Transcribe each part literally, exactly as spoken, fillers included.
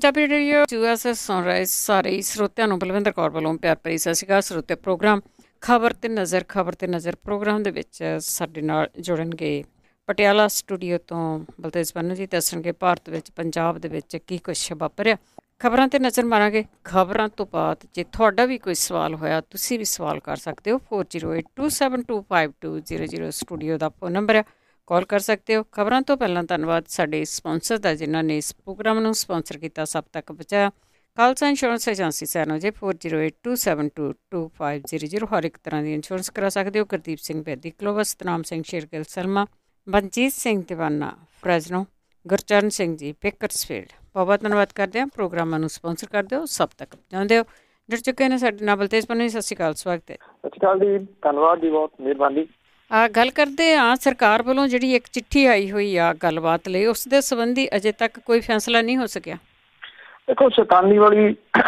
Punjabi radio U S S ਸੁਣ ਰਹੇ ਸਾਰੇ ਸਰੋਤਿਆਂ ਨੂੰ ਬਲਵਿੰਦਰ ਕੌਰ ਵੱਲੋਂ ਪਿਆਰ ਭਰੀ ਸਤਿ ਸ਼੍ਰੀ ਅਕਾਲ। ਸਰੋਤੇ ਪ੍ਰੋਗਰਾਮ ਖਬਰ ਤੇ ਨਜ਼ਰ ਖਬਰ ਤੇ ਨਜ਼ਰ ਪ੍ਰੋਗਰਾਮ ਦੇ ਵਿੱਚ ਸਾਡੇ ਨਾਲ ਜੁੜਨਗੇ ਪਟਿਆਲਾ ਸਟੂਡੀਓ ਤੋਂ ਬਲਤੇਜ ਪੰਨੂ ਜੀ। ਦੱਸਣਗੇ ਭਾਰਤ ਵਿੱਚ ਪੰਜਾਬ ਦੇ ਵਿੱਚ ਕੀ ਕੁਛ ਵਾਪਰਿਆ। ਖਬਰਾਂ ਤੇ ਨਜ਼ਰ ਮਾਰਾਂਗੇ। ਖਬਰਾਂ ਤੋਂ ਬਾਅਦ ਜੇ ਤੁਹਾਡਾ ਵੀ ਕੋਈ ਸਵਾਲ ਹੋਇਆ ਤੁਸੀਂ ਵੀ ਸਵਾਲ ਕਰ ਸਕਦੇ ਹੋ। Four zero eight two seven two five two zero zero studio ਦਾ ਫੋਨ ਨੰਬਰ ਹੈ, ਕਾਲ ਕਰ ਸਕਦੇ ਹੋ। ਖਬਰਾਂ ਤੋਂ ਪਹਿਲਾਂ ਧੰਨਵਾਦ ਸਾਡੇ ਸਪੋਂਸਰ ਦਾ ਜਿਨ੍ਹਾਂ ਨੇ ਇਸ ਪ੍ਰੋਗਰਾਮ ਨੂੰ ਸਪੋਂਸਰ ਕੀਤਾ, ਸਭ ਤੱਕ ਪਹੁੰਚਾਇਆ। ਖਾਲਸਾ ਇੰਸ਼ੋਰੈਂਸ ਏਜੰਸੀ ਸੈਨੋ ਜੇ four zero eight two seven two two five zero zero ਹਰ ਇੱਕ ਤਰ੍ਹਾਂ ਦੀ ਇੰਸ਼ੋਰੈਂਸ ਕਰਾ ਸਕਦੇ ਹੋ। ਗੁਰਦੀਪ ਸਿੰਘ ਬੇਦੀ ਕਲੋਵਸ, ਸਤਨਾਮ ਸਿੰਘ ਸ਼ੇਰਗਿੱਲ ਸਲਮਾ, ਮਨਜੀਤ ਸਿੰਘ ਦੀਵਾਨਾ ਫਰੈਜ਼ਨੋ, ਗੁਰਚਰਨ ਸਿੰਘ ਜੀ ਬੇਕਰਸਫੀਲਡ। ਬਹੁਤ ਬਹੁਤ ਧੰਨਵਾਦ ਕਰਦੇ ਹਾਂ। ਪ੍ਰੋਗਰਾਮਾਂ ਨੂੰ ਸਪੋਂਸਰ ਕਰਦੇ ਹੋ, ਸਭ ਤੱਕ ਪਹੁੰਚਾਉਂਦੇ ਹੋ। ਜੁੜ ਚੁੱਕੇ ਨੇ ਸਾਡੇ ਨਾਲ ਬਲਤੇਜ ਪੰਨੂ ਜੀ। ਸਤਿ ਸ਼੍ਰੀ ਅਕਾਲ, ਸਵਾਗਤ ਹੈ। ਸਤਿ ਸ਼੍ਰੀ ਅਕਾਲ ਜੀ, ਧੰਨਵਾਦ ਜੀ, ਬਹੁਤ ਮਿਹਰਬਾਨੀ। ਆ ਗੱਲ ਕਰਦੇ ਹਾਂ ਸਰਕਾਰ ਵੱਲੋਂ ਜਿਹੜੀ ਇੱਕ ਚਿੱਠੀ ਆਈ ਹੋਈ ਆ ਗੱਲਬਾਤ ਲਈ, ਉਸ ਦੇ ਸੰਬੰਧੀ ਅਜੇ ਤੱਕ ਕੋਈ ਫੈਸਲਾ ਨਹੀਂ ਹੋ ਸਕਿਆ। ਦੇਖੋ, ਸ਼ੈਤਾਨੀ ਵਾਲੀ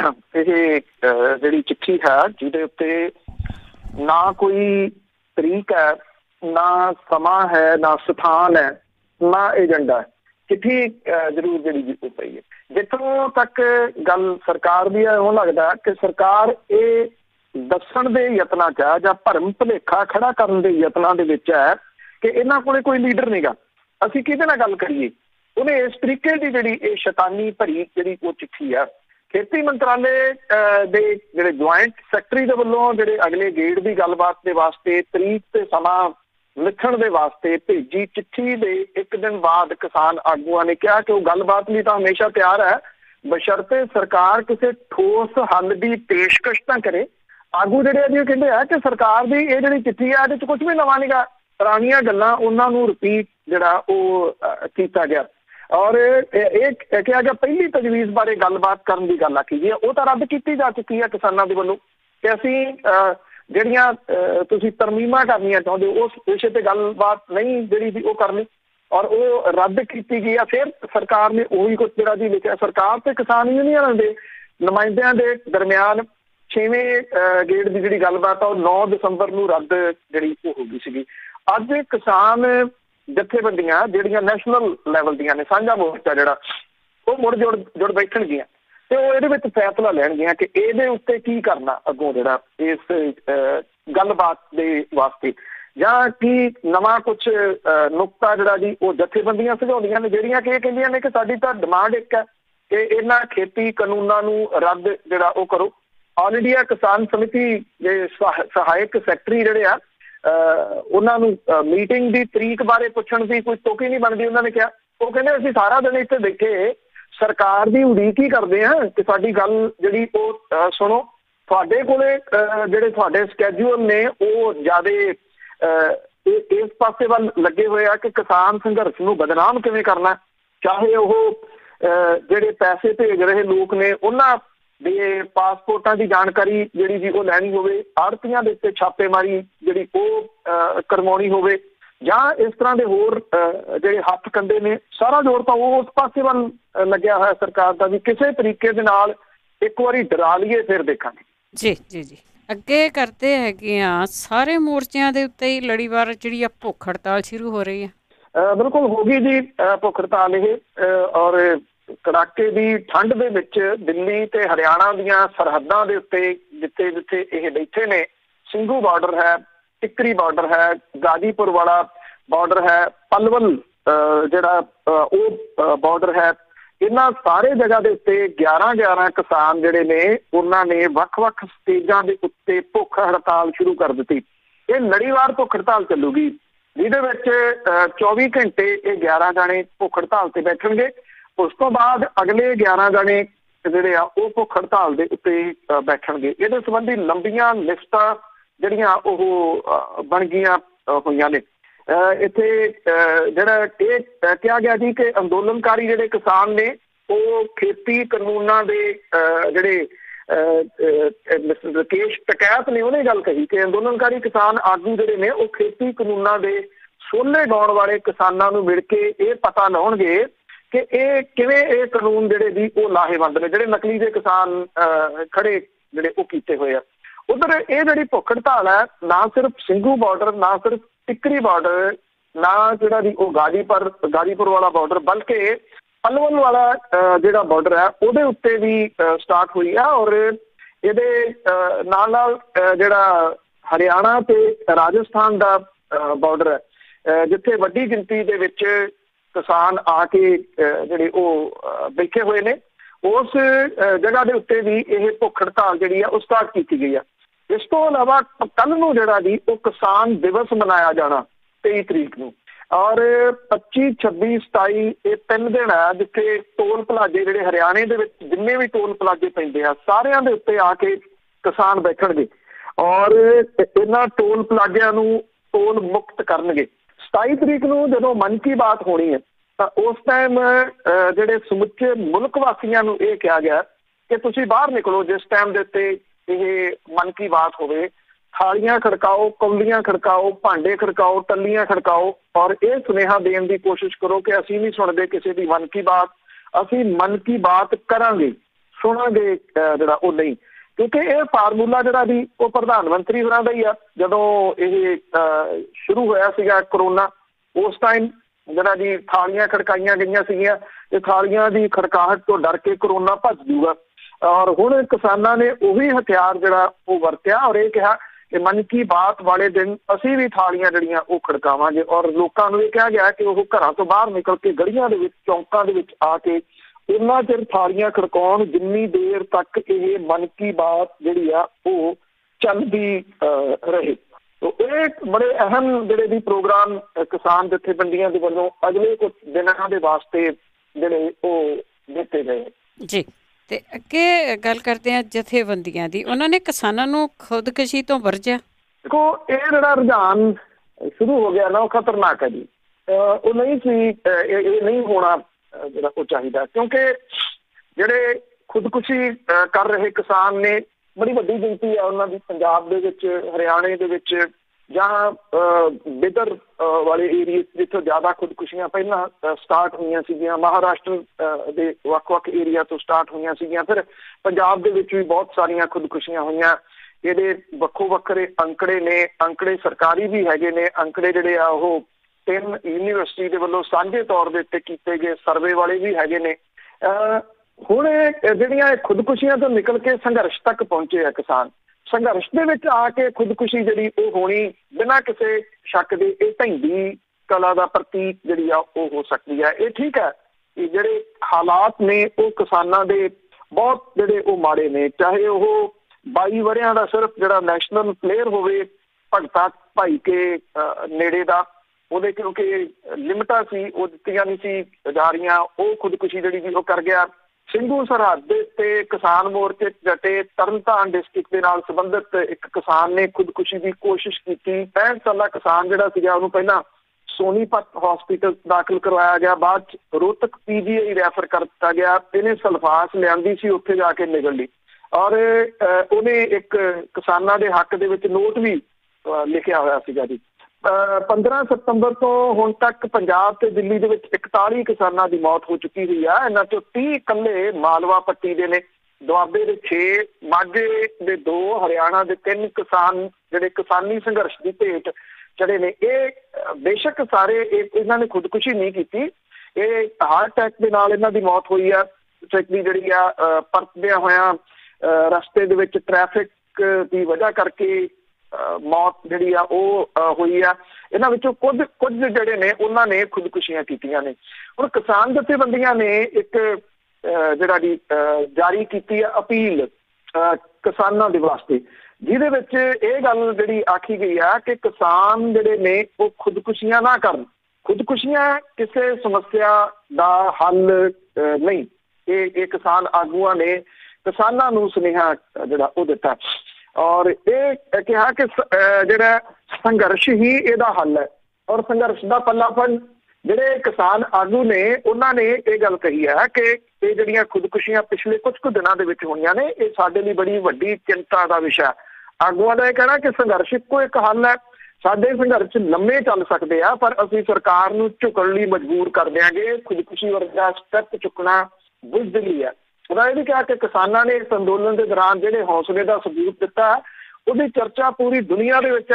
ਇਹ ਜਿਹੜੀ ਚਿੱਠੀ ਹੈ ਜਿਹਦੇ ਉੱਤੇ ਨਾ ਕੋਈ ਤਰੀਕ ਹੈ, ਨਾ ਸਮਾਂ ਹੈ, ਨਾ ਸਥਾਨ ਹੈ, ਨਾ ਏਜੰਡਾ ਹੈ। ਚਿੱਠੀ ਜ਼ਰੂਰ ਜਿਹੜੀ ਉਹ ਪਈ ਹੈ। ਜਿੱਥੋਂ ਤੱਕ ਗੱਲ ਸਰਕਾਰ ਦੀ ਹੈ, ਉਹ ਲੱਗਦਾ ਕਿ ਸਰਕਾਰ ਇਹ ਦੱਸਣ ਦੇ ਯਤਨਾਂ 'ਚ ਹੈ ਜਾਂ ਭਰਮ ਭੁਲੇਖਾ ਖੜਾ ਕਰਨ ਦੇ ਯਤਨਾਂ ਦੇ ਵਿੱਚ ਹੈ ਕਿ ਇਹਨਾਂ ਕੋਲੇ ਕੋਈ ਲੀਡਰ ਨਹੀਂ ਗਾ, ਅਸੀਂ ਕਿਹਦੇ ਨਾਲ ਗੱਲ ਕਰੀਏ। ਉਹਨੇ ਇਸ ਤਰੀਕੇ ਦੀ ਜਿਹੜੀ ਇਹ ਸ਼ੈਤਾਨੀ ਭਰੀ ਜਿਹੜੀ ਉਹ ਚਿੱਠੀ ਆ ਖੇਤੀ ਮੰਤਰਾਲੇ ਦੇ ਜਿਹੜੇ ਜੁਆਇੰਟ ਸੈਕਟਰੀ ਦੇ ਵੱਲੋਂ ਜਿਹੜੇ ਅਗਲੇ ਗੇੜ ਦੀ ਗੱਲਬਾਤ ਦੇ ਵਾਸਤੇ ਤਰੀਕ ਤੇ ਸਮਾਂ ਲਿਖਣ ਦੇ ਵਾਸਤੇ ਭੇਜੀ ਚਿੱਠੀ ਦੇ ਇੱਕ ਦਿਨ ਬਾਅਦ ਕਿਸਾਨ ਆਗੂਆਂ ਨੇ ਕਿਹਾ ਕਿ ਉਹ ਗੱਲਬਾਤ ਲਈ ਤਾਂ ਹਮੇਸ਼ਾ ਤਿਆਰ ਹੈ, ਬਸ਼ਰਤੇ ਸਰਕਾਰ ਕਿਸੇ ਠੋਸ ਹੱਲ ਦੀ ਪੇਸ਼ਕਸ਼ ਤਾਂ ਕਰੇ। ਆਗੂ ਜਿਹੜੇ ਆ ਜੀ ਉਹ ਕਹਿੰਦੇ ਆ ਕਿ ਸਰਕਾਰ ਦੀ ਇਹ ਜਿਹੜੀ ਚਿੱਠੀ ਆ ਇਹਦੇ 'ਚ ਕੁਛ ਵੀ ਨਵਾਂ ਨੀਗਾ, ਪੁਰਾਣੀਆਂ ਗੱਲਾਂ ਉਹਨਾਂ ਨੂੰ ਰਿਪੀਟ ਜਿਹੜਾ ਉਹ ਕੀਤਾ ਗਿਆ ਔਰ ਇਹ ਕਿਹਾ ਗਿਆ ਪਹਿਲੀ ਤਜਵੀਜ਼ ਬਾਰੇ ਗੱਲਬਾਤ ਕਰਨ ਦੀ ਗੱਲ ਆਖੀ ਗਈ ਹੈ, ਉਹ ਤਾਂ ਰੱਦ ਕੀਤੀ ਜਾ ਚੁੱਕੀ ਹੈ ਕਿਸਾਨਾਂ ਦੇ ਵੱਲੋਂ ਕਿ ਅਸੀਂ ਜਿਹੜੀਆਂ ਤੁਸੀਂ ਤਰਮੀਮਾਂ ਕਰਨੀਆਂ ਚਾਹੁੰਦੇ ਹੋ ਉਸ ਵਿਸ਼ੇ ਤੇ ਗੱਲਬਾਤ ਨਹੀਂ ਜਿਹੜੀ ਸੀ ਉਹ ਕਰਨੀ, ਔਰ ਉਹ ਰੱਦ ਕੀਤੀ ਗਈ ਆ। ਫਿਰ ਸਰਕਾਰ ਨੇ ਉਹੀ ਕੁਛ ਜਿਹੜਾ ਜੀ ਲਿਖਿਆ, ਸਰਕਾਰ ਤੇ ਕਿਸਾਨ ਯੂਨੀਅਨਾਂ ਦੇ ਨੁਮਾਇੰਦਿਆਂ ਦੇ ਦਰਮਿਆਨ ਛੇਵੇਂ ਗੇੜ ਦੀ ਜਿਹੜੀ ਗੱਲਬਾਤ ਆ ਉਹ ਨੌ ਦਸੰਬਰ ਨੂੰ ਰੱਦ ਜਿਹੜੀ ਉਹ ਹੋ ਗਈ ਸੀਗੀ। ਅੱਜ ਕਿਸਾਨ ਜਥੇਬੰਦੀਆਂ ਜਿਹੜੀਆਂ ਨੈਸ਼ਨਲ ਲੈਵਲ ਦੀਆਂ ਨੇ, ਸਾਂਝਾ ਮੋਰਚਾ ਜਿਹੜਾ, ਉਹ ਮੁੜ ਜੁੜ ਜੁੜ ਬੈਠਣਗੀਆਂ ਤੇ ਉਹ ਇਹਦੇ ਵਿੱਚ ਫੈਸਲਾ ਲੈਣਗੀਆਂ ਕਿ ਇਹਦੇ ਉੱਤੇ ਕੀ ਕਰਨਾ ਅੱਗੋਂ ਜਿਹੜਾ ਇਸ ਗੱਲਬਾਤ ਦੇ ਵਾਸਤੇ, ਜਾਂ ਕੀ ਨਵਾਂ ਕੁਛ ਨੁਕਤਾ ਜਿਹੜਾ ਜੀ ਉਹ ਜਥੇਬੰਦੀਆਂ ਸੁਝਾਉਂਦੀਆਂ ਨੇ, ਜਿਹੜੀਆਂ ਕਿ ਇਹ ਕਹਿੰਦੀਆਂ ਨੇ ਕਿ ਸਾਡੀ ਤਾਂ ਡਿਮਾਂਡ ਇੱਕ ਹੈ ਕਿ ਇਹਨਾਂ ਖੇਤੀ ਕਾਨੂੰਨਾਂ ਨੂੰ ਰੱਦ ਜਿਹੜਾ ਉਹ ਕਰੋ। ਆਲ ਇੰਡੀਆ ਕਿਸਾਨ ਸਮਿਤੀ ਦੇ ਸਹਾਇਕ ਸੈਕਟਰੀ ਜਿਹੜੇ ਆ ਉਹਨਾਂ ਨੂੰ ਮੀਟਿੰਗ ਦੀ ਤਰੀਕ ਬਾਰੇ ਪੁੱਛਣ ਦੀ ਕੋਈ ਤੋਕੀ ਨਹੀਂ ਬਣਦੀ। ਉਹਨਾਂ ਨੇ ਕਿਹਾ, ਉਹ ਕਹਿੰਦੇ ਅਸੀਂ ਸਾਰਾ ਦਿਨ ਇੱਥੇ ਬੈਠੇ ਸਰਕਾਰ ਦੀ ਉਡੀਕ ਹੀ ਕਰਦੇ ਹਾਂ ਕਿ ਸਾਡੀ ਗੱਲ ਜਿਹੜੀ ਉਹ ਸੁਣੋ। ਤੁਹਾਡੇ ਕੋਲੇ ਜਿਹੜੇ ਤੁਹਾਡੇ ਸਕੈਜੂਅਲ ਨੇ ਉਹ ਜ਼ਿਆਦਾ ਇਸ ਪਾਸੇ ਵੱਲ ਲੱਗੇ ਹੋਏ ਆ ਕਿ ਕਿਸਾਨ ਸੰਘਰਸ਼ ਨੂੰ ਬਦਨਾਮ ਕਿਵੇਂ ਕਰਨਾ, ਚਾਹੇ ਉਹ ਜਿਹੜੇ ਪੈਸੇ ਭੇਜ ਰਹੇ ਲੋਕ ਨੇ ਉਹਨਾਂ ਦੇ ਪਾਸਪੋਰਟਾਂ ਦੀ ਜਾਣਕਾਰੀ ਜਿਹੜੀ ਜੀ ਉਹ ਲੈਣੀ ਹੋਵੇ, ਆੜ੍ਹਤੀਆਂ ਦੇ ਉੱਤੇ ਛਾਪੇਮਾਰੀ ਜਿਹੜੀ ਉਹ ਕਰਵਾਉਣੀ ਹੋਵੇ, ਜਾਂ ਇਸ ਤਰ੍ਹਾਂ ਦੇ ਹੋਰ ਜਿਹੜੇ ਹੱਥ ਕੰਡੇ ਨੇ, ਸਾਰਾ ਜ਼ੋਰ ਤਾਂ ਉਹ ਉਸ ਪਾਸੇ ਵੱਲ ਲੱਗਿਆ ਹੋਇਆ ਸਰਕਾਰ ਦਾ ਵੀ ਕਿਸੇ ਤਰੀਕੇ ਦੇ ਨਾਲ ਇੱਕ ਵਾਰੀ ਡਰਾ ਲਈਏ ਫਿਰ ਦੇਖਾਂਗੇ। ਜੀ ਜੀ ਜੀ ਅੱਗੇ ਕਰਦੇ ਹੈਗੇ ਆ ਸਾਰੇ ਮੋਰਚਿਆਂ ਦੇ ਉੱਤੇ ਹੀ ਲੜੀਵਾਰ ਜਿਹੜੀ ਆ ਭੁੱਖ ਹੜਤਾਲ ਸ਼ੁਰੂ ਹੋ ਰਹੀ ਹੈ। ਬਿਲਕੁਲ ਹੋ ਗਈ ਜੀ ਭੁੱਖ ਹੜਤਾਲ ਇਹ, ਔਰ ਕੜਾਕੇ ਦੀ ਠੰਡ ਦੇ ਵਿੱਚ ਦਿੱਲੀ ਤੇ ਹਰਿਆਣਾ ਦੀਆਂ ਸਰਹੱਦਾਂ ਦੇ ਉੱਤੇ ਜਿੱਥੇ ਜਿੱਥੇ ਇਹ ਬੈਠੇ ਨੇ, ਸਿੰਘੂ ਬਾਰਡਰ ਹੈ, ਟਿੱਕਰੀ ਬਾਰਡਰ ਹੈ, ਗਾਜੀਪੁਰ ਵਾਲਾ ਬਾਰਡਰ ਹੈ, ਪਲਵਲ ਜਿਹੜਾ ਉਹ ਬਾਰਡਰ ਹੈ, ਇਹਨਾਂ ਸਾਰੇ ਜਗ੍ਹਾ ਦੇ ਉੱਤੇ ਗਿਆਰਾਂ ਗਿਆਰਾਂ ਕਿਸਾਨ ਜਿਹੜੇ ਨੇ ਉਹਨਾਂ ਨੇ ਵੱਖ ਵੱਖ ਸਟੇਜਾਂ ਦੇ ਉੱਤੇ ਭੁੱਖ ਹੜਤਾਲ ਸ਼ੁਰੂ ਕਰ ਦਿੱਤੀ। ਇਹ ਲੜੀਵਾਰ ਭੁੱਖ ਹੜਤਾਲ ਚੱਲੂਗੀ, ਜਿਹਦੇ ਵਿੱਚ ਚੌਵੀ ਘੰਟੇ ਇਹ ਗਿਆਰਾਂ ਜਾਣੇ ਭੁੱਖ ਹੜਤਾਲ ਤੇ ਬੈਠਣਗੇ। ਉਸ ਤੋਂ ਬਾਅਦ ਅਗਲੇ ਗਿਆਰਾਂ ਜਾਣੇ ਜਿਹੜੇ ਆ ਉਹ ਭੁੱਖ ਹੜਤਾਲ ਦੇ ਉੱਤੇ ਬੈਠਣਗੇ। ਇਹਦੇ ਸੰਬੰਧੀ ਲੰਬੀਆਂ ਲਿਸਟਾਂ ਜਿਹੜੀਆਂ ਉਹ ਬਣ ਗਈਆਂ ਹੋਈਆਂ ਨੇ। ਇੱਥੇ ਜਿਹੜਾ ਇਹ ਕਿਹਾ ਗਿਆ ਜੀ ਕਿ ਅੰਦੋਲਨਕਾਰੀ ਜਿਹੜੇ ਕਿਸਾਨ ਨੇ ਉਹ ਖੇਤੀ ਕਾਨੂੰਨਾਂ ਦੇ ਜਿਹੜੇ ਰਕੇਸ਼ ਟਕੈਤ ਨੇ ਉਹਨੇ ਗੱਲ ਕਹੀ ਕਿ ਅੰਦੋਲਨਕਾਰੀ ਕਿਸਾਨ ਆਗੂ ਜਿਹੜੇ ਨੇ ਉਹ ਖੇਤੀ ਕਾਨੂੰਨਾਂ ਦੇ ਸੋਲੇ ਗਾਉਣ ਵਾਲੇ ਕਿਸਾਨਾਂ ਨੂੰ ਮਿਲ ਕੇ ਇਹ ਪਤਾ ਲਾਉਣਗੇ ਕਿ ਇਹ ਕਿਵੇਂ ਇਹ ਕਾਨੂੰਨ ਜਿਹੜੇ ਜੀ ਉਹ ਲਾਹੇਵੰਦ ਨੇ, ਜਿਹੜੇ ਨਕਲੀ ਦੇ ਕਿਸਾਨ ਖੜੇ ਜਿਹੜੇ ਉਹ ਕੀਤੇ ਹੋਏ ਆ। ਉਧਰ ਇਹ ਜਿਹੜੀ ਭੁੱਖ ਹੜਤਾਲ ਹੈ ਨਾ ਸਿਰਫ ਸਿੰਘੂ ਬਾਰਡਰ, ਨਾ ਸਿਰਫ ਟਿੱਕਰੀ ਬਾਰਡਰ, ਨਾ ਜਿਹੜਾ ਜੀ ਉਹ ਗਾਜੀਪੁਰ ਗਾਜੀਪੁਰ ਵਾਲਾ ਬਾਰਡਰ, ਬਲਕਿ ਪਲਵਲ ਵਾਲਾ ਜਿਹੜਾ ਬਾਰਡਰ ਹੈ ਉਹਦੇ ਉੱਤੇ ਵੀ ਸਟਾਰਟ ਹੋਈ ਆ। ਔਰ ਇਹਦੇ ਨਾਲ ਨਾਲ ਜਿਹੜਾ ਹਰਿਆਣਾ ਤੇ ਰਾਜਸਥਾਨ ਦਾ ਬਾਰਡਰ ਹੈ, ਜਿੱਥੇ ਵੱਡੀ ਗਿਣਤੀ ਦੇ ਵਿੱਚ ਕਿਸਾਨ ਆ ਕੇ ਜਿਹੜੇ ਉਹ ਬੈਠੇ ਹੋਏ ਨੇ, ਉਸ ਜਗ੍ਹਾ ਦੇ ਉੱਤੇ ਵੀ ਇਹ ਭੁੱਖ ਹੜਤਾਲ ਜਿਹੜੀ ਆ ਉਹ ਸਟਾਰਟ ਕੀਤੀ ਗਈ ਆ। ਇਸ ਤੋਂ ਇਲਾਵਾ ਕੱਲ੍ਹ ਨੂੰ ਜਿਹੜਾ ਜੀ ਉਹ ਕਿਸਾਨ ਦਿਵਸ ਮਨਾਇਆ ਜਾਣਾ ਤੇਈ ਤਰੀਕ ਨੂੰ, ਔਰ ਪੱਚੀ ਛੱਬੀ ਸਤਾਈ ਇਹ ਤਿੰਨ ਦਿਨ ਆ ਜਿੱਥੇ ਟੋਲ ਪਲਾਜ਼ੇ ਜਿਹੜੇ ਹਰਿਆਣੇ ਦੇ ਵਿੱਚ ਜਿੰਨੇ ਵੀ ਟੋਲ ਪਲਾਜ਼ੇ ਪੈਂਦੇ ਆ ਸਾਰਿਆਂ ਦੇ ਉੱਤੇ ਆ ਕੇ ਕਿਸਾਨ ਬੈਠਣਗੇ ਔਰ ਇਹਨਾਂ ਟੋਲ ਪਲਾਜ਼ਿਆਂ ਨੂੰ ਟੋਲ ਮੁਕਤ ਕਰਨਗੇ। ਸਤਾਈ ਤਰੀਕ ਨੂੰ ਜਦੋਂ ਮਨ ਕੀ ਬਾਤ ਹੋਣੀ ਹੈ ਤਾਂ ਉਸ ਟਾਈਮ ਜਿਹੜੇ ਸਮੁੱਚੇ ਮੁਲਕ ਵਾਸੀਆਂ ਨੂੰ ਇਹ ਕਿਹਾ ਗਿਆ ਕਿ ਤੁਸੀਂ ਬਾਹਰ ਨਿਕਲੋ। ਜਿਸ ਟਾਈਮ ਦੇ ਉੱਤੇ ਇਹ ਮਨ ਕੀ ਬਾਤ ਹੋਵੇ, ਥਾਲੀਆਂ ਖੜਕਾਓ, ਕੌਲੀਆਂ ਖੜਕਾਓ, ਭਾਂਡੇ ਖੜਕਾਓ, ਟੱਲੀਆਂ ਖੜਕਾਓ ਔਰ ਇਹ ਸੁਨੇਹਾ ਦੇਣ ਦੀ ਕੋਸ਼ਿਸ਼ ਕਰੋ ਕਿ ਅਸੀਂ ਨਹੀਂ ਸੁਣਦੇ ਕਿਸੇ ਦੀ ਮਨ ਕੀ ਬਾਤ, ਅਸੀਂ ਮਨ ਕੀ ਬਾਤ ਕਰਾਂਗੇ, ਸੁਣਾਂਗੇ ਜਿਹੜਾ ਉਹ ਨਹੀਂ। ਕਿਉਂਕਿ ਇਹ ਫਾਰਮੂਲਾ ਜਿਹੜਾ ਵੀ ਉਹ ਪ੍ਰਧਾਨ ਮੰਤਰੀ ਹੋਰਾਂ ਦਾ ਹੀ ਆ। ਜਦੋਂ ਇਹ ਸ਼ੁਰੂ ਹੋਇਆ ਸੀਗਾ ਕਰੋਨਾ, ਉਸ ਟਾਈਮ ਜਿਹੜਾ ਜੀ ਥਾਲੀਆਂ ਖੜਕਾਈਆਂ ਗਈਆਂ ਸੀਗੀਆਂ ਤੇ ਥਾਲੀਆਂ ਦੀ ਖੜਕਾਹਟ ਤੋਂ ਡਰ ਕੇ ਕਰੋਨਾ ਭੱਜ ਜੂਗਾ। ਔਰ ਹੁਣ ਕਿਸਾਨਾਂ ਨੇ ਉਹੀ ਹਥਿਆਰ ਜਿਹੜਾ ਉਹ ਵਰਤਿਆ ਔਰ ਇਹ ਕਿਹਾ ਕਿ ਮਨ ਕੀ ਬਾਤ ਵਾਲੇ ਦਿਨ ਅਸੀਂ ਵੀ ਥਾਲੀਆਂ ਜਿਹੜੀਆਂ ਉਹ ਖੜਕਾਵਾਂਗੇ। ਔਰ ਲੋਕਾਂ ਨੂੰ ਇਹ ਕਿਹਾ ਗਿਆ ਕਿ ਉਹ ਘਰਾਂ ਤੋਂ ਬਾਹਰ ਨਿਕਲ ਕੇ ਗਲੀਆਂ ਦੇ ਵਿੱਚ, ਚੌਂਕਾਂ ਦੇ ਵਿੱਚ ਆ ਕੇ ਉਹਨਾਂ ਚਿਰ ਥਾਲੀਆਂ ਖੜਕਾਉਣ ਜਿੰਨੀ ਦੇਰ ਤੱਕ ਇਹ ਮਨ ਕੀ ਬਾਤ ਜਿਹੜੀ ਆ ਉਹ ਚੱਲਦੀ ਰਹੇ। ਇਹ ਬੜੇ ਅਹਿਮ ਜਿਹੜੇ ਵੀ ਪ੍ਰੋਗਰਾਮ ਕਿਸਾਨ ਜਥੇਬੰਦੀਆਂ ਦੇ ਵੱਲੋਂ ਅਗਲੇ ਕੁਝ ਦਿਨਾਂ ਦੇ ਵਾਸਤੇ ਜਿਹੜੇ ਉਹ ਦਿੱਤੇ ਗਏ ਜੀ। ਤੇ ਅੱਗੇ ਗੱਲ ਕਰਦੇ ਹਾਂ ਜਥੇਬੰਦੀਆਂ ਦੀ, ਉਹਨਾਂ ਨੇ ਕਿਸਾਨਾਂ ਨੂੰ ਖੁਦਕੁਸ਼ੀ ਤੋਂ ਵਰਜਿਆ। ਦੇਖੋ ਇਹ ਜਿਹੜਾ ਰੁਝਾਨ ਸ਼ੁਰੂ ਹੋ ਗਿਆ ਨਾ ਉਹ ਖਤਰਨਾਕ ਹੈ ਜੀ। ਉਹ ਨਹੀਂ ਸੀ, ਇਹ ਨਹੀਂ ਹੋਣਾ ਜਿਹੜਾ ਉਹ ਚਾਹੀਦਾ, ਕਿਉਂਕਿ ਜਿਹੜੇ ਖੁਦਕੁਸ਼ੀ ਕਰ ਰਹੇ ਕਿਸਾਨ ਨੇ ਬੜੀ ਵੱਡੀ ਗਿਣਤੀ ਆ ਉਹਨਾਂ ਦੀ ਪੰਜਾਬ ਦੇ ਵਿੱਚ, ਹਰਿਆਣੇ ਦੇ ਵਿੱਚ ਜਾਂ ਬਿਦਰ ਵਾਲੇ ਏਰੀਏ ਜਿੱਥੋਂ ਜ਼ਿਆਦਾ ਖੁਦਕੁਸ਼ੀਆਂ ਪਹਿਲਾਂ ਸਟਾਰਟ ਹੋਈਆਂ ਸੀਗੀਆਂ, ਮਹਾਰਾਸ਼ਟਰ ਦੇ ਵੱਖ-ਵੱਖ ਏਰੀਆ ਤੋਂ ਸਟਾਰਟ ਹੋਈਆਂ ਸੀਗੀਆਂ, ਫਿਰ ਪੰਜਾਬ ਦੇ ਵਿੱਚ ਵੀ ਬਹੁਤ ਸਾਰੀਆਂ ਖੁਦਕੁਸ਼ੀਆਂ ਹੋਈਆਂ। ਇਹਦੇ ਵੱਖੋ ਵੱਖਰੇ ਅੰਕੜੇ ਨੇ, ਅੰਕੜੇ ਸਰਕਾਰੀ ਵੀ ਹੈਗੇ ਨੇ, ਅੰਕੜੇ ਜਿਹੜੇ ਆ ਉਹ ਤਿੰਨ ਯੂਨੀਵਰਸਿਟੀ ਦੇ ਵੱਲੋਂ ਸਾਂਝੇ ਤੌਰ ਦੇ ਉੱਤੇ ਕੀਤੇ ਗਏ ਸਰਵੇ ਵਾਲੇ ਵੀ ਹੈਗੇ ਨੇ। ਹੁਣ ਜਿਹੜੀਆਂ ਇਹ ਖੁਦਕੁਸ਼ੀਆਂ ਤੋਂ ਨਿਕਲ ਕੇ ਸੰਘਰਸ਼ ਤੱਕ ਪਹੁੰਚੇ ਆ ਕਿਸਾਨ, ਸੰਘਰਸ਼ ਦੇ ਵਿੱਚ ਆ ਕੇ ਖੁਦਕੁਸ਼ੀ ਜਿਹੜੀ ਉਹ ਹੋਣੀ ਬਿਨਾਂ ਕਿਸੇ ਸ਼ੱਕ ਦੇ ਇਹ ਢਹਿੰਦੀ ਕਲਾ ਦਾ ਪ੍ਰਤੀਕ ਜਿਹੜੀ ਆ ਉਹ ਹੋ ਸਕਦੀ ਹੈ। ਇਹ ਠੀਕ ਹੈ ਕਿ ਜਿਹੜੇ ਹਾਲਾਤ ਨੇ ਉਹ ਕਿਸਾਨਾਂ ਦੇ ਬਹੁਤ ਜਿਹੜੇ ਉਹ ਮਾੜੇ ਨੇ, ਚਾਹੇ ਉਹ ਬਾਈ ਵਰਿਆਂ ਦਾ ਸਿਰਫ ਜਿਹੜਾ ਨੈਸ਼ਨਲ ਪਲੇਅਰ ਹੋਵੇ ਭਗਤਾ ਭਾਈ ਕੇ ਨੇੜੇ ਦਾ, ਉਹਦੇ ਕਿਉਂਕਿ ਲਿਮਟਾਂ ਸੀ ਉਹ ਦਿੱਤੀਆਂ ਨਹੀਂ ਸੀ ਜਾ ਰਹੀਆਂ, ਉਹ ਖੁਦਕੁਸ਼ੀ ਜਿਹੜੀ ਵੀ ਉਹ ਕਰ ਗਿਆ। ਸਿੰਘੂ ਸਰਹੱਦ ਦੇ ਉੱਤੇ ਕਿਸਾਨ ਮੋਰਚੇ ਜਟੇ ਤਰਨਤਾਰਨ ਡਿਸਟ੍ਰਿਕਟ ਦੇ ਨਾਲ ਸੰਬੰਧਿਤ ਇੱਕ ਕਿਸਾਨ ਨੇ ਖੁਦਕੁਸ਼ੀ ਦੀ ਕੋਸ਼ਿਸ਼ ਕੀਤੀ। ਪੈਂਹਠ ਸਾਲਾ ਕਿਸਾਨ ਜਿਹੜਾ ਸੀਗਾ ਉਹਨੂੰ ਪਹਿਲਾਂ ਸੋਨੀਪਤ ਹਸਪੀਟਲ ਦਾਖਲ ਕਰਵਾਇਆ ਗਿਆ, ਬਾਅਦ ਚ ਰੋਹਤਕ ਪੀ ਜੀ ਆਈ ਰੈਫਰ ਕਰ ਦਿੱਤਾ ਗਿਆ। ਇਹਨੇ ਸਲਫਾਸ ਲਿਆਂਦੀ ਸੀ ਉੱਥੇ ਜਾ ਕੇ ਨਿਗਲ ਲਈ ਔਰ ਉਹਨੇ ਇੱਕ ਕਿਸਾਨਾਂ ਦੇ ਹੱਕ ਦੇ ਵਿੱਚ ਨੋਟ ਵੀ ਲਿਖਿਆ ਹੋਇਆ ਸੀਗਾ ਜੀ। ਪੰਦਰਾਂ ਸਤੰਬਰ ਤੋਂ ਹੁਣ ਤੱਕ ਪੰਜਾਬ ਤੇ ਦਿੱਲੀ ਦੇ ਵਿੱਚ ਇਕਤਾਲੀ ਕਿਸਾਨਾਂ ਦੀ ਮੌਤ ਹੋ ਚੁੱਕੀ ਹੋਈ ਆ। ਇਹਨਾਂ ਚੋਂ ਤੀਹ ਇਕੱਲੇ ਮਾਲਵਾ ਪੱਟੀ ਦੇ ਨੇ, ਦੁਆਬੇ ਦੇ ਛੇ, ਮਾਝੇ ਦੇ ਦੋ, ਹਰਿਆਣਾ ਦੇ ਤਿੰਨ ਕਿਸਾਨ ਜਿਹੜੇ ਕਿਸਾਨੀ ਸੰਘਰਸ਼ ਦੀ ਭੇਟ ਚੜੇ ਨੇ। ਇਹ ਬੇਸ਼ੱਕ ਸਾਰੇ ਇਹਨਾਂ ਨੇ ਖੁਦਕੁਸ਼ੀ ਨਹੀਂ ਕੀਤੀ, ਇਹ ਹਾਰਟ ਅਟੈਕ ਦੇ ਨਾਲ ਇਹਨਾਂ ਦੀ ਮੌਤ ਹੋਈ ਆ। ਦੀ ਜਿਹੜੀ ਆ ਪਰਤਦਿਆਂ ਹੋਇਆਂ ਰਸਤੇ ਦੇ ਵਿੱਚ ਟ੍ਰੈਫਿਕ ਦੀ ਵਜ੍ਹਾ ਕਰਕੇ ਮੌਤ ਜਿਹੜੀ ਆ ਉਹ ਹੋਈ ਆ। ਇਹਨਾਂ ਵਿੱਚੋਂ ਕੁਝ ਕੁਝ ਜਿਹੜੇ ਨੇ ਉਹਨਾਂ ਨੇ ਖੁਦਕੁਸ਼ੀਆਂ ਕੀਤੀਆਂ ਨੇ। ਹੁਣ ਕਿਸਾਨ ਜਥੇਬੰਦੀਆਂ ਨੇ ਇੱਕ ਜਿਹੜਾ ਜੀ ਜਾਰੀ ਕੀਤੀ ਆ ਅਪੀਲ ਕਿਸਾਨਾਂ ਦੇ ਵਾਸਤੇ, ਜਿਹਦੇ ਵਿੱਚ ਇਹ ਗੱਲ ਜਿਹੜੀ ਆਖੀ ਗਈ ਆ ਕਿ ਕਿਸਾਨ ਜਿਹੜੇ ਨੇ ਉਹ ਖੁਦਕੁਸ਼ੀਆਂ ਨਾ ਕਰਨ। ਖੁਦਕੁਸ਼ੀਆਂ ਕਿਸੇ ਸਮੱਸਿਆ ਦਾ ਹੱਲ ਨਹੀਂ। ਇਹ ਇਹ ਕਿਸਾਨ ਆਗੂਆਂ ਨੇ ਕਿਸਾਨਾਂ ਨੂੰ ਸੁਨੇਹਾ ਜਿਹੜਾ ਉਹ ਦਿੱਤਾ ਔਰ ਇਹ ਕਿਹਾ ਕਿ ਜਿਹੜਾ ਸੰਘਰਸ਼ ਹੀ ਇਹਦਾ ਹੱਲ ਹੈ। ਔਰ ਸੰਘਰਸ਼ ਦਾ ਪੱਲਾਪਨ ਜਿਹੜੇ ਕਿਸਾਨ ਆਗੂ ਨੇ ਉਹਨਾਂ ਨੇ ਇਹ ਗੱਲ ਕਹੀ ਹੈ ਕਿ ਇਹ ਜਿਹੜੀਆਂ ਖੁਦਕੁਸ਼ੀਆਂ ਪਿਛਲੇ ਕੁਝ ਕੁ ਦਿਨਾਂ ਦੇ ਵਿੱਚ ਹੋਈਆਂ ਨੇ ਇਹ ਸਾਡੇ ਲਈ ਬੜੀ ਵੱਡੀ ਚਿੰਤਾ ਦਾ ਵਿਸ਼ਾ। ਆਗੂਆਂ ਦਾ ਇਹ ਕਹਿਣਾ ਕਿ ਸੰਘਰਸ਼ ਇੱਕੋ ਇੱਕ ਹੱਲ ਹੈ। ਸਾਡੇ ਸੰਘਰਸ਼ ਲੰਮੇ ਚੱਲ ਸਕਦੇ ਆ ਪਰ ਅਸੀਂ ਸਰਕਾਰ ਨੂੰ ਝੁਕਣ ਲਈ ਮਜਬੂਰ ਕਰ ਦਿਆਂਗੇ। ਖੁਦਕੁਸ਼ੀ ਵਰਗਾ ਸਟੈਪ ਚੁੱਕਣਾ ਬੁਜ਼ਦਿਲੀ ਹੈ। ਉਹਨਾਂ ਇਹ ਵੀ ਕਿਹਾ ਕਿ ਕਿਸਾਨਾਂ ਨੇ ਇਸ ਅੰਦੋਲਨ ਦੇ ਦੌਰਾਨ ਜਿਹੜੇ ਹੌਸਲੇ ਦਾ ਸਬੂਤ ਦਿੱਤਾ ਉਹਦੀ ਚਰਚਾ ਪੂਰੀ ਦੁਨੀਆ ਦੇ ਵਿੱਚ ਹੈ।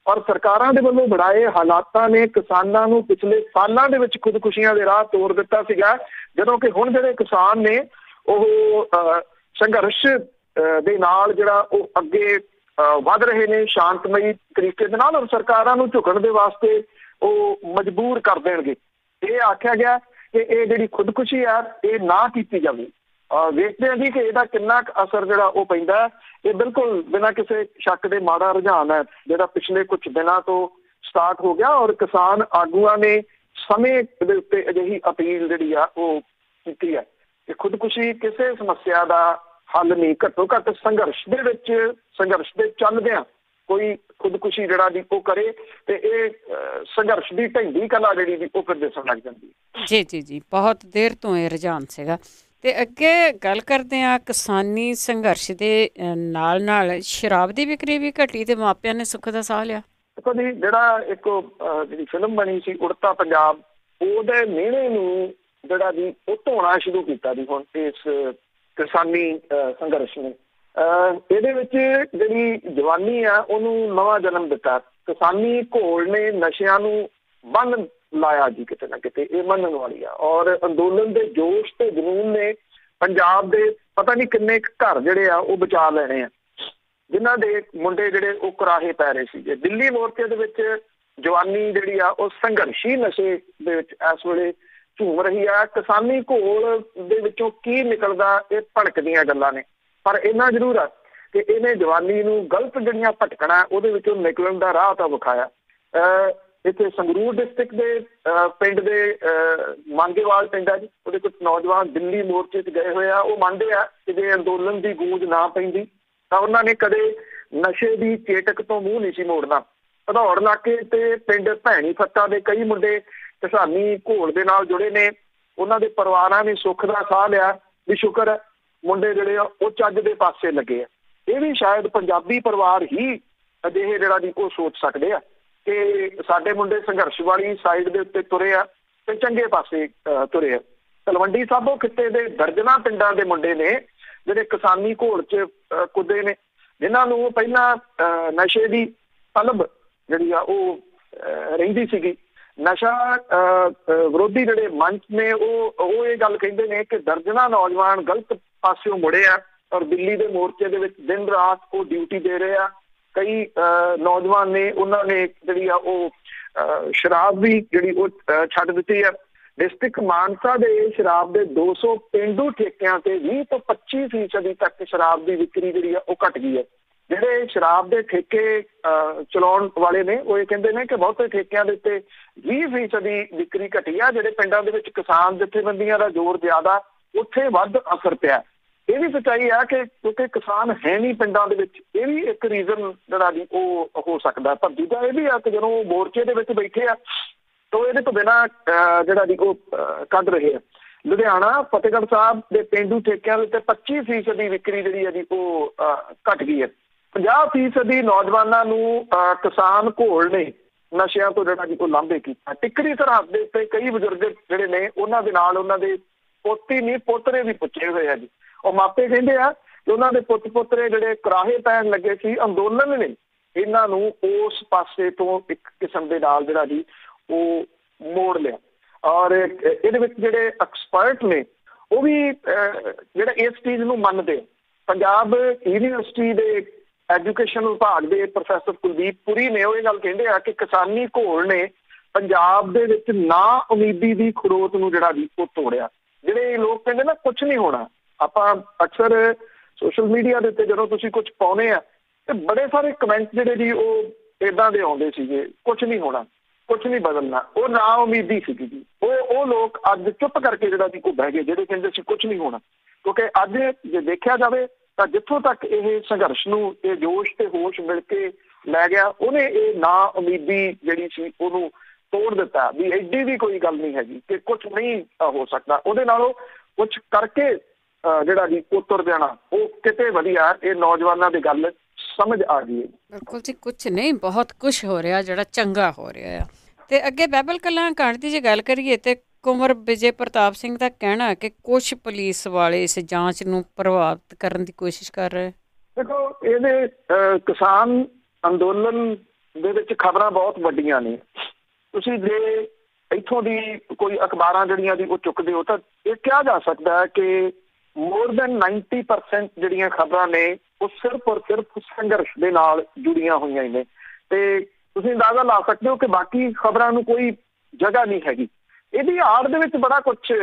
ਔਰ ਸਰਕਾਰਾਂ ਦੇ ਵੱਲੋਂ ਬਣਾਏ ਹਾਲਾਤਾਂ ਨੇ ਕਿਸਾਨਾਂ ਨੂੰ ਪਿਛਲੇ ਸਾਲਾਂ ਦੇ ਵਿੱਚ ਖੁਦਕੁਸ਼ੀਆਂ ਦੇ ਰਾਹ ਤੋਰ ਦਿੱਤਾ ਸੀਗਾ, ਜਦੋਂ ਕਿ ਹੁਣ ਜਿਹੜੇ ਕਿਸਾਨ ਨੇ ਉਹ ਸੰਘਰਸ਼ ਦੇ ਨਾਲ ਜਿਹੜਾ ਉਹ ਅੱਗੇ ਵੱਧ ਰਹੇ ਨੇ ਸ਼ਾਂਤਮਈ ਤਰੀਕੇ ਦੇ ਨਾਲ, ਔਰ ਸਰਕਾਰਾਂ ਨੂੰ ਝੁਕਣ ਦੇ ਵਾਸਤੇ ਉਹ ਮਜਬੂਰ ਕਰ ਦੇਣਗੇ। ਇਹ ਆਖਿਆ ਗਿਆ ਕਿ ਇਹ ਜਿਹੜੀ ਖੁਦਕੁਸ਼ੀ ਆ ਇਹ ਨਾ ਕੀਤੀ ਜਾਵੇ। ਵੇਖਦੇ ਹਾਂ ਜੀ ਕਿ ਇਹਦਾ ਕਿੰਨਾ ਕੁ ਅਸਰ ਜਿਹੜਾ ਉਹ ਪੈਂਦਾ। ਇਹ ਬਿਲਕੁਲ ਬਿਨਾਂ ਕਿਸੇ ਸ਼ੱਕ ਦੇ ਮਾੜਾ ਰੁਝਾਨ ਹੈ ਜਿਹੜਾ ਪਿਛਲੇ ਕੁਛ ਦਿਨਾਂ ਤੋਂ ਸਟਾਰਟ ਹੋ ਗਿਆ, ਔਰ ਕਿਸਾਨ ਆਗੂਆਂ ਨੇ ਸਮੇਂ ਦੇ ਉੱਤੇ ਅਜਿਹੀ ਅਪੀਲ ਜਿਹੜੀ ਆ ਉਹ ਕੀਤੀ ਹੈ ਕਿ ਖੁਦਕੁਸ਼ੀ ਕਿਸੇ ਸਮੱਸਿਆ ਦਾ ਹੱਲ ਨਹੀਂ, ਘੱਟੋ ਘੱਟ ਸੰਘਰਸ਼ ਦੇ ਵਿੱਚ ਸੰਘਰਸ਼ ਦੇ ਚੱਲਦਿਆਂ ਕੋਈ ਖੁਦਕੁਸ਼ੀ ਜਿਹੜਾ ਦੀ ਉਹ ਕਰੇ ਤੇ ਇਹ ਸੰਘਰਸ਼ ਦੀ ਢਹਿੰਦੀ ਕਲਾ ਜਿਹੜੀ ਦੀ ਉਹ ਫਿਰ ਦਿਸਣ ਲੱਗ ਜਾਂਦੀ। ਜੀ ਜੀ ਜੀ ਬਹੁਤ ਦੇਰ ਤੋਂ ਇਹ ਰੁਝਾਨ ਸੀਗਾ। ਤੇ ਅੱਗੇ ਗੱਲ ਕਰਦੇ ਹਾਂ ਕਿਸਾਨੀ ਸੰਘਰਸ਼ ਦੇ ਨਾਲ ਨਾਲ ਸ਼ਰਾਬ ਦੀ ਵਿਕਰੀ ਵੀ ਘਟੀ ਤੇ ਮਾਪਿਆਂ ਨੇ ਸੁੱਖ ਦਾ ਸਾਹ ਲਿਆ। ਦੇਖੋ ਜੀ, ਜਿਹੜਾ ਇੱਕ ਜਿਹੜੀ ਫਿਲਮ ਬਣੀ ਸੀ ਉੜਤਾ ਪੰਜਾਬ, ਉਹਦੇ ਮਿਹਣੇ ਨੂੰ ਜਿਹੜਾ ਜੀ ਉਹ ਧੋਣਾ ਸ਼ੁਰੂ ਕੀਤਾ ਜੀ ਹੁਣ ਇਸ ਕਿਸਾਨੀ ਸੰਘਰਸ਼ ਨੇ। ਇਹਦੇ ਵਿੱਚ ਜਿਹੜੀ ਜਵਾਨੀ ਆ ਉਹਨੂੰ ਨਵਾਂ ਜਨਮ ਦਿੱਤਾ। ਕਿਸਾਨੀ ਘੋਲ ਨੇ ਨਸ਼ਿਆਂ ਨੂੰ ਬੰਨ ਲਾਇਆ ਜੀ ਕਿਤੇ ਨਾ ਕਿਤੇ, ਇਹ ਮੰਨਣ ਵਾਲੀ ਆ। ਔਰ ਅੰਦੋਲਨ ਦੇ ਜੋਸ਼ ਤੇ ਜਨੂਨ ਨੇ ਪੰਜਾਬ ਦੇ ਪਤਾ ਨਹੀਂ ਕਿੰਨੇ ਘਰ ਜਿਹੜੇ ਆ ਉਹ ਬਚਾ ਲੈਣੇ ਆ, ਜਿਨ੍ਹਾਂ ਦੇ ਮੁੰਡੇ ਜਿਹੜੇ ਉਹ ਕੁਰਾਹੇ ਪੈ ਰਹੇ ਸੀਗੇ। ਦਿੱਲੀ ਮੋਰਚੇ ਦੇ ਵਿੱਚ ਜਵਾਨੀ ਜਿਹੜੀ ਆ ਉਹ ਸੰਘਰਸ਼ੀ ਨਸ਼ੇ ਦੇ ਵਿੱਚ ਇਸ ਵੇਲੇ ਝੂਮ ਰਹੀ ਆ। ਕਿਸਾਨੀ ਘੋਲ ਦੇ ਵਿੱਚੋਂ ਕੀ ਨਿਕਲਦਾ ਇਹ ਭੜਕਦੀਆਂ ਗੱਲਾਂ ਨੇ, ਪਰ ਇੰਨਾ ਜ਼ਰੂਰ ਆ ਕਿ ਇਹਨੇ ਜਵਾਨੀ ਨੂੰ ਗਲਤ ਜਿਹੜੀਆਂ ਭਟਕਣਾ ਉਹਦੇ ਵਿੱਚੋਂ ਨਿਕਲਣ ਦਾ ਰਾਹ ਤਾਂ ਵਿਖਾਇਆ। ਇੱਥੇ ਸੰਗਰੂਰ ਡਿਸਟ੍ਰਿਕਟ ਦੇ ਪਿੰਡ ਦੇ ਮਾਂਗੇਵਾਲ ਪਿੰਡ ਆ ਜੀ, ਉਹਦੇ ਕੁਝ ਨੌਜਵਾਨ ਦਿੱਲੀ ਮੋਰਚੇ 'ਚ ਗਏ ਹੋਏ ਆ। ਉਹ ਮੰਨਦੇ ਆ ਕਿ ਜੇ ਅੰਦੋਲਨ ਦੀ ਗੂੰਜ ਨਾ ਪੈਂਦੀ ਤਾਂ ਉਹਨਾਂ ਨੇ ਕਦੇ ਨਸ਼ੇ ਦੀ ਚੇਟਕ ਤੋਂ ਮੂੰਹ ਨਹੀਂ ਸੀ ਮੋੜਨਾ। ਭਦੌੜ ਇਲਾਕੇ ਤੇ ਪਿੰਡ ਭੈਣੀ ਫੱਤਾ ਦੇ ਕਈ ਮੁੰਡੇ ਕਿਸਾਨੀ ਘੋਲ ਦੇ ਨਾਲ ਜੁੜੇ ਨੇ। ਉਹਨਾਂ ਦੇ ਪਰਿਵਾਰਾਂ ਨੇ ਸੁੱਖ ਦਾ ਸਾਹ ਲਿਆ ਵੀ ਸ਼ੁਕਰ ਮੁੰਡੇ ਜਿਹੜੇ ਆ ਉਹ ਚੱਜ ਦੇ ਪਾਸੇ ਲੱਗੇ ਆ। ਇਹ ਵੀ ਸ਼ਾਇਦ ਪੰਜਾਬੀ ਪਰਿਵਾਰ ਹੀ ਅਜਿਹੇ ਜਿਹੜਾ ਦੀ ਉਹ ਸੋਚ ਸਕਦੇ ਆ ਕਿ ਸਾਡੇ ਮੁੰਡੇ ਸੰਘਰਸ਼ ਵਾਲੀ ਸਾਈਡ ਦੇ ਉੱਤੇ ਤੁਰੇ ਆ ਤੇ ਚੰਗੇ ਪਾਸੇ ਤੁਰੇ ਆ। ਤਲਵੰਡੀ ਸਾਬੋ ਖਿੱਤੇ ਦੇ ਦਰਜਨਾਂ ਪਿੰਡਾਂ ਦੇ ਮੁੰਡੇ ਨੇ ਜਿਹੜੇ ਕਿਸਾਨੀ ਘੋਲ 'ਚ ਕੁੱਦੇ ਨੇ, ਜਿਨ੍ਹਾਂ ਨੂੰ ਪਹਿਲਾਂ ਨਸ਼ੇ ਦੀ ਤਲਬ ਜਿਹੜੀ ਆ ਉਹ ਰਹਿੰਦੀ ਸੀਗੀ। ਨਸ਼ਾ ਵਿਰੋਧੀ ਜਿਹੜੇ ਮੰਚ ਨੇ ਉਹ ਉਹ ਇਹ ਗੱਲ ਕਹਿੰਦੇ ਨੇ ਕਿ ਦਰਜਨਾਂ ਨੌਜਵਾਨ ਗਲਤ ਪਾਸਿਓਂ ਮੁੜੇ ਆ ਔਰ ਦਿੱਲੀ ਦੇ ਮੋਰਚੇ ਦੇ ਵਿੱਚ ਦਿਨ ਰਾਤ ਉਹ ਡਿਊਟੀ ਦੇ ਰਹੇ ਆ। ਕਈ ਨੌਜਵਾਨ ਨੇ ਉਹਨਾਂ ਨੇ ਜਿਹੜੀ ਆ ਉਹ ਸ਼ਰਾਬ ਵੀ ਜਿਹੜੀ ਉਹ ਛੱਡ ਦਿੱਤੀ ਆ। ਡਿਸਟ੍ਰਿਕਟ ਮਾਨਸਾ ਦੇ ਸ਼ਰਾਬ ਦੇ ਦੋ ਸੌ ਪੇਂਡੂ ਠੇਕਿਆਂ ਤੇ ਵੀਹ ਤੋਂ ਪੱਚੀ ਫੀਸਦੀ ਤੱਕ ਸ਼ਰਾਬ ਦੀ ਵਿਕਰੀ ਜਿਹੜੀ ਆ ਉਹ ਘੱਟ ਗਈ ਹੈ। ਜਿਹੜੇ ਸ਼ਰਾਬ ਦੇ ਠੇਕੇ ਚਲਾਉਣ ਵਾਲੇ ਨੇ ਉਹ ਇਹ ਕਹਿੰਦੇ ਨੇ ਕਿ ਬਹੁਤੇ ਠੇਕਿਆਂ ਦੇ ਉੱਤੇ ਵੀਹ ਫੀਸਦੀ ਵਿਕਰੀ ਘਟੀ ਆ। ਜਿਹੜੇ ਪਿੰਡਾਂ ਦੇ ਵਿੱਚ ਕਿਸਾਨ ਜਥੇਬੰਦੀਆਂ ਦਾ ਜ਼ੋਰ ਜ਼ਿਆਦਾ, ਉੱਥੇ ਵੱਧ ਅਸਰ ਪਿਆ। ਇਹ ਵੀ ਸੱਚਾਈ ਆ ਕਿ ਕਿਉਂਕਿ ਕਿਸਾਨ ਹੈ ਨਹੀਂ ਪਿੰਡਾਂ ਦੇ ਵਿੱਚ, ਇਹ ਵੀ ਇੱਕ ਰੀਜ਼ਨ ਜਿਹੜਾ ਵੀ ਉਹ ਹੋ ਸਕਦਾ। ਪਰ ਦੂਜਾ ਇਹ ਵੀ ਆ ਕਿ ਜਦੋਂ ਮੋਰਚੇ ਦੇ ਵਿੱਚ ਬੈਠੇ ਆ ਤਾਂ ਇਹਦੇ ਤੋਂ ਬਿਨਾਂ ਜਿਹੜਾ ਵੀ ਉਹ ਕੱਢ ਰਹੇ ਆ। ਲੁਧਿਆਣਾ ਫਤਿਹਗੜ੍ਹ ਸਾਹਿਬ ਦੇ ਪੇਂਡੂ ਠੇਕਿਆਂ ਦੇ ਉੱਤੇ ਪੱਚੀ ਫੀਸਦੀ ਵਿਕਰੀ ਜਿਹੜੀ ਹੈ ਜੀ ਉਹ ਘੱਟ ਗਈ ਹੈ। ਪੰਜਾਹ ਫੀਸਦੀ ਨੌਜਵਾਨਾਂ ਨੂੰ ਕਿਸਾਨ ਘੋਲ ਨੇ ਨਸ਼ਿਆਂ ਤੋਂ ਜਿਹੜਾ ਜੀ ਉਹ ਲਾਂਭੇ ਕੀਤਾ। ਟਿੱਕਰੀ ਸਰਹੱਦ ਦੇ ਉੱਤੇ ਕਈ ਬਜ਼ੁਰਗ ਜਿਹੜੇ ਨੇ ਉਹਨਾਂ ਦੇ ਨਾਲ ਉਹਨਾਂ ਦੇ ਪੋਤੀ ਨਹੀਂ ਪੋਤਰੇ ਵੀ ਪੁੱਛੇ ਹੋਏ ਆ ਜੀ। ਉਹ ਮਾਪੇ ਕਹਿੰਦੇ ਆ ਕਿ ਉਹਨਾਂ ਦੇ ਪੁੱਤ ਪੋਤਰੇ ਜਿਹੜੇ ਕੁਰਾਹੇ ਪੈਣ ਲੱਗੇ ਸੀ, ਅੰਦੋਲਨ ਨੇ ਇਹਨਾਂ ਨੂੰ ਉਸ ਪਾਸੇ ਤੋਂ ਇੱਕ ਕਿਸਮ ਦੇ ਨਾਲ ਜਿਹੜਾ ਜੀ ਉਹ ਮੋੜ ਲਿਆ। ਔਰ ਇਹਦੇ ਵਿੱਚ ਜਿਹੜੇ ਐਕਸਪਰਟ ਨੇ ਉਹ ਵੀ ਜਿਹੜਾ ਇਸ ਚੀਜ਼ ਨੂੰ ਮੰਨਦੇ। ਪੰਜਾਬ ਯੂਨੀਵਰਸਿਟੀ ਦੇ ਐਜੂਕੇਸ਼ਨ ਵਿਭਾਗ ਦੇ ਪ੍ਰੋਫੈਸਰ ਕੁਲਦੀਪ ਪੁਰੀ ਨੇ ਉਹ ਇਹ ਗੱਲ ਕਹਿੰਦੇ ਆ ਕਿ ਕਿਸਾਨੀ ਘੋਲ ਨੇ ਪੰਜਾਬ ਦੇ ਵਿੱਚ ਨਾ ਉਮੀਦੀ ਦੀ ਖੜੋਤ ਨੂੰ ਜਿਹੜਾ ਵੀ ਉਹ ਤੋੜਿਆ। ਜਿਹੜੇ ਲੋਕ ਕਹਿੰਦੇ ਨਾ ਕੁਛ ਨਹੀਂ ਹੋਣਾ, ਆਪਾਂ ਅਕਸਰ ਸੋਸ਼ਲ ਮੀਡੀਆ ਦੇ ਉੱਤੇ ਜਦੋਂ ਤੁਸੀਂ ਕੁਛ ਪਾਉਂਦੇ ਆ ਤੇ ਬੜੇ ਸਾਰੇ ਕਮੈਂਟ ਜਿਹੜੇ ਜੀ ਉਹ ਏਦਾਂ ਦੇ ਆਉਂਦੇ ਸੀਗੇ, ਕੁਛ ਨਹੀਂ ਹੋਣਾ, ਕੁਛ ਨਹੀਂ ਬਦਲਣਾ। ਉਹ ਨਾ ਉਮੀਦੀ ਸੀਗੀ ਜੀ। ਉਹ ਉਹ ਲੋਕ ਅੱਜ ਚੁੱਪ ਕਰਕੇ ਜਿਹੜਾ ਜੀ ਉਹ ਬਹਿ ਗਏ ਜਿਹੜੇ ਕਹਿੰਦੇ ਸੀ ਕੁਛ ਨਹੀਂ ਹੋਣਾ। ਕਿਉਂਕਿ ਅੱਜ ਜੇ ਦੇਖਿਆ ਜਾਵੇ ਤਾਂ ਜਿੱਥੋਂ ਤੱਕ ਇਹ ਸੰਘਰਸ਼ ਨੂੰ ਇਹ ਜੋਸ਼ ਤੇ ਹੋਸ਼ ਮਿਲ ਕੇ ਲੈ ਗਿਆ, ਉਹਨੇ ਇਹ ਨਾ ਉਮੀਦੀ ਜਿਹੜੀ ਸੀ ਉਹਨੂੰ ਤੋੜ ਦਿੱਤਾ ਵੀ ਐਡੀ ਵੀ ਕੋਈ ਗੱਲ ਨਹੀਂ ਹੈਗੀ ਕਿ ਕੁਛ ਨਹੀਂ ਹੋ ਸਕਦਾ। ਉਹਦੇ ਨਾਲੋਂ ਕੁਛ ਕਰਕੇ ਜਿਹੜਾ ਜੀ ਉਹ ਤੁਰ ਜਾਣਾ ਉਹ ਕਿਤੇ ਵਧੀਆ। ਇਹ ਨੌਜਵਾਨਾਂ ਦੀ ਗੱਲ ਸਮਝ ਆ ਗਈ। ਬਿਲਕੁਲ ਜੀ, ਕੁਛ ਨਹੀਂ ਬਹੁਤ ਕੁਛ ਹੋ ਰਿਹਾ ਜਿਹੜਾ ਚੰਗਾ ਹੋ ਰਿਹਾ ਆ। ਤੇ ਅੱਗੇ ਬਾਈਬਲ ਕਲਾਂ ਕਾਂਡ ਦੀ ਜੇ ਗੱਲ ਕਰੀਏ ਤੇ ਕੁੰਵਰ ਵਿਜੇ ਪ੍ਰਤਾਪ ਸਿੰਘ ਦਾ ਕਹਿਣਾ ਕਿ ਕੁਛ ਪੁਲਿਸ ਵਾਲੇ ਇਸ ਜਾਂਚ ਨੂੰ ਪ੍ਰਭਾਵਿਤ ਕਰਨ ਦੀ ਕੋਸ਼ਿਸ਼ ਕਰ ਰਹੇ। ਦੇਖੋ, ਇਹਦੇ ਕਿਸਾਨ ਅੰਦੋਲਨ ਦੇ ਵਿੱਚ ਖਬਰਾਂ ਬਹੁਤ ਵੱਡੀਆਂ ਨੇ। ਤੁਸੀਂ ਜੇ ਇੱਥੋਂ ਦੀ ਕੋਈ ਅਖਬਾਰਾਂ ਜਿਹੜੀਆਂ ਦੀ ਉਹ ਚੁੱਕਦੇ ਹੋ ਤਾਂ ਇਹ ਕਿਹਾ ਜਾ ਸਕਦਾ ਹੈ ਕਿ ਮੋਰ ਦੈਨ ਨਾਈਨਟੀ ਪਰਸੈਂਟ ਜਿਹੜੀਆਂ ਖਬਰਾਂ ਨੇ ਉਹ ਸਿਰਫ ਔਰ ਸਿਰਫ ਸੰਘਰਸ਼ ਦੇ ਨਾਲ ਜੁੜੀਆਂ ਹੋਈਆਂ ਨੇ। ਤੇ ਤੁਸੀਂ ਅੰਦਾਜ਼ਾ ਲਾ ਸਕਦੇ ਹੋ ਕਿ ਬਾਕੀ ਖਬਰਾਂ ਨੂੰ ਕੋਈ ਜਗ੍ਹਾ ਨਹੀਂ ਹੈਗੀ। ਇਹਦੀ ਆੜ ਦੇ ਵਿੱਚ ਬੜਾ ਕੁਛ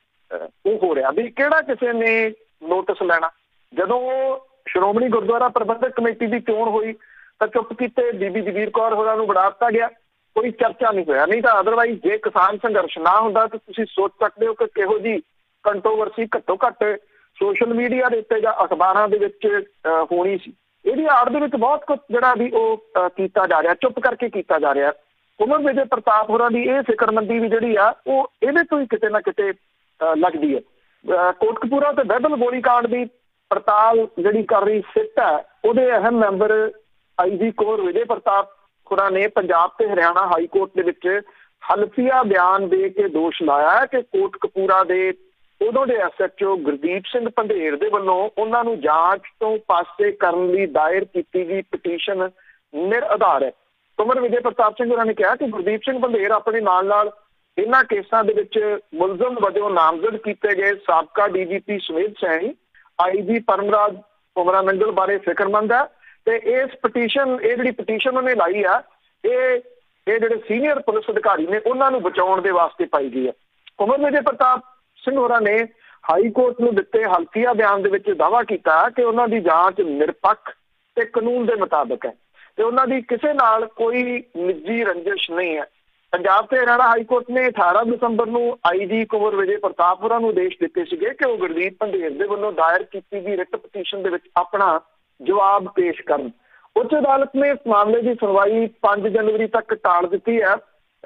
ਉਹ ਹੋ ਰਿਹਾ ਵੀ ਕਿਹੜਾ ਕਿਸੇ ਨੇ ਨੋਟਿਸ ਲੈਣਾ। ਜਦੋਂ ਸ਼੍ਰੋਮਣੀ ਗੁਰਦੁਆਰਾ ਪ੍ਰਬੰਧਕ ਕਮੇਟੀ ਦੀ ਚੋਣ ਹੋਈ ਤਾਂ ਚੁੱਪ ਕੀਤੇ ਬੀਬੀ ਜਗੀਰ ਕੌਰ ਹੋਰਾਂ ਨੂੰ ਬਣਾ ਦਿੱਤਾ ਗਿਆ, ਕੋਈ ਚਰਚਾ ਨਹੀਂ ਹੋਇਆ। ਨਹੀਂ ਤਾਂ ਅਦਰਵਾਈਜ਼ ਜੇ ਕਿਸਾਨ ਸੰਘਰਸ਼ ਨਾ ਹੁੰਦਾ ਤਾਂ ਤੁਸੀਂ ਸੋਚ ਸਕਦੇ ਹੋ ਕਿ ਕਿਹੋ ਜਿਹੀ ਕੰਟਰੋਵਰਸੀ ਘੱਟੋ ਘੱਟ ਸੋਸ਼ਲ ਮੀਡੀਆ ਦੇ ਉੱਤੇ ਜਾਂ ਅਖਬਾਰਾਂ ਦੇ ਵਿੱਚ ਹੋਣੀ ਸੀ। ਇਹਦੀ ਆੜ ਦੇ ਵਿੱਚ ਬਹੁਤ ਕੁਛ ਜਿਹੜਾ ਵੀ ਉਹ ਕੀਤਾ ਜਾ ਰਿਹਾ, ਚੁੱਪ ਕਰਕੇ ਕੀਤਾ ਜਾ ਰਿਹਾ। ਕੁੰਵਰ ਵਿਜੇ ਪ੍ਰਤਾਪ ਹੋਰਾਂ ਦੀ ਇਹ ਫਿਕਰਮੰਦੀ ਵੀ ਜਿਹੜੀ ਆ ਉਹ ਇਹਦੇ ਤੋਂ ਹੀ ਕਿਤੇ ਨਾ ਕਿਤੇ ਲੱਗਦੀ ਹੈ। ਕੋਟਕਪੂਰਾ ਤੇ ਬਹਿਬਲ ਗੋਲੀਕਾਂਡ ਦੀ ਪੜਤਾਲ ਜਿਹੜੀ ਕਰ ਰਹੀ ਸਿੱਟ ਹੈ ਉਹਦੇ ਅਹਿਮ ਮੈਂਬਰ ਆਈ ਜੀ ਕੋਰ ਵਿਜੇ ਪ੍ਰਤਾਪ ਹੋਰਾਂ ਨੇ ਪੰਜਾਬ ਤੇ ਹਰਿਆਣਾ ਹਾਈ ਕੋਰਟ ਦੇ ਵਿੱਚ ਹਲਫੀਆ ਬਿਆਨ ਦੇ ਕੇ ਦੋਸ਼ ਲਾਇਆ ਕਿ ਕੋਟਕਪੂਰਾ ਦੇ ਉਦੋਂ ਦੇ S H O Gurdeep Singh Pandher ਦੇ ਵੱਲੋਂ ਉਹਨਾਂ ਨੂੰ ਜਾਂਚ ਤੋਂ ਪਾਸੇ ਕਰਨ ਲਈ ਦਾਇਰ ਕੀਤੀ ਗਈ ਪਟੀਸ਼ਨ ਨਿਰ ਆਧਾਰ ਹੈ। ਕੁੰਵਰ ਵਿਜੇ ਪ੍ਰਤਾਪ ਸਿੰਘ ਹੋਰਾਂ ਨੇ ਕਿਹਾ ਕਿ ਗੁਰਦੀਪ ਸਿੰਘ ਪੰਧੇਰ ਆਪਣੇ ਨਾਲ ਨਾਲ ਇਹਨਾਂ ਕੇਸਾਂ ਦੇ ਵਿੱਚ ਮੁਲਜ਼ਮ ਵਜੋਂ ਨਾਮਜ਼ਦ ਕੀਤੇ ਗਏ ਸਾਬਕਾ ਡੀ ਜੀ ਪੀ ਸੁਮੇਧ ਸੈਣੀ, ਆਈ ਜੀ ਪਰਮਰਾਜ ਕੁਮਰਾ ਮੰਡਲ ਬਾਰੇ ਫਿਕਰਮੰਦ ਹੈ ਤੇ ਇਸ ਪਟੀਸ਼ਨ ਇਹ ਜਿਹੜੀ ਪਟੀਸ਼ਨ ਉਹਨੇ ਲਾਈ ਆ ਇਹ ਇਹ ਜਿਹੜੇ ਸੀਨੀਅਰ ਪੁਲਿਸ ਅਧਿਕਾਰੀ ਨੇ ਉਹਨਾਂ ਨੂੰ ਬਚਾਉਣ ਦੇ ਵਾਸਤੇ ਪਾਈ ਗਈ ਹੈ। ਕੁੰਵਰ ਵਿਜੇ ਪ੍ਰਤਾਪ ਸਿੰਘ ਹੋਰਾਂ ਨੇ ਹਾਈ ਕੋਰਟ ਨੂੰ ਦਿੱਤੇ ਹਲਫੀਆ ਬਿਆਨ ਦੇ ਵਿੱਚ ਦਾਅਵਾ ਕੀਤਾ ਕਿ ਉਹਨਾਂ ਦੀ ਜਾਂਚ ਨਿਰਪੱਖ ਤੇ ਕਾਨੂੰਨ ਦੇ ਮੁਤਾਬਕ ਹੈ ਤੇ ਉਹਨਾਂ ਦੀ ਕਿਸੇ ਨਾਲ ਕੋਈ ਨਿੱਜੀ ਰੰਜਿਸ਼ ਨਹੀਂ ਹੈ। ਪੰਜਾਬ ਤੇ ਹਰਿਆਣਾ ਹਾਈ ਕੋਰਟ ਨੇ ਅਠਾਰਾਂ ਦਸੰਬਰ ਨੂੰ ਆਈ ਜੀ ਕੁੰਵਰ ਵਿਜੇ ਪ੍ਰਤਾਪ ਹੋਰਾਂ ਨੂੰ ਆਦੇਸ਼ ਦਿੱਤੇ ਸੀਗੇ ਕਿ ਉਹ ਗੁਰਦੀਪ ਪੰਧੇਰ ਦੇ ਵੱਲੋਂ ਦਾਇਰ ਕੀਤੀ ਗਈ ਰਿਟ ਪਟੀਸ਼ਨ ਦੇ ਵਿੱਚ ਆਪਣਾ ਜਵਾਬ ਪੇਸ਼ ਕਰਨ। ਉੱਚ ਅਦਾਲਤ ਨੇ ਇਸ ਮਾਮਲੇ ਦੀ ਸੁਣਵਾਈ ਪੰਜ ਜਨਵਰੀ ਤੱਕ ਟਾਲ ਦਿੱਤੀ ਹੈ।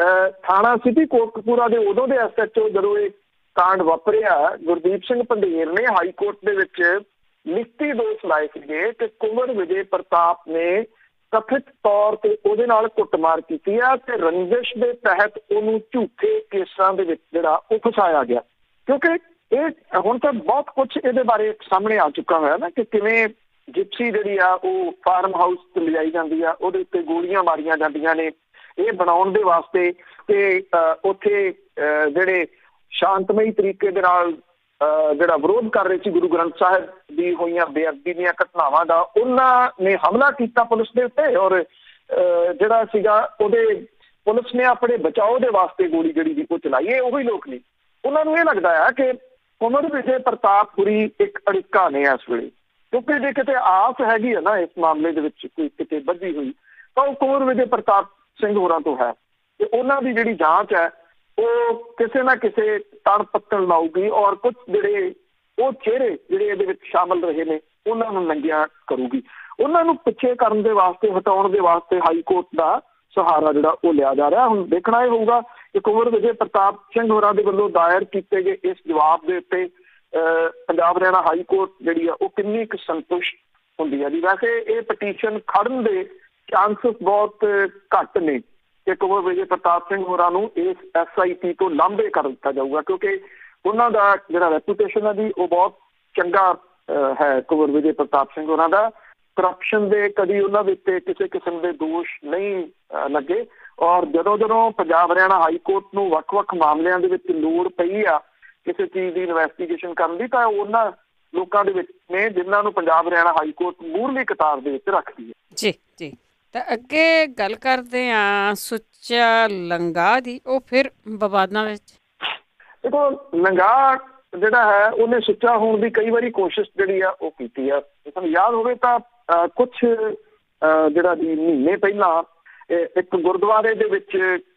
ਥਾਣਾ ਸਿਟੀ ਕੋਟਕਪੂਰਾ ਦੇ ਉਦੋਂ ਦੇ ਐਸ ਐਚ ਓ ਜਦੋਂ ਇਹ ਕਾਂਡ ਵਾਪਰਿਆ ਗੁਰਦੀਪ ਸਿੰਘ ਪੰਧੇਰ ਨੇ ਹਾਈ ਕੋਰਟ ਦੇ ਵਿੱਚ ਲਿਖਤੀ ਦੋਸ਼ ਲਾਏ ਸੀਗੇ ਕਿ ਕੁੰਵਰ ਵਿਜੇ ਪ੍ਰਤਾਪ ਨੇ ਕਥਿਤ ਤੌਰ ਤੇ ਉਹਦੇ ਨਾਲ ਕੁੱਟਮਾਰ ਕੀਤੀ ਹੈ ਤੇ ਰੰਜਿਸ਼ ਦੇ ਤਹਿਤ ਉਹਨੂੰ ਝੂਠੇ ਕੇਸਾਂ ਦੇ ਵਿੱਚ ਜਿਹੜਾ ਉਹ ਫਸਾਇਆ ਗਿਆ। ਕਿਉਂਕਿ ਇਹ ਹੁਣ ਤਾਂ ਬਹੁਤ ਕੁਛ ਇਹਦੇ ਬਾਰੇ ਸਾਹਮਣੇ ਆ ਚੁੱਕਾ ਹੋਇਆ ਨਾ ਕਿ ਕਿਵੇਂ ਜਿਪਸੀ ਜਿਹੜੀ ਆ ਉਹ ਫਾਰਮ ਹਾਊਸ ਤੇ ਲਿਜਾਈ ਜਾਂਦੀ ਆ, ਉਹਦੇ ਉੱਤੇ ਗੋਲੀਆਂ ਮਾਰੀਆਂ ਜਾਂਦੀਆਂ ਨੇ ਇਹ ਬਣਾਉਣ ਦੇ ਵਾਸਤੇ ਤੇ ਉੱਥੇ ਜਿਹੜੇ ਸ਼ਾਂਤਮਈ ਤਰੀਕੇ ਦੇ ਨਾਲ ਜਿਹੜਾ ਵਿਰੋਧ ਕਰ ਰਹੇ ਸੀ ਗੁਰੂ ਗ੍ਰੰਥ ਸਾਹਿਬ ਦੀ ਹੋਈਆਂ ਬੇਅਦਬੀ ਦੀਆਂ ਘਟਨਾਵਾਂ ਦਾ, ਉਹਨਾਂ ਨੇ ਹਮਲਾ ਕੀਤਾ ਪੁਲਿਸ ਦੇ ਉੱਤੇ ਔਰ ਜਿਹੜਾ ਸੀਗਾ ਉਹਦੇ ਪੁਲਿਸ ਨੇ ਆਪਣੇ ਬਚਾਓ ਦੇ ਵਾਸਤੇ ਗੋਲੀ ਜਿਹੜੀ ਦੀ ਉਹ ਚਲਾਈ। ਇਹ ਉਹੀ ਲੋਕ ਨੇ, ਉਹਨਾਂ ਨੂੰ ਇਹ ਲੱਗਦਾ ਹੈ ਕਿ ਕੁੰਵਰ ਵਿਜੇ ਪ੍ਰਤਾਪ ਪੁਰੀ ਇੱਕ ਅੜਿੱਕਾ ਨੇ ਇਸ ਵੇਲੇ, ਕਿਉਂਕਿ ਜੇ ਕਿਤੇ ਆਸ ਹੈਗੀ ਹੈ ਨਾ ਇਸ ਮਾਮਲੇ ਦੇ ਵਿੱਚ ਕੋਈ ਕਿਤੇ ਵੱਧੀ ਹੋਈ ਤਾਂ ਉਹ ਕੁੰਵਰ ਵਿਜੇ ਪ੍ਰਤਾਪ ਸਿੰਘ ਹੋਰਾਂ ਤੋਂ ਹੈ ਤੇ ਉਹਨਾਂ ਦੀ ਜਿਹੜੀ ਜਾਂਚ ਹੈ ਉਹ ਕਿਸੇ ਨਾ ਕਿਸੇ ਤਣ ਪੱਤਣ ਲਾਊਗੀ ਔਰ ਕੁਝ ਜਿਹੜੇ ਉਹ ਚਿਹਰੇ ਜਿਹੜੇ ਇਹਦੇ ਵਿੱਚ ਸ਼ਾਮਲ ਰਹੇ ਨੇ ਉਹਨਾਂ ਨੂੰ ਨੰਗਿਆ ਕਰੂਗੀ। ਉਹਨਾਂ ਨੂੰ ਪਿੱਛੇ ਕਰਨ ਦੇ ਵਾਸਤੇ, ਹਟਾਉਣ ਦੇ ਵਾਸਤੇ ਹਾਈ ਕੋਰਟ ਦਾ ਸਹਾਰਾ ਜਿਹੜਾ ਉਹ ਲਿਆ ਜਾ ਰਿਹਾ। ਹੁਣ ਦੇਖਣਾ ਇਹ ਹੋਊਗਾ ਕਿ ਕੁੰਵਰ ਵਿਜੇ ਪ੍ਰਤਾਪ ਸਿੰਘ ਹੋਰਾਂ ਦੇ ਵੱਲੋਂ ਦਾਇਰ ਕੀਤੇ ਗਏ ਇਸ ਜਵਾਬ ਦੇ ਉੱਤੇ ਪੰਜਾਬ ਹਰਿਆਣਾ ਹਾਈ ਕੋਰਟ ਜਿਹੜੀ ਆ ਉਹ ਕਿੰਨੀ ਕੁ ਸੰਤੁਸ਼ਟ ਹੁੰਦੀ ਹੈ ਜੀ। ਵੈਸੇ ਇਹ ਪਟੀਸ਼ਨ ਖੜਨ ਦੇ ਚਾਂਸਸ ਬਹੁਤ ਘੱਟ ਨੇ ਕਿ ਕੁੰਵਰ ਵਿਜੇ ਪ੍ਰਤਾਪ ਸਿੰਘ ਹੋਰਾਂ ਨੂੰ ਇਸ ਐਸ ਆਈ ਟੀ ਤੋਂ ਲਾਂਭੇ ਕਰ ਦਿੱਤਾ ਜਾਊਗਾ, ਕਿਉਂਕਿ ਉਹਨਾਂ ਦਾ ਜਿਹੜਾ ਰੈਪੂਟੇਸ਼ਨ ਹੈ ਜੀ ਉਹ ਬਹੁਤ ਚੰਗਾ ਹੈ। ਕੁੰਵਰ ਵਿਜੇ ਪ੍ਰਤਾਪ ਸਿੰਘ ਹੋਰਾਂ ਦਾ ਕਰਪਸ਼ਨ ਦੇ ਕਦੀ ਉਹਨਾਂ ਦੇ ਉੱਤੇ ਕਿਸੇ ਕਿਸਮ ਦੇ ਦੋਸ਼ ਨਹੀਂ ਲੱਗੇ ਔਰ ਜਦੋਂ ਜਦੋਂ ਪੰਜਾਬ ਹਰਿਆਣਾ ਹਾਈ ਕੋਰਟ ਨੂੰ ਵੱਖ-ਵੱਖ ਮਾਮਲਿਆਂ ਦੇ ਵਿੱਚ ਲੋੜ ਪਈ ਆ ਕਿਸੇ ਚੀਜ਼ ਦੀ ਇਨਵੈਸਟੀਗੇਸ਼ਨ ਕਰਨ ਦੀ ਤਾਂ ਉਹਨਾਂ ਲੋਕਾਂ ਦੇ ਵਿੱਚ ਨੇ ਜਿਨ੍ਹਾਂ ਨੂੰ ਪੰਜਾਬ ਹਰਿਆਣਾ ਹਾਈ ਕੋਰਟ ਮੂਹਰਲੀ ਕਤਾਰ ਦੇ ਵਿੱਚ ਰੱਖਦੀ ਹੈ। ਜੀ ਜੀ ਤਾਂ ਅੱਗੇ ਗੱਲ ਕਰਦੇ ਹਾਂ ਸੁੱਚਾ ਲੰਗਾ ਦੀ, ਉਹ ਫਿਰ ਵਿਵਾਦਾਂ ਵਿੱਚ। ਦੇਖੋ ਲੰਗਾ ਜਿਹੜਾ ਹੈ ਉਹਨੇ ਸੁੱਚਾ ਹੋਣ ਦੀ ਕਈ ਵਾਰੀ ਕੋਸ਼ਿਸ਼ ਜਿਹੜੀ ਆ ਉਹ ਕੀਤੀ ਆ। ਤੁਹਾਨੂੰ ਯਾਦ ਹੋਵੇ ਤਾਂ ਕੁਛ ਜਿਹੜਾ ਦੀ ਮਹੀਨੇ ਪਹਿਲਾਂ ਇੱਕ ਗੁਰਦੁਆਰੇ ਦੇ ਵਿੱਚ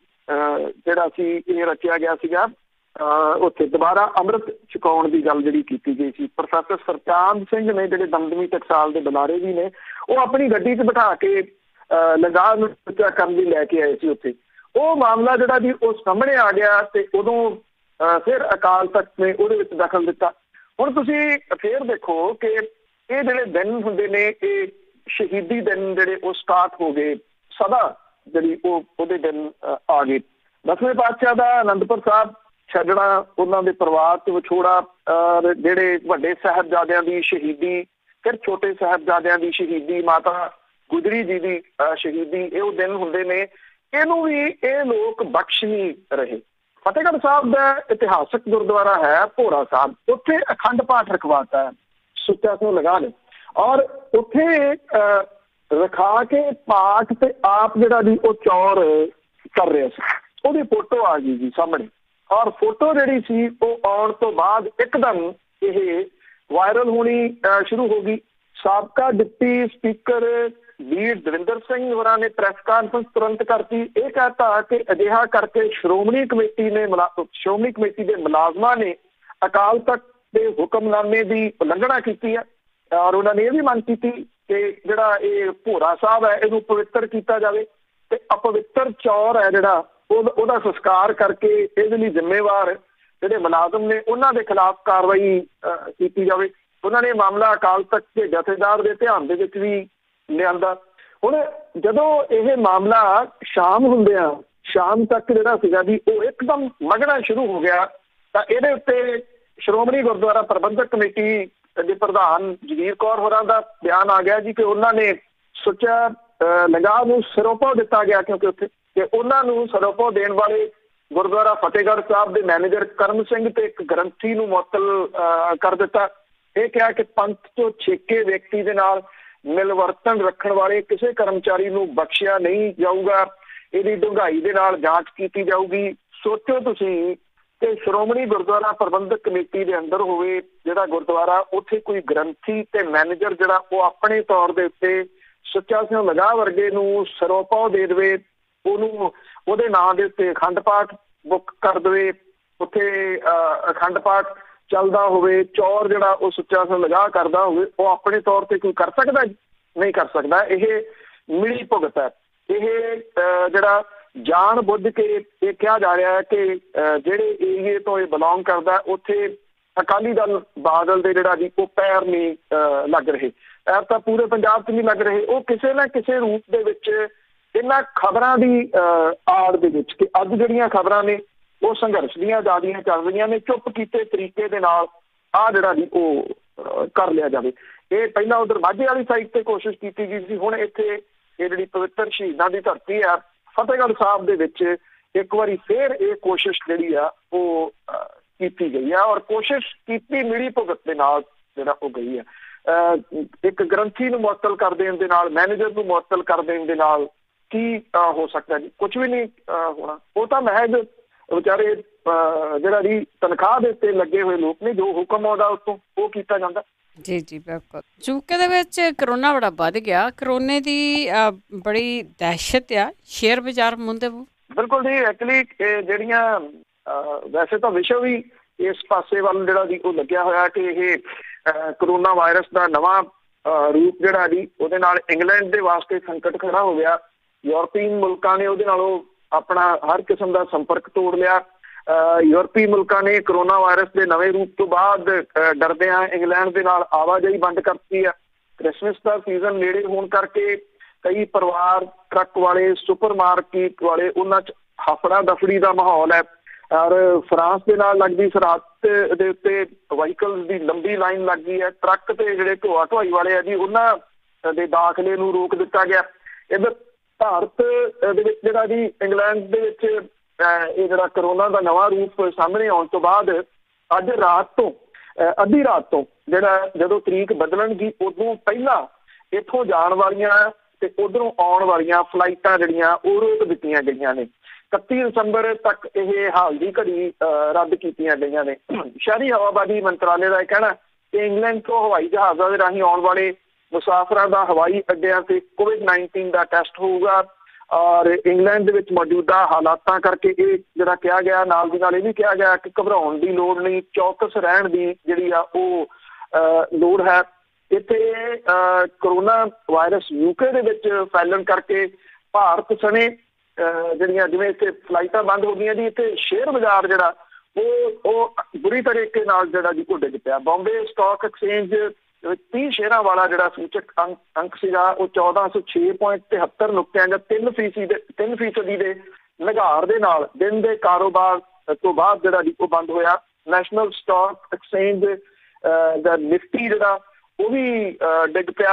ਜਿਹੜਾ ਸੀ ਇਹ ਰਚਿਆ ਗਿਆ ਸੀਗਾ, ਉੱਥੇ ਦੁਬਾਰਾ ਅੰਮ੍ਰਿਤ ਛਕਾਉਣ ਦੀ ਗੱਲ ਜਿਹੜੀ ਕੀਤੀ ਗਈ ਸੀ। ਪ੍ਰੋਫੈਸਰ ਸਰਚਾਂਦ ਸਿੰਘ ਨੇ ਜਿਹੜੇ ਦਮਦਮੀ ਟਕਸਾਲ ਦੇ ਬੁਲਾਰੇ ਵੀ ਨੇ, ਉਹ ਆਪਣੀ ਗੱਡੀ 'ਚ ਬਿਠਾ ਕੇ ਲੰਗਾ ਨੂੰ ਸੁੱਚਾ ਕਰਨ ਲਈ ਲੈ ਕੇ ਆਏ ਸੀ ਉੱਥੇ। ਉਹ ਮਾਮਲਾ ਜਿਹੜਾ ਜੀ ਉਹ ਸਾਹਮਣੇ ਆ ਗਿਆ ਤੇ ਉਦੋਂ ਫਿਰ ਅਕਾਲ ਤਖਤ ਨੇ ਉਹਦੇ ਵਿੱਚ ਦਖਲ ਦਿੱਤਾ। ਹੁਣ ਤੁਸੀਂ ਫੇਰ ਦੇਖੋ ਕਿ ਇਹ ਜਿਹੜੇ ਦਿਨ ਹੁੰਦੇ ਨੇ ਇਹ ਸ਼ਹੀਦੀ ਦਿਨ ਜਿਹੜੇ ਉਹ ਸਟਾਰਟ ਹੋ ਗਏ, ਸਦਾ ਜਿਹੜੀ ਉਹ ਉਹਦੇ ਦਿਨ ਆ ਗਏ। ਦਸਵੇਂ ਪਾਤਸ਼ਾਹ ਦਾ ਅਨੰਦਪੁਰ ਸਾਹਿਬ ਛੱਡਣਾ, ਉਹਨਾਂ ਦੇ ਪਰਿਵਾਰ ਤੋਂ ਵਿਛੋੜਾ, ਜਿਹੜੇ ਵੱਡੇ ਸਾਹਿਬਜ਼ਾਦਿਆਂ ਦੀ ਸ਼ਹੀਦੀ, ਫਿਰ ਛੋਟੇ ਸਾਹਿਬਜ਼ਾਦਿਆਂ ਦੀ ਸ਼ਹੀਦੀ, ਮਾਤਾ ਗੁਜਰੀ ਜੀ ਦੀ ਸ਼ਹੀਦੀ ਇਹ ਉਹ ਦਿਨ ਹੁੰਦੇ ਨੇ, ਇਹਨੂੰ ਵੀ ਇਹ ਲੋਕ ਬਖਸ਼ ਨਹੀਂ ਰਹੇ। ਫਤਿਹਗੜ੍ਹ ਸਾਹਿਬ ਦਾ ਇਤਿਹਾਸਕ ਗੁਰਦੁਆਰਾ ਹੈ ਭੋਰਾ ਸਾਹਿਬ, ਉੱਥੇ ਅਖੰਡ ਪਾਠ ਰਖਵਾਤਾ ਹੈ ਸੁੱਚਾ ਸਿੰਘ ਲਗਾ ਨੇ, ਔਰ ਉੱਥੇ ਰਖਾ ਕੇ ਪਾਠ ਤੇ ਆਪ ਜਿਹੜਾ ਜੀ ਉਹ ਚੌਰ ਕਰ ਰਿਹਾ ਸੀ। ਉਹਦੀ ਫੋਟੋ ਆ ਗਈ ਜੀ ਸਾਹਮਣੇ, ਔਰ ਫੋਟੋ ਜਿਹੜੀ ਸੀ ਉਹ ਆਉਣ ਤੋਂ ਬਾਅਦ ਇੱਕਦਮ ਇਹ ਵਾਇਰਲ ਹੋਣੀ ਸ਼ੁਰੂ ਹੋ ਗਈ। ਸਾਬਕਾ ਡਿਪਟੀ ਸਪੀਕਰ ਵੀਰ ਦਵਿੰਦਰ ਸਿੰਘ ਹੋਰਾਂ ਨੇ ਪ੍ਰੈਸ ਕਾਨਫਰੰਸ ਤੁਰੰਤ ਕਰਤੀ। ਇਹ ਕਹਤਾ ਕਿ ਅਜਿਹਾ ਕਰਕੇ ਸ਼੍ਰੋਮਣੀ ਕਮੇਟੀ ਨੇ ਸ਼੍ਰੋਮਣੀ ਕਮੇਟੀ ਦੇ ਮੁਲਾਜ਼ਮਾਂ ਨੇ ਅਕਾਲ ਤਖਤ ਦੇ ਹੁਕਮਨਾਮੇ ਦੀ ਉਲੰਘਣਾ ਕੀਤੀ ਹੈ, ਔਰ ਉਹਨਾਂ ਨੇ ਇਹ ਵੀ ਮੰਗ ਕੀਤੀ ਕਿ ਜਿਹੜਾ ਇਹ ਭੋਰਾ ਸਾਹਿਬ ਹੈ ਇਹਨੂੰ ਪਵਿੱਤਰ ਕੀਤਾ ਜਾਵੇ ਤੇ ਅਪਵਿੱਤਰ ਚੌਰ ਹੈ ਜਿਹੜਾ ਉਹ ਉਹਦਾ ਸੰਸਕਾਰ ਕਰਕੇ ਇਹਦੇ ਲਈ ਜ਼ਿੰਮੇਵਾਰ ਜਿਹੜੇ ਮੁਲਾਜ਼ਮ ਨੇ ਉਹਨਾਂ ਦੇ ਖਿਲਾਫ ਕਾਰਵਾਈ ਕੀਤੀ ਜਾਵੇ। ਉਹਨਾਂ ਨੇ ਮਾਮਲਾ ਅਕਾਲ ਤਖਤ ਦੇ ਜਥੇਦਾਰ ਦੇ ਧਿਆਨ ਦੇ ਵਿੱਚ ਵੀ ਲਿਆਂਦਾ। ਹੁਣ ਜਦੋਂ ਇਹ ਮਾਮਲਾ ਸ਼ਾਮ ਹੁੰਦਿਆਂ ਸ਼ਾਮ ਤੱਕ ਜਿਹੜਾ ਸੀਗਾ ਜੀ ਉਹ ਇੱਕਦਮ ਮਗਣਾ ਸ਼ੁਰੂ ਹੋ ਗਿਆ, ਤਾਂ ਇਹਦੇ ਉੱਤੇ ਸ਼੍ਰੋਮਣੀ ਗੁਰਦੁਆਰਾ ਪ੍ਰਬੰਧਕ ਕਮੇਟੀ ਦੇ ਪ੍ਰਧਾਨ ਜਗੀਰ ਕੌਰ ਹੋਰਾਂ ਦਾ ਬਿਆਨ ਆ ਗਿਆ ਜੀ ਕਿ ਉਹਨਾਂ ਨੇ ਸੁੱਚਾ ਲਗਾਅ ਨੂੰ ਸਿਰੋਪਾ ਦਿੱਤਾ ਗਿਆ, ਕਿਉਂਕਿ ਉੱਥੇ ਤੇ ਉਹਨਾਂ ਨੂੰ ਸਿਰੋਪਾ ਦੇਣ ਵਾਲੇ ਗੁਰਦੁਆਰਾ ਫਤਿਹਗੜ੍ਹ ਸਾਹਿਬ ਦੇ ਮੈਨੇਜਰ ਕਰਮ ਸਿੰਘ ਤੇ ਇੱਕ ਗ੍ਰੰਥੀ ਨੂੰ ਮੁਅੱਤਲ ਕਰ ਦਿੱਤਾ। ਇਹ ਕਿਹਾ ਕਿ ਪੰਥ ਤੋਂ ਛੇਕੇ ਵਿਅਕਤੀ ਦੇ ਨਾਲ ਮਿਲਵਰਤਨ ਰੱਖਣ ਵਾਲੇ ਕਿਸੇ ਕਰਮਚਾਰੀ ਨੂੰ ਬਖਸ਼ਿਆ ਨਹੀਂ ਜਾਊਗਾ, ਇਹਦੀ ਡੂੰਘਾਈ ਦੇ ਨਾਲ ਜਾਂਚ ਕੀਤੀ ਜਾਊਗੀ। ਸੋਚੋ ਤੁਸੀਂ ਕਿ ਸ਼੍ਰੋਮਣੀ ਗੁਰਦੁਆਰਾ ਪ੍ਰਬੰਧਕ ਕਮੇਟੀ ਦੇ ਅੰਦਰ ਹੋਵੇ ਜਿਹੜਾ ਗੁਰਦੁਆਰਾ, ਉੱਥੇ ਕੋਈ ਗ੍ਰੰਥੀ ਤੇ ਮੈਨੇਜਰ ਜਿਹੜਾ ਉਹ ਆਪਣੇ ਤੌਰ ਦੇ ਉੱਤੇ ਸੁੱਚਾ ਸਿੰਘ ਲਗਾਅ ਵਰਗੇ ਨੂੰ ਸਿਰੋਪਾ ਦੇ ਦੇਵੇ, ਉਹਨੂੰ ਉਹਦੇ ਨਾਂ ਦੇ ਉੱਤੇ ਅਖੰਡ ਪਾਠ ਬੁੱਕ ਕਰ ਦੇਵੇ, ਉੱਥੇ ਅਖੰਡ ਪਾਠ ਚੱਲਦਾ ਹੋਵੇ, ਚੌਰ ਜਿਹੜਾ ਉਹ ਸੁੱਚਾ ਸਿੰਘ ਲਗਾਅ ਕਰਦਾ ਹੋਵੇ, ਉਹ ਆਪਣੇ ਤੌਰ ਤੇ ਕੋਈ ਕਰ ਸਕਦਾ? ਨਹੀਂ ਕਰ ਸਕਦਾ। ਇਹ ਮਿਲੀ ਭੁਗਤ ਹੈ। ਇਹ ਜਿਹੜਾ ਜਾਣ ਬੁੱਝ ਕੇ ਇਹ ਕਿਹਾ ਜਾ ਰਿਹਾ ਹੈ ਕਿ ਜਿਹੜੇ ਏਰੀਏ ਤੋਂ ਇਹ ਬਿਲੋਂਗ ਕਰਦਾ ਉੱਥੇ ਅਕਾਲੀ ਦਲ ਬਾਦਲ ਦੇ ਜਿਹੜਾ ਜੀ ਉਹ ਪੈਰ ਨਹੀਂ ਲੱਗ ਰਹੇ, ਪੈਰ ਤਾਂ ਪੂਰੇ ਪੰਜਾਬ 'ਚ ਨਹੀਂ ਲੱਗ ਰਹੇ। ਉਹ ਕਿਸੇ ਨਾ ਕਿਸੇ ਰੂਪ ਦੇ ਵਿੱਚ ਇਹਨਾਂ ਖਬਰਾਂ ਦੀ ਆੜ ਦੇ ਵਿੱਚ ਕਿ ਅੱਜ ਜਿਹੜੀਆਂ ਖਬਰਾਂ ਨੇ ਉਹ ਸੰਘਰਸ਼ ਦੀਆਂ ਆਜ਼ਾਦੀਆਂ ਚੱਲ ਰਹੀਆਂ ਨੇ, ਚੁੱਪ ਕੀਤੇ ਤਰੀਕੇ ਦੇ ਨਾਲ ਆਹ ਜਿਹੜਾ ਜੀ ਉਹ ਕਰ ਲਿਆ ਜਾਵੇ। ਇਹ ਪਹਿਲਾਂ ਉਧਰ ਮਾਝੇ ਵਾਲੀ ਸਾਈਡ ਤੇ ਕੋਸ਼ਿਸ਼ ਕੀਤੀ ਗਈ ਸੀ, ਹੁਣ ਇੱਥੇ ਇਹ ਜਿਹੜੀ ਪਵਿੱਤਰ ਸ਼ਹੀਦਾਂ ਦੀ ਧਰਤੀ ਆ ਫਤਿਹਗੜ੍ਹ ਸਾਹਿਬ ਦੇ ਵਿੱਚ ਇੱਕ ਵਾਰੀ ਫੇਰ ਇਹ ਕੋਸ਼ਿਸ਼ ਜਿਹੜੀ ਆ ਉਹ ਕੀਤੀ ਗਈ ਆ, ਔਰ ਕੋਸ਼ਿਸ਼ ਕੀਤੀ ਮਿਲੀ ਭੁਗਤ ਦੇ ਨਾਲ ਜਿਹੜਾ ਉਹ ਗਈ ਆ। ਇੱਕ ਗ੍ਰੰਥੀ ਨੂੰ ਮੁਅੱਤਲ ਕਰ ਦੇਣ ਦੇ ਨਾਲ, ਮੈਨੇਜਰ ਨੂੰ ਮੁਅੱਤਲ ਕਰ ਦੇਣ ਦੇ ਨਾਲ ਕੀ ਹੋ ਸਕਦਾ ਜੀ? ਕੁਛ ਵੀ ਨਹੀਂ ਹੋਣਾ। ਉਹ ਤਾਂ ਮਹਿਜ ਵਿਚਾਰੇ ਜਿਹੜਾ ਜੀ ਤਨਖਾਹ ਦੇ ਉੱਤੇ ਲੱਗੇ ਹੋਏ ਲੋਕ ਨੇ, ਜੋ ਹੁਕਮ ਆਉਂਦਾ ਉੱਤੋਂ ਉਹ ਕੀਤਾ ਜਾਂਦਾ। ਜੀ ਜੀ ਬਿਲਕੁਲ। ਯੂਕੇ ਦੇ ਵਿੱਚ ਕਰੋਨਾ ਬੜਾ ਵੱਧ ਗਿਆ, ਕਰੋਨੇ ਦੀ ਬੜੀ ਦਹਿਸ਼ਤ ਆ, ਸ਼ੇਅਰ ਬਾਜ਼ਾਰ ਮੁੰਦੇ। ਬਿਲਕੁਲ ਜੀ, ਐਕਚੁਅਲੀ ਜਿਹੜੀਆਂ ਵੈਸੇ ਤਾਂ ਵਿਸ਼ਵ ਹੀ ਇਸ ਪਾਸੇ ਵੱਲ ਜਿਹੜਾ ਜੀ ਉਹ ਲੱਗਿਆ ਹੋਇਆ ਕਿ ਇਹ ਕਰੋਨਾ ਵਾਇਰਸ ਦਾ ਨਵਾਂ ਰੂਪ ਜਿਹੜਾ ਜੀ ਉਹਦੇ ਨਾਲ ਇੰਗਲੈਂਡ ਦੇ ਵਾਸਤੇ ਸੰਕਟ ਖੜਾ ਹੋ ਗਿਆ। ਯੂਰਪੀਨ ਮੁਲਕਾਂ ਨੇ ਉਹਦੇ ਨਾਲੋਂ ਆਪਣਾ ਹਰ ਕਿਸਮ ਦਾ ਸੰਪਰਕ ਤੋੜ ਲਿਆ। ਯੂਰਪੀ ਮੁਲਕਾਂ ਨੇ ਕਰੋਨਾ ਵਾਇਰਸ ਦੇ ਨਵੇਂ ਰੂਪ ਤੋਂ ਬਾਅਦ ਡਰਦਿਆਂ ਇੰਗਲੈਂਡ ਦੇ ਨਾਲ ਆਵਾਜਾਈ ਬੰਦ ਕਰਤੀ ਆ। ਕ੍ਰਿਸਮਸ ਦਾ ਸੀਜ਼ਨ ਨੇੜੇ ਹੋਣ ਕਰਕੇ ਕਈ ਪਰਿਵਾਰ, ਟਰੱਕ ਵਾਲੇ, ਸੁਪਰ ਮਾਰਕੀਟ ਵਾਲੇ, ਉਹਨਾਂ 'ਚ ਹਫੜਾ ਦਫੜੀ ਦਾ ਮਾਹੌਲ ਹੈ। ਔਰ ਫਰਾਂਸ ਦੇ ਨਾਲ ਲੱਗਦੀ ਸਰਹੱਦ ਦੇ ਉੱਤੇ ਵਹੀਕਲਸ ਦੀ ਲੰਬੀ ਲਾਈਨ ਲੱਗ ਗਈ ਹੈ। ਟਰੱਕ ਤੇ ਜਿਹੜੇ ਢੋਆ ਢੁਆਈ ਵਾਲੇ ਆ ਜੀ ਉਹਨਾਂ ਦੇ ਦਾਖਲੇ ਨੂੰ ਰੋਕ ਦਿੱਤਾ ਗਿਆ। ਇੱਧਰ ਭਾਰਤ ਦੇ ਵਿੱਚ ਜਿਹੜਾ ਜੀ ਇੰਗਲੈਂਡ ਦੇ ਵਿੱਚ ਇਹ ਜਿਹੜਾ ਕਰੋਨਾ ਦਾ ਨਵਾਂ ਰੂਪ ਸਾਹਮਣੇ ਆਉਣ ਤੋਂ ਬਾਅਦ ਅੱਜ ਰਾਤ ਤੋਂ ਅੱਧੀ ਰਾਤ ਤੋਂ ਜਿਹੜਾ ਜਦੋਂ ਤਰੀਕ ਬਦਲਣਗੀ ਉਦੋਂ ਪਹਿਲਾਂ ਇੱਥੋਂ ਜਾਣ ਵਾਲੀਆਂ ਤੇ ਉਧਰੋਂ ਆਉਣ ਵਾਲੀਆਂ ਫਲਾਈਟਾਂ ਜਿਹੜੀਆਂ ਉਹ ਰੋਕ ਦਿੱਤੀਆਂ ਗਈਆਂ ਨੇ। ਇਕੱਤੀ ਦਸੰਬਰ ਤੱਕ ਇਹ ਹਾਲ ਦੀ ਘੜੀ ਰੱਦ ਕੀਤੀਆਂ ਗਈਆਂ ਨੇ। ਸ਼ਹਿਰੀ ਹਵਾਬਾਜ਼ੀ ਮੰਤਰਾਲੇ ਦਾ ਇਹ ਕਹਿਣਾ ਕਿ ਇੰਗਲੈਂਡ ਤੋਂ ਹਵਾਈ ਜਹਾਜ਼ਾਂ ਦੇ ਰਾਹੀਂ ਆਉਣ ਵਾਲੇ ਮੁਸਾਫਰਾਂ ਦਾ ਹਵਾਈ ਅੱਡਿਆਂ ਤੇ ਕੋਵਿਡ ਨਾਈਨਟੀਨ ਦਾ ਟੈਸਟ ਹੋਊਗਾ। ਔਰ ਇੰਗਲੈਂਡ ਦੇ ਵਿੱਚ ਮੌਜੂਦਾ ਹਾਲਾਤਾਂ ਕਰਕੇ ਇਹ ਜਿਹੜਾ ਕਿਹਾ ਗਿਆ, ਨਾਲ ਦੀ ਨਾਲ ਇਹ ਵੀ ਕਿਹਾ ਗਿਆ ਕਿ ਘਬਰਾਉਣ ਦੀ ਲੋੜ ਨਹੀਂ, ਚੌਕਸ ਰਹਿਣ ਦੀ ਜਿਹੜੀ ਆ ਉਹ ਲੋੜ ਹੈ। ਇੱਥੇ ਕਰੋਨਾ ਵਾਇਰਸ ਯੂਕੇ ਦੇ ਵਿੱਚ ਫੈਲਣ ਕਰਕੇ ਭਾਰਤ ਸਣੇ ਜਿਹੜੀਆਂ ਜਿਵੇਂ ਇੱਥੇ ਫਲਾਈਟਾਂ ਬੰਦ ਹੋ ਗਈਆਂ ਜੀ, ਇੱਥੇ ਸ਼ੇਅਰ ਬਾਜ਼ਾਰ ਜਿਹੜਾ ਉਹ ਉਹ ਬੁਰੀ ਤਰੀਕੇ ਨਾਲ ਜਿਹੜਾ ਜੀ ਉਹ ਡਿੱਗ ਪਿਆ। ਬੰਬੇ ਸਟਾਕ ਐਕਸਚੇਂਜ ਤੀਹ ਸ਼ੇਅਰਾਂ ਵਾਲਾ ਜਿਹੜਾ ਸੂਚਕ ਅੰਕ ਅੰਕ ਸੀਗਾ ਉਹ ਚੌਦਾਂ ਸੌ ਛੇ ਪੁਆਇੰਟ ਤਿਹੱਤਰ ਨੁਕਤਿਆਂ ਜਾਂ ਤਿੰਨ ਫੀਸਦੀ ਦੇ ਤਿੰਨ ਫੀਸਦੀ ਦੇ ਨਿਘਾਰ ਦੇ ਨਾਲ ਦਿਨ ਦੇ ਕਾਰੋਬਾਰ ਤੋਂ ਬਾਅਦ ਜਿਹੜਾ ਜੀ ਉਹ ਬੰਦ ਹੋਇਆ। ਨੈਸ਼ਨਲ ਸਟਾਕ ਐਕਸਚੇਂਜ ਦਾ ਨਿਫਟੀ ਜਿਹੜਾ ਉਹ ਵੀ ਡਿੱਗ ਪਿਆ।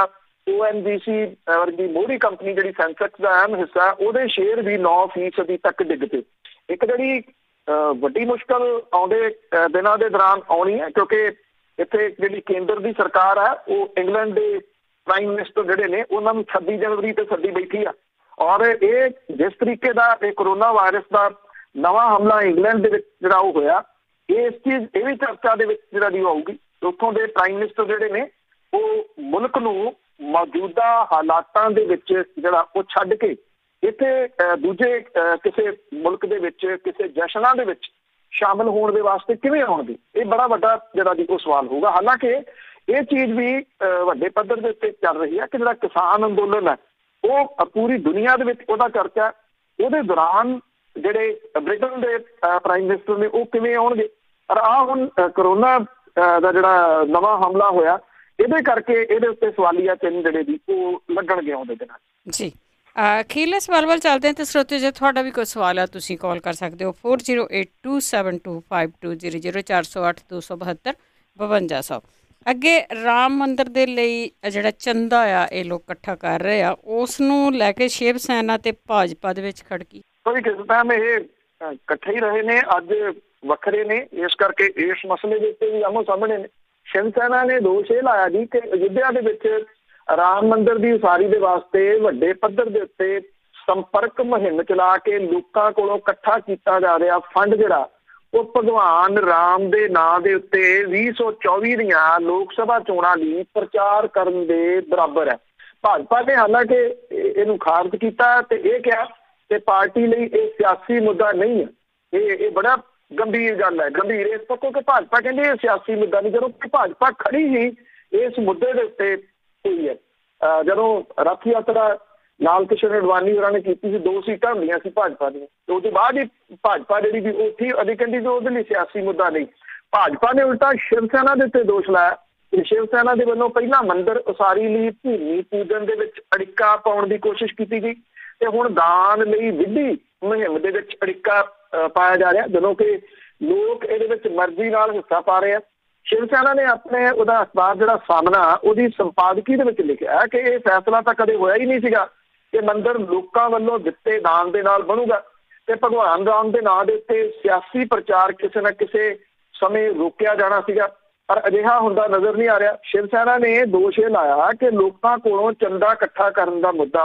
ओ एन जी सी वर्गी मोहरी कंपनी जी सेंसेक्स का अहम हिस्सा ਉਹਦੇ शेयर भी नौ फीसदी तक डिग पे। एक जी वड्डी मुश्किल आउंदे दिनों के दौरान आनी है, क्योंकि इत्थे जी केंद्र की सरकार है वो इंग्लैंड के प्राइम मिनिस्टर जोड़े ने उन्होंने छब्बी जनवरी से सदी बैठी है। और ये जिस तरीके का कोरोना वायरस का नवा हमला इंग्लैंड के जोड़ा होया, इस चीज़ ये भी चर्चा के आऊगी। उत्थों के प्राइम मिनिस्टर जोड़े ने वो मुल्क नूं मौजूदा हालातां दे विच जिहड़ा वो छड्ड के इत्थे दूजे किसी मुल्क दे विच किसी जशनां दे विच शामिल होने के वास्ते किवें आउणगे, ये बड़ा वड्डा जिहड़ा जी वो सवाल होगा। हालांकि ये चीज़ भी वड्डे पद्धर दे उत्ते चल रही है कि जिहड़ा किसान अंदोलन है वो पूरी दुनिया दे विच उहदा चर्चा, उहदे दौरान जिहड़े ब्रिटेन दे प्राइम मिनिस्टर ने वो किवें आउणगे। और आ हुण करोना दा जिहड़ा नवा हमला होया, ਇਹਦੇ ਕਰਕੇ ਇਹਦੇ ਉੱਤੇ ਸਵਾਲੀਆ ਚਿੰਨ੍ਹ ਜਿਹੜੇ ਦੀ ਉਹ ਲੱਗਣਗੇ ਆਉਂਦੇ ਦਿਨਾਂ ਜੀ। ਅਖੀਰਲੇ ਸਵਾਲ ਵੱਲ ਚੱਲਦੇ ਹਾਂ ਤੇ ਸਰੋਤੇ ਜੇ ਤੁਹਾਡਾ ਵੀ ਕੋਈ ਸਵਾਲ ਆ ਤੁਸੀਂ ਕਾਲ ਕਰ ਸਕਦੇ ਹੋ four zero eight two seven two five two zero zero ਚਾਰ ਸੌ ਅੱਠ ਦੋ ਸੌ ਬਹੱਤਰ ਬਵੰਜਾ ਸੌ। ਅੱਗੇ ਰਾਮ ਮੰਦਰ ਦੇ ਲਈ ਜਿਹੜਾ ਚੰਦਾ ਆ ਇਹ ਲੋਕ ਇਕੱਠਾ ਕਰ ਰਹੇ ਆ, ਉਸ ਨੂੰ ਲੈ ਕੇ ਸ਼ਿਵ ਸੈਨਾ ਤੇ ਭਾਜਪਾ ਦੇ ਵਿੱਚ ਖੜਕੀ ਕੋਈ ਕਿਸ ਟਾਈਮ ਇਹ ਇਕੱਠੇ ਹੀ ਰਹੇ ਨੇ, ਅੱਜ ਵੱਖਰੇ ਨੇ, ਇਸ ਕਰਕੇ ਇਸ ਮਸਲੇ ਦੇ ਉੱਤੇ ਵੀ ਆਮੋ ਸਾਹਮਣੇ ਨੇ। शिव सेना ने दोष ये लाया जी कि अयोध्या के विच राम मंदिर की उसारी के वास्ते वड्डे पद्धर के उत्ते संपर्क मुहिम चला के लोकां कोलों इकट्ठा किया जा रहा फंड जिहड़ा वो भगवान राम के नां दे उत्ते बीस सौ चौबी दियां लोक सभा चोणां लई प्रचार करन दे बराबर है। भाजपा ने हालांकि इहनूं खारिज कीता ते इह कहा कि पार्टी लई इह सियासी मुद्दा नहीं है। ये ये बड़ा गंभीर गल है, गंभीर इस पक्कों कि भाजपा कहती है सियासी मुद्दा नहीं, जो भाजपा खड़ी ही इस मुद्दे के उत्ते हुई है। ਜਦੋਂ रथ यात्रा लाल कृष्ण अडवाणी होरां ने कीती सी, दो सीटां हुंदियां सी भाजपा दी, ते उस बाद ही भाजपा जिहड़ी भी उत्थे अभी कहती जो उहदे लई सियासी मुद्दा नहीं। भाजपा ने उल्टा शिव सेना दे उत्ते दोष लाया कि शिव सेना दे वल्लों पहिलां मंदिर उसारी लई भूमि पूजन दे विच अड़िक्का पाउण दी कोशिश कीती गई ते हुण दान लई विधि मुहिम दे विच अड़िक्का पाया जा रहा, ਜਦੋਂ कि लोग ये मर्जी नाल हिस्सा पा रहे हैं। शिव सेना ने अपने उहदा अखबार जिहड़ा सामना उहदी संपादकी दे विच लिखिआ कि यह फैसला तो कदे होया ही नहीं सीगा कि मंदिर लोकां वल्लों दित्ते दान दे नाल बनूगा ते भगवान राम दे नां दे उत्ते सियासी प्रचार किसी न किसी समय रोकिया जाना सीगा, पर अजिहा हुंदा नज़र नहीं आ रहा। शिव सेना ने दोष ये लाया कि लोकां कोलों चंदा इकट्ठा करन दा मुद्दा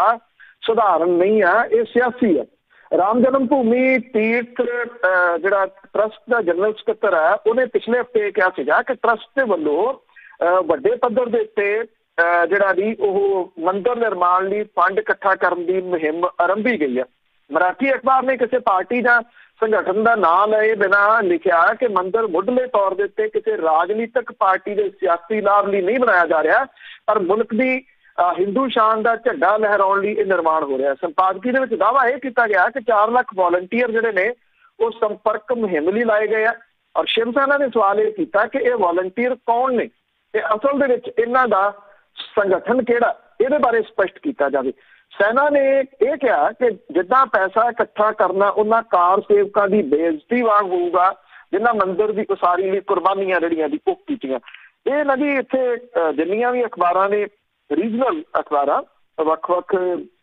सधारण नहीं है, ये सियासी है। राम जन्म भूमि तीर्थ जिहड़ा ट्रस्ट का जनरल सकत्तर है उन्हें पिछले हफ्ते कहा सीगा कि ट्रस्ट के वल्लों वड्डे पद्धर दे उत्ते जिहड़ा दी ओह मंदिर निर्माण लई फंड इकट्ठा करन दी मुहिम आरंभी गई है। मराठी अखबार ने किसी पार्टी या संगठन का नाम लए बिना लिखिआ कि मंदिर मुढ़ले तौर के उत्ते किसी राजनीतिक पार्टी के सियासी लाभ लई नहीं बनाया जा रहा, पर मुल्क की हिंदू शान का झंडा लहराउण लई इह निर्माण हो रहा है। संपादकी दे विच दावा यह किया गया कि चार लाख वॉलंटियर जिहड़े ने वो संपर्क मुहिम लई लाए गए हैं। और शिव सेना ने सवाल यह किया कि यह वॉलंटियर कौन ने ते असल दे विच इन्हां दा संगठन किहड़ा, इहदे बारे स्पष्ट किया जाए। सेना ने यह कहा कि जिद्दां पैसा इकट्ठा करना उन्हां कार सेवकां की बेइज्जती वांग होऊगा जिन्हां मंदिर की उसारी लई कुर्बानियां जिहड़ियां दी ओह कीतीआं। इह ना जी इत्थे जिन्नियां भी अखबारां ने रीजनल अखबारां ਵੱਖ-ਵੱਖ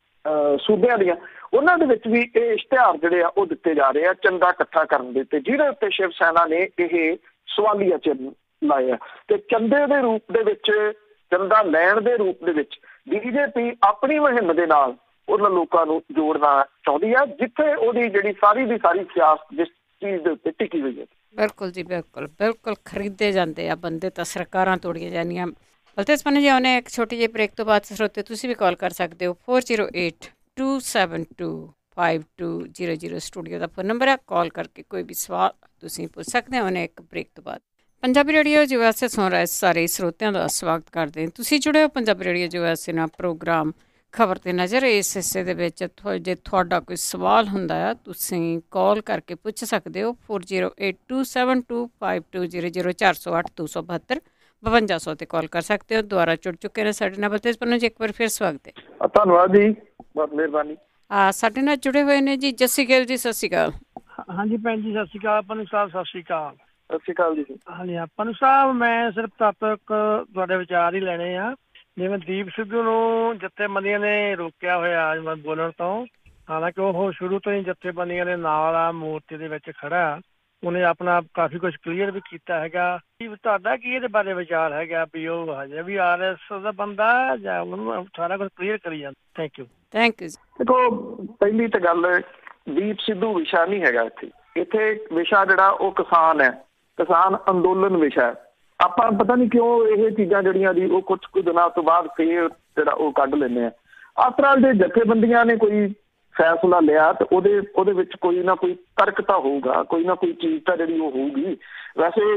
सूबਿਆਂ ਦੀਆਂ ਉਹਨਾਂ ਦੇ ਵਿੱਚ ਵੀ ਇਹ ਇਸ਼ਤਿਹਾਰ ਜਿਹੜੇ ਆ ਉਹ ਦਿੱਤੇ ਜਾ ਰਹੇ ਆ ਚੰਦਾ ਇਕੱਠਾ ਕਰਨ ਦੇ, ਤੇ ਜਿਹਦੇ ਉੱਤੇ ਸ਼ਿਵ ਸੈਨਾ ਨੇ ਇਹ ਸਵਾਲੀਆ ਚਿੰਨ੍ਹ ਲਾਇਆ ਤੇ ਚੰਦੇ ਦੇ ਰੂਪ ਦੇ ਵਿੱਚ, ਚੰਦਾ ਲੈਣ ਦੇ ਰੂਪ ਦੇ ਵਿੱਚ ਬੀਜੇਪੀ ਆਪਣੀ ਮੁਹਿੰਮ ਦੇ ਨਾਲ ਉਹਨਾਂ ਲੋਕਾਂ ਨੂੰ ਜੋੜਨਾ ਚਾਹੁੰਦੀ ਆ ਜਿੱਥੇ ਉਹਦੀ ਜਿਹੜੀ ਸਾਰੀ ਦੀ ਸਾਰੀ ਸਿਆਸਤ ਜਿਸ ਚੀਜ਼ ਦੇ ਉੱਤੇ ਟਿਕੀ ਹੋਈ ਹੈ। ਬਿਲਕੁਲ ਜੀ, ਬਿਲਕੁਲ ਬਿਲकुल ਖਰੀਦੇ ਜਾਂਦੇ ਆ ਬੰਦੇ ਤਾਂ ਸਰਕਾਰਾਂ ਤੋੜੀਆਂ ਜਾਂਦੀਆਂ। ਬਲਤੇਜ ਪੰਨੇ ਜੀ ਆਉਣੇ ਇੱਕ ਛੋਟੀ ਜਿਹੀ ਬ੍ਰੇਕ ਤੋਂ ਬਾਅਦ ਸਰੋਤੇ ਤੁਸੀਂ ਵੀ ਕਾਲ ਕਰ ਸਕਦੇ ਹੋ four zero eight two seven two five two zero zero studio ਦਾ ਫੋਨ ਨੰਬਰ ਹੈ, ਕਾਲ ਕਰਕੇ ਕੋਈ ਵੀ ਸਵਾਲ ਤੁਸੀਂ ਪੁੱਛ ਸਕਦੇ ਹੋ। ਉਹਨੇ ਇੱਕ ਬ੍ਰੇਕ ਤੋਂ ਬਾਅਦ ਪੰਜਾਬੀ ਰੇਡੀਓ ਜੋ ਐਸੇ ਸੁਣ ਰਹੇ ਸਾਰੇ ਸਰੋਤਿਆਂ ਦਾ ਸਵਾਗਤ ਕਰਦੇ ਹਾਂ। ਤੁਸੀਂ ਜੁੜੇ ਹੋ ਪੰਜਾਬੀ ਰੇਡੀਓ ਜੋ ਐਸੇ ਨਾਲ ਪ੍ਰੋਗਰਾਮ ਖਬਰ 'ਤੇ ਨਜ਼ਰ। ਇਸ ਹਿੱਸੇ ਦੇ ਵਿੱਚ ਜੇ ਤੁਹਾਡਾ ਕੋਈ ਸਵਾਲ ਹੁੰਦਾ ਆ ਤੁਸੀਂ ਕਾਲ ਕਰਕੇ ਪੁੱਛ ਸਕਦੇ ਹੋ four zero eight two seven two five two zero zero ਚਾਰ ਸੌ ਅੱਠ ਦੋ ਸੌ ਬਹੱਤਰ ਬਵੰਜਾ ਸੌ ਤੇ ਕਾਲ ਕਰ ਸਕਦੇ ਹੋ। ਦੁਆਰਾ ਜੁੜ ਚੁੱਕੇ ਨੇ ਸਾਡੇ ਨਾਲ ਬਲਤੇਜ ਪੰਨੂ ਜੀ, ਇੱਕ ਵਾਰ ਫਿਰ ਸਵਾਗਤ ਹੈ। ਧੰਨਵਾਦ ਜੀ, ਬਹੁਤ ਮਿਹਰਬਾਨੀ। ਸਾਡੇ ਨਾਲ ਜੁੜੇ ਹੋਏ ਨੇ ਜੀ ਜੱਸੀ ਗਿੱਲ ਜੀ, ਸਤਿ ਸ਼੍ਰੀ ਅਕਾਲ। ਹਾਂਜੀ ਭੈਣ ਜੀ, ਸਤਿ ਸ਼੍ਰੀ ਅਕਾਲ। ਪੰਨੂ ਸਾਹਿਬ ਸਤਿ ਸ਼੍ਰੀ ਅਕਾਲ। ਸਤਿ ਸ਼੍ਰੀ ਅਕਾਲ ਜੀ। ਹਾਂਜੀ ਪੰਨੂ ਸਾਹਿਬ, ਮੈਂ ਸਿਰਫ ਤਦ ਤੱਕ ਤੁਹਾਡੇ ਵਿਚਾਰ ਹੀ ਲੈਣੇ ਆ ਜਿਵੇਂ ਦੀਪ ਸਿੱਧੂ ਨੂੰ ਜਥੇਬੰਦੀਆਂ ਨੇ ਰੋਕਿਆ ਹੋਇਆ ਬੋਲਣ ਤੋਂ, ਹਾਲਾਂਕਿ ਉਹ ਸ਼ੁਰੂ ਤੋਂ ਹੀ ਜਥੇਬੰਦੀਆਂ ਦੇ ਨਾਲ ਆ, ਮੂਰਤੀ ਦੇ ਵਿੱਚ ਖੜਾ, ਉਹਨੇ ਆਪਣਾ ਕਾਫੀ ਕੁਝ ਕਲੀਅਰ ਵੀ ਕੀਤਾ ਹੈਗਾ। ਤੁਹਾਡਾ ਕੀ ਇਹਦੇ ਬਾਰੇ ਵਿਚਾਰ ਹੈਗਾ ਵੀ ਉਹ ਹਜੇ ਵੀ ਆਰ ਐਸ ਦਾ ਬੰਦਾ ਜਾਂ ਉਹਨੂੰ ਸਾਰਾ ਕੁਝ ਕਲੀਅਰ ਕਰੀ ਜਾਂਦਾ? Thank you. Thank you. ਦੇਖੋ, ਪਹਿਲੀ ਤਾਂ ਗੱਲ ਦੀਪ ਸਿੱਧੂ ਵਿਸ਼ਾ ਨਹੀਂ ਹੈਗਾ ਇੱਥੇ। ਇੱਥੇ ਵਿਸ਼ਾ ਜਿਹੜਾ ਉਹ ਕਿਸਾਨ ਹੈ, ਕਿਸਾਨ ਅੰਦੋਲਨ ਵਿਸ਼ਾ ਹੈ। ਆਪਾਂ ਪਤਾ ਨਹੀਂ ਕਿਉਂ ਇਹ ਚੀਜ਼ਾਂ ਜਿਹੜੀਆਂ ਦੀ ਉਹ ਕੁਛ ਕੁ ਦਿਨਾਂ ਤੋਂ ਬਾਅਦ ਫੇਰ ਜਿਹੜਾ ਉਹ ਕੱਢ ਲੈਂਦੇ ਆ। ਆਸਰਾ ਦੇ ਜਥੇਬੰਦੀਆਂ ਨੇ ਕੋਈ ਫੈਸਲਾ ਲਿਆ ਤੇ ਉਹਦੇ ਉਹਦੇ ਵਿੱਚ ਕੋਈ ਨਾ ਕੋਈ ਤਰਕ ਤਾਂ ਹੋਊਗਾ, ਕੋਈ ਨਾ ਕੋਈ ਚੀਜ਼ ਤਾਂ ਜਿਹੜੀ ਉਹ ਹੋਊਗੀ। ਵੈਸੇ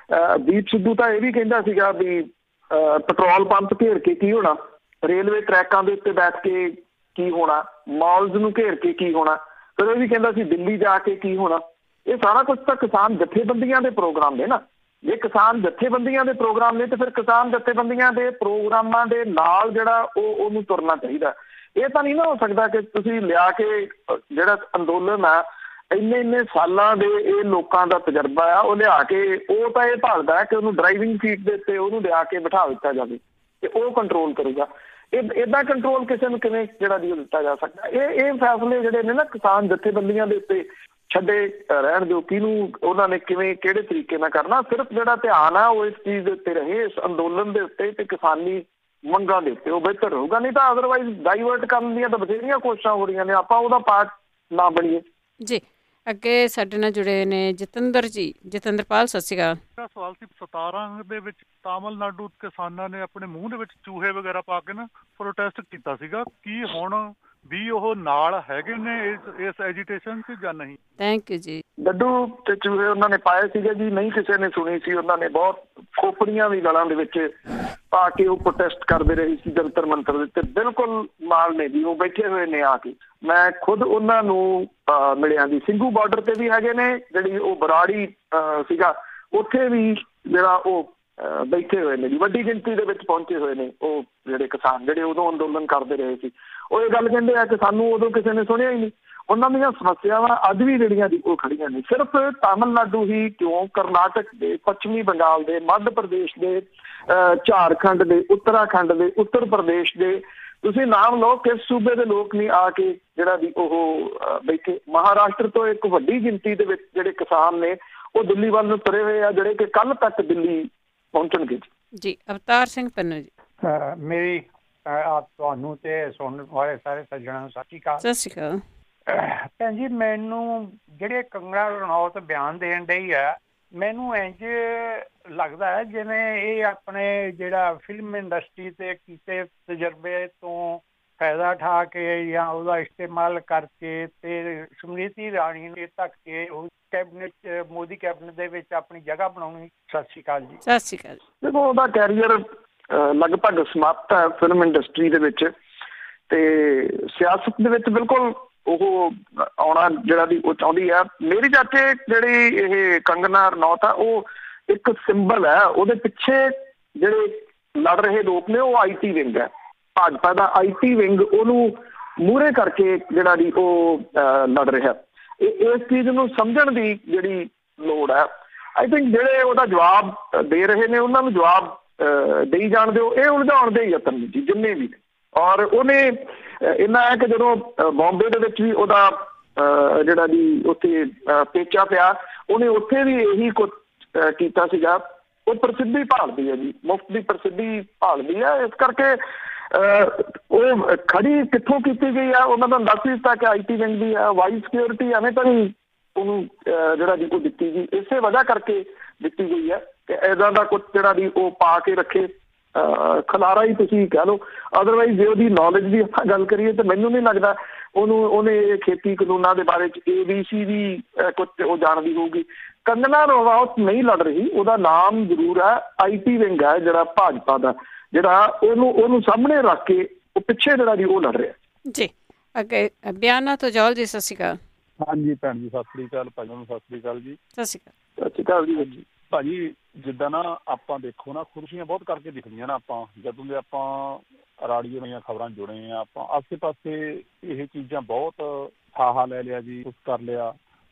ਦੀਪ ਸਿੱਧੂ ਤਾਂ ਇਹ ਵੀ ਕਹਿੰਦਾ ਸੀਗਾ ਵੀ ਪੈਟਰੋਲ ਪੰਪ ਘੇਰ ਕੇ ਕੀ ਹੋਣਾ, ਰੇਲਵੇ ਟਰੈਕਾਂ ਦੇ ਉੱਤੇ ਬੈਠ ਕੇ ਕੀ ਹੋਣਾ, ਮਾਲਜ਼ ਨੂੰ ਘੇਰ ਕੇ ਕੀ ਹੋਣਾ, ਫਿਰ ਇਹ ਵੀ ਕਹਿੰਦਾ ਸੀ ਦਿੱਲੀ ਜਾ ਕੇ ਕੀ ਹੋਣਾ। ਇਹ ਸਾਰਾ ਕੁਛ ਤਾਂ ਕਿਸਾਨ ਜਥੇਬੰਦੀਆਂ ਦੇ ਪ੍ਰੋਗਰਾਮ ਨੇ ਨਾ। ਜੇ ਕਿਸਾਨ ਜਥੇਬੰਦੀਆਂ ਦੇ ਪ੍ਰੋਗਰਾਮ ਨੇ ਤੇ ਫਿਰ ਕਿਸਾਨ ਜਥੇਬੰਦੀਆਂ ਦੇ ਪ੍ਰੋਗਰਾਮਾਂ ਦੇ ਨਾਲ ਜਿਹੜਾ ਉਹ ਉਹਨੂੰ ਤੁਰਨਾ ਚਾਹੀਦਾ। ਇਹ ਤਾਂ ਨਹੀਂ ਨਾ ਹੋ ਸਕਦਾ ਕਿ ਤੁਸੀਂ ਲਿਆ ਕੇ ਜਿਹੜਾ ਅੰਦੋਲਨ ਆ, ਇੰਨੇ ਇੰਨੇ ਸਾਲਾਂ ਦੇ ਇਹ ਲੋਕਾਂ ਦਾ ਤਜਰਬਾ ਆ, ਉਹ ਲਿਆ ਕੇ ਉਹ ਤਾਂ ਇਹ ਭਾਲਦਾ ਕਿ ਉਹਨੂੰ ਡਰਾਈਵਿੰਗ ਸੀਟ ਦੇ ਉੱਤੇ ਉਹਨੂੰ ਲਿਆ ਕੇ ਬਿਠਾ ਦਿੱਤਾ ਜਾਵੇ ਤੇ ਉਹ ਕੰਟਰੋਲ ਕਰੂਗਾ। ਇਹ ਇੱਦਾਂ ਕੰਟਰੋਲ ਕਿਸੇ ਨੂੰ ਕਿਵੇਂ ਜਿਹੜਾ ਦੀ ਦਿੱਤਾ ਜਾ ਸਕਦਾ? ਇਹ ਇਹ ਫੈਸਲੇ ਜਿਹੜੇ ਨੇ ਨਾ ਕਿਸਾਨ ਜਥੇਬੰਦੀਆਂ ਦੇ ਉੱਤੇ ਛੱਡੇ ਰਹਿਣ ਦਿਓ, ਕਿਹਨੂੰ ਉਹਨਾਂ ਨੇ ਕਿਵੇਂ ਕਿਹੜੇ ਤਰੀਕੇ ਨਾਲ ਕਰਨਾ। ਸਿਰਫ ਜਿਹੜਾ ਧਿਆਨ ਆ ਉਹ ਇਸ ਚੀਜ਼ ਦੇ ਉੱਤੇ ਰਹੇ, ਇਸ ਅੰਦੋਲਨ ਦੇ ਉੱਤੇ ਤੇ ਕਿਸਾਨੀ ਮੰਗਾਂ ਦੇ ਉੱਤੇ, ਉਹ ਬਿਹਤਰ ਰਹੂਗਾ। ਨਹੀਂ ਤਾਂ ਅਦਰਵਾਈਜ਼ ਡਾਈਵਰਟ ਕਰਨ ਦੀਆਂ ਤਾਂ ਬਥੇਰੀਆਂ ਕੋਸ਼ਿਸ਼ਾਂ ਹੋ ਰਹੀਆਂ ਨੇ, ਆਪਾਂ ਉਹਦਾ ਪਾਰਟ ਨਾ ਬਣੀਏ ਜੀ। ਅੱਗੇ ਸਾਡੇ ਨਾਲ ਜੁੜੇ ਨੇ ਜਤਿੰਦਰ ਜੀ। ਜਤਿੰਦਰਪਾਲ, ਸਤਿ ਸ਼੍ਰੀ ਅਕਾਲ। ਮੇਰਾ ਸਵਾਲ ਸੀ, ਸਤਾਰਾਂ ਦੇ ਵਿੱਚ ਤਾਮਿਲਨਾਡੂ ਕਿਸਾਨਾਂ ਨੇ ਆਪਣੇ ਮੂੰਹ ਦੇ ਵਿੱਚ ਚੂਹੇ ਵਗੈਰਾ ਪਾ ਕੇ ਨਾ ਪ੍ਰੋਟੈਸਟ ਕੀਤਾ ਸੀਗਾ। ਕੀ ਹੁਣ ਵੀ ਉਹ ਨਾਲ ਹੈਗੇ ਨੇ ਇਸ ਇਸ ਐਜੀਟੇਸ਼ਨ 'ਚ ਜਾਂ ਨਹੀਂ? ਥੈਂਕ ਯੂ ਜੀ। ਡੱਡੂ ਤੇ ਚੂਹੇ ਉਹਨਾਂ ਨੇ ਪਾਏ ਸੀਗੇ ਜੀ, ਨਹੀਂ ਕਿਸੇ ਨੇ ਸੁਣੀ ਸੀ। ਉਹਨਾਂ ਨੇ ਬਹੁਤ ਖੋਪੜੀਆਂ ਵੀ ਗਲਾਂ ਦੇ ਵਿੱਚ ਪਾ ਕੇ ਉਹ ਪ੍ਰੋਟੈਸਟ ਕਰਦੇ ਰਹੇ ਸੀ ਜੰਤਰ ਮੰਤਰ ਦੇ ਉੱਤੇ। ਬਿਲਕੁਲ ਨਾਲ ਨੇ ਜੀ, ਉਹ ਬੈਠੇ ਹੋਏ ਨੇ ਆ ਕੇ। ਮੈਂ ਖੁਦ ਉਹਨਾਂ ਨੂੰ ਮਿਲਿਆ ਜੀ। ਸਿੰਘੂ ਬਾਰਡਰ ਤੇ ਵੀ ਹੈਗੇ ਨੇ, ਜਿਹੜੀ ਉਹ ਬਰਾੜੀ ਸੀਗਾ ਉੱਥੇ ਵੀ ਜਿਹੜਾ ਉਹ ਬੈਠੇ ਹੋਏ ਨੇ ਜੀ, ਵੱਡੀ ਗਿਣਤੀ ਦੇ ਵਿੱਚ ਪਹੁੰਚੇ ਹੋਏ ਨੇ ਉਹ ਜਿਹੜੇ ਕਿਸਾਨ ਜਿਹੜੇ ਉਦੋਂ ਅੰਦੋਲਨ ਕਰਦੇ ਰਹੇ ਸੀ। ਉਹ ਇਹ ਗੱਲ ਕਹਿੰਦੇ ਆ ਕਿ ਸਾਨੂੰ ਉਦੋਂ ਕਿਸੇ ਨੇ ਸੁਣਿਆ ਹੀ ਨਹੀਂ। ਉਹਨਾਂ ਦੀਆਂ ਸਮੱਸਿਆਵਾਂ ਅੱਜ ਵੀ ਜਿਹੜੀਆਂ ਦੀ ਉਹ ਖੜੀਆਂ ਨੇ। ਸਿਰਫ ਤਾਮਿਲਨਾਡੂ ਹੀ ਕਿਉਂ, ਕਰਨਾਟਕ ਦੇ, ਪੱਛਮੀ ਬੰਗਾਲ ਦੇ, ਮੱਧ ਪ੍ਰਦੇਸ਼ ਦੇ, ਝਾਰਖੰਡ ਦੇ, ਉੱਤਰਾਖੰਡ ਦੇ, ਉੱਤਰ ਪ੍ਰਦੇਸ਼ ਦੇ, ਤੁਸੀਂ ਨਾਮ ਲਓ, ਕਿਸ ਸੂਬੇ ਦੇ ਲੋਕ ਨਹੀਂ ਆ ਕੇ ਜਿਹੜਾ ਵੀ ਉਹ ਬੈਠੇ। ਮਹਾਰਾਸ਼ਟਰ ਤੋਂ ਇੱਕ ਵੱਡੀ ਗਿਣਤੀ ਦੇ ਵਿੱਚ ਜਿਹੜੇ ਕਿਸਾਨ ਨੇ ਉਹ ਦਿੱਲੀ ਵੱਲ ਨੂੰ ਤੁਰੇ ਹੋਏ ਆ, ਜਿਹੜੇ ਕਿ ਕੱਲ੍ਹ ਤੱਕ ਦਿੱਲੀ ਪਹੁੰਚਣਗੇ ਜੀ। ਅਵਤਾਰ ਸਿੰਘ ਪੰਨੂ ਜੀ। ਮੇਰੀ ਤੁਹਾਨੂੰ ਤੇ ਸੁਣਨ ਵਾਲੇ ਸਾਰੇ ਸੱਜਣਾਂ ਨੂੰ ਸਤਿ ਸ਼੍ਰੀ ਅਕਾਲ। ਸਤਿ ਸ਼੍ਰੀ ਅਕਾਲ ਭੈਣ ਜੀ। ਮੈਨੂੰ ਜਿਹੜੇ ਕੰਗਨਾ ਰਣੌਤ ਬਿਆਨ ਦੇਣ ਡਈ ਆ, ਮੈਨੂੰ ਇੰਝ ਲੱਗਦਾ ਹੈ ਜਿਵੇਂ ਇਹ ਆਪਣੇ ਜਿਹੜਾ ਫਿਲਮ ਇੰਡਸਟਰੀ ਤੇ ਕੀਤੇ ਤਜਰਬੇ ਤੋਂ ਫਾਇਦਾ ਉਠਾ ਕੇ ਜਾਂ ਉਹਦਾ ਇਸਤੇਮਾਲ ਕਰਕੇ ਤੇ ਸਮ੍ਰਿਤੀ ਇਰਾਨੀ ਨੇ ਧੱਕ ਕੇ ਉਹ ਕੈਬਨਿਟ, ਮੋਦੀ ਕੈਬਨਿਟ ਦੇ ਵਿੱਚ ਆਪਣੀ ਜਗ੍ਹਾ ਬਣਾਉਣੀ। ਸਤਿ ਸ਼੍ਰੀ ਅਕਾਲ ਜੀ। ਸਤਿ ਸ਼੍ਰੀ ਅਕਾਲ। ਦੇਖੋ, ਉਹਦਾ ਕੈਰੀਅਰ ਲਗਭਗ ਸਮਾਪਤ ਹੈ ਫਿਲਮ ਇੰਡਸਟਰੀ ਦੇ ਵਿੱਚ, ਤੇ ਸਿਆਸਤ ਦੇ ਵਿੱਚ ਬਿਲਕੁਲ ਉਹ ਆਉਣਾ ਜਿਹੜਾ ਵੀ ਉਹ ਚਾਹੁੰਦੀ ਆ। ਮੇਰੀ ਚਾਚੇ ਜਿਹੜੀ ਇਹ ਕੰਗਨਾ ਰਣੌਤ ਆ, ਉਹ ਇੱਕ ਸਿੰਬਲ ਹੈ। ਉਹਦੇ ਪਿੱਛੇ ਜਿਹੜੇ ਲੜ ਰਹੇ ਲੋਕ ਨੇ ਉਹ ਆਈ ਟੀ ਵਿੰਗ ਹੈ, ਭਾਜਪਾ ਦਾ ਆਈ ਟੀ ਵਿੰਗ ਉਹਨੂੰ ਮੂਹਰੇ ਕਰਕੇ ਜਿਹੜਾ ਵੀ ਉਹ ਲੜ ਰਿਹਾ। ਇਹ ਇਸ ਚੀਜ਼ ਨੂੰ ਸਮਝਣ ਦੀ ਜਿਹੜੀ ਲੋੜ ਹੈ। ਆਈ ਥਿੰਕ ਜਿਹੜੇ ਉਹਦਾ ਜਵਾਬ ਦੇ ਰਹੇ ਨੇ ਉਹਨਾਂ ਨੂੰ ਜਵਾਬ ਦੇਈ ਜਾਣ ਦਿਓ। ਇਹ ਉਲਝਾਉਣ ਦੇ ਯਤਨ ਜੀ ਜਿੰਨੇ ਵੀ ਨੇ। ਔਰ ਉਹਨੇ ਇੰਨਾ ਹੈ ਕਿ ਜਦੋਂ ਬੋਂਬੇ ਦੇ ਵਿੱਚ ਵੀ ਉਹਦਾ ਜਿਹੜਾ ਵੀ ਉੱਥੇ ਪੇਚਾ ਪਿਆ, ਉਹਨੇ ਉੱਥੇ ਵੀ ਇਹੀ ਕੁਝ ਕੀਤਾ ਸੀਗਾ। ਉਹ ਪ੍ਰਸਿੱਧੀ ਭਾਲਦੀ ਹੈ ਜੀ, ਮੁਫ਼ਤ ਦੀ ਪ੍ਰਸਿੱਧੀ ਭਾਲਦੀ ਹੈ। ਇਸ ਕਰਕੇ ਉਹ ਖੜੀ ਕਿੱਥੋਂ ਕੀਤੀ ਗਈ ਆ, ਉਹਨਾਂ ਦਾ ਦੱਸ ਦਿੱਤਾ ਕਿ ਆਈ ਟੀ ਵਿੰਗ ਦੀ ਹੈ, ਵਾਈਸ ਸਿਕਿਉਰਿਟੀ ਐਵੇਂ ਤਾਂ ਨਹੀਂ ਉਹਨੂੰ ਜਿਹੜਾ ਵੀ ਉਹ ਦਿੱਤੀ ਗਈ। ਇਸੇ ਵਜ੍ਹਾ ਕਰਕੇ ਦਿੱਤੀ ਗਈ ਹੈ ਕਿ ਇੱਦਾਂ ਦਾ ਕੁਛ ਜਿਹੜਾ ਵੀ ਉਹ ਪਾ ਕੇ ਰੱਖੇ, ਖਲਾਰਾ ਹੀ ਤੁਸੀਂ ਕਹਿ ਲਓ। ਅਦਰਵਾਈਜ਼ ਜੇ ਉਹਦੀ ਨੌਲੇਜ ਦੀ ਆਪਾਂ ਗੱਲ ਕਰੀਏ ਤਾਂ ਮੈਨੂੰ ਨਹੀਂ ਲੱਗਦਾ ਉਹਨੂੰ ਉਹਨੇ ਖੇਤੀ ਕਾਨੂੰਨਾਂ ਦੇ ਬਾਰੇ 'ਚ ਏ ਬੀ ਸੀ ਦੀ ਕੁਛ ਉਹ ਜਾਣਦੀ ਹੋਊਗੀ। ਕੰਗਨਾ ਰਣੌਤ ਨਹੀਂ ਲੜ ਰਹੀ, ਉਹਦਾ ਨਾਮ ਜ਼ਰੂਰ ਹੈ ਆਈ ਟੀ ਵਿੰਗ ਹੈ ਜਿਹੜਾ ਭਾਜਪਾ ਦਾ, ਜਿਹੜਾ ਉਹਨੂੰ ਉਹਨੂੰ ਸਾਹਮਣੇ ਰੱਖ ਕੇ ਉਹ ਪਿੱਛੇ ਜਿਹੜਾ ਵੀ ਉਹ ਲੜ ਰਿਹਾ ਜੀ। ਅੱਗੇ ਬਿਆਨਾ ਤੋਂ ਜੌਲ ਜੀ। ਸਤਿ ਸ਼੍ਰੀ ਅਕਾਲ। ਹਾਂਜੀ ਭੈਣ ਜੀ, ਸਤਿ ਸ੍ਰੀ ਅਕਾਲ। ਭਾਜੀ ਨੂੰ ਸਤਿ ਸ੍ਰੀ ਅਕਾਲ ਜੀ। ਸਤਿ ਸ਼੍ਰੀ ਅਕਾਲ। ਸਤਿ ਸ਼੍ਰੀ ਅਕਾਲ ਜੀ। ਭਾਜੀ ਜਿੱਦਾਂ ਨਾ ਆਪਾਂ ਦੇਖੋ ਨਾ, ਖੁਰਸ਼ੀਆਂ ਬਹੁਤ ਕਰਕੇ ਦਿਖਦੀਆਂ ਨਾ। ਆਪਾਂ ਜਦੋਂ ਦੇ ਆਪਾਂ ਰਾਡੀਓ ਦੀਆਂ ਖਬਰਾਂ ਜੁੜੇ ਆ, ਆਪਾਂ ਆਸੇ ਪਾਸੇ ਇਹ ਚੀਜ਼ਾਂ ਬਹੁਤ ਹਾਹਾ ਲੈ ਲਿਆ ਜੀ, ਕੁਛ ਕਰ ਲਿਆ।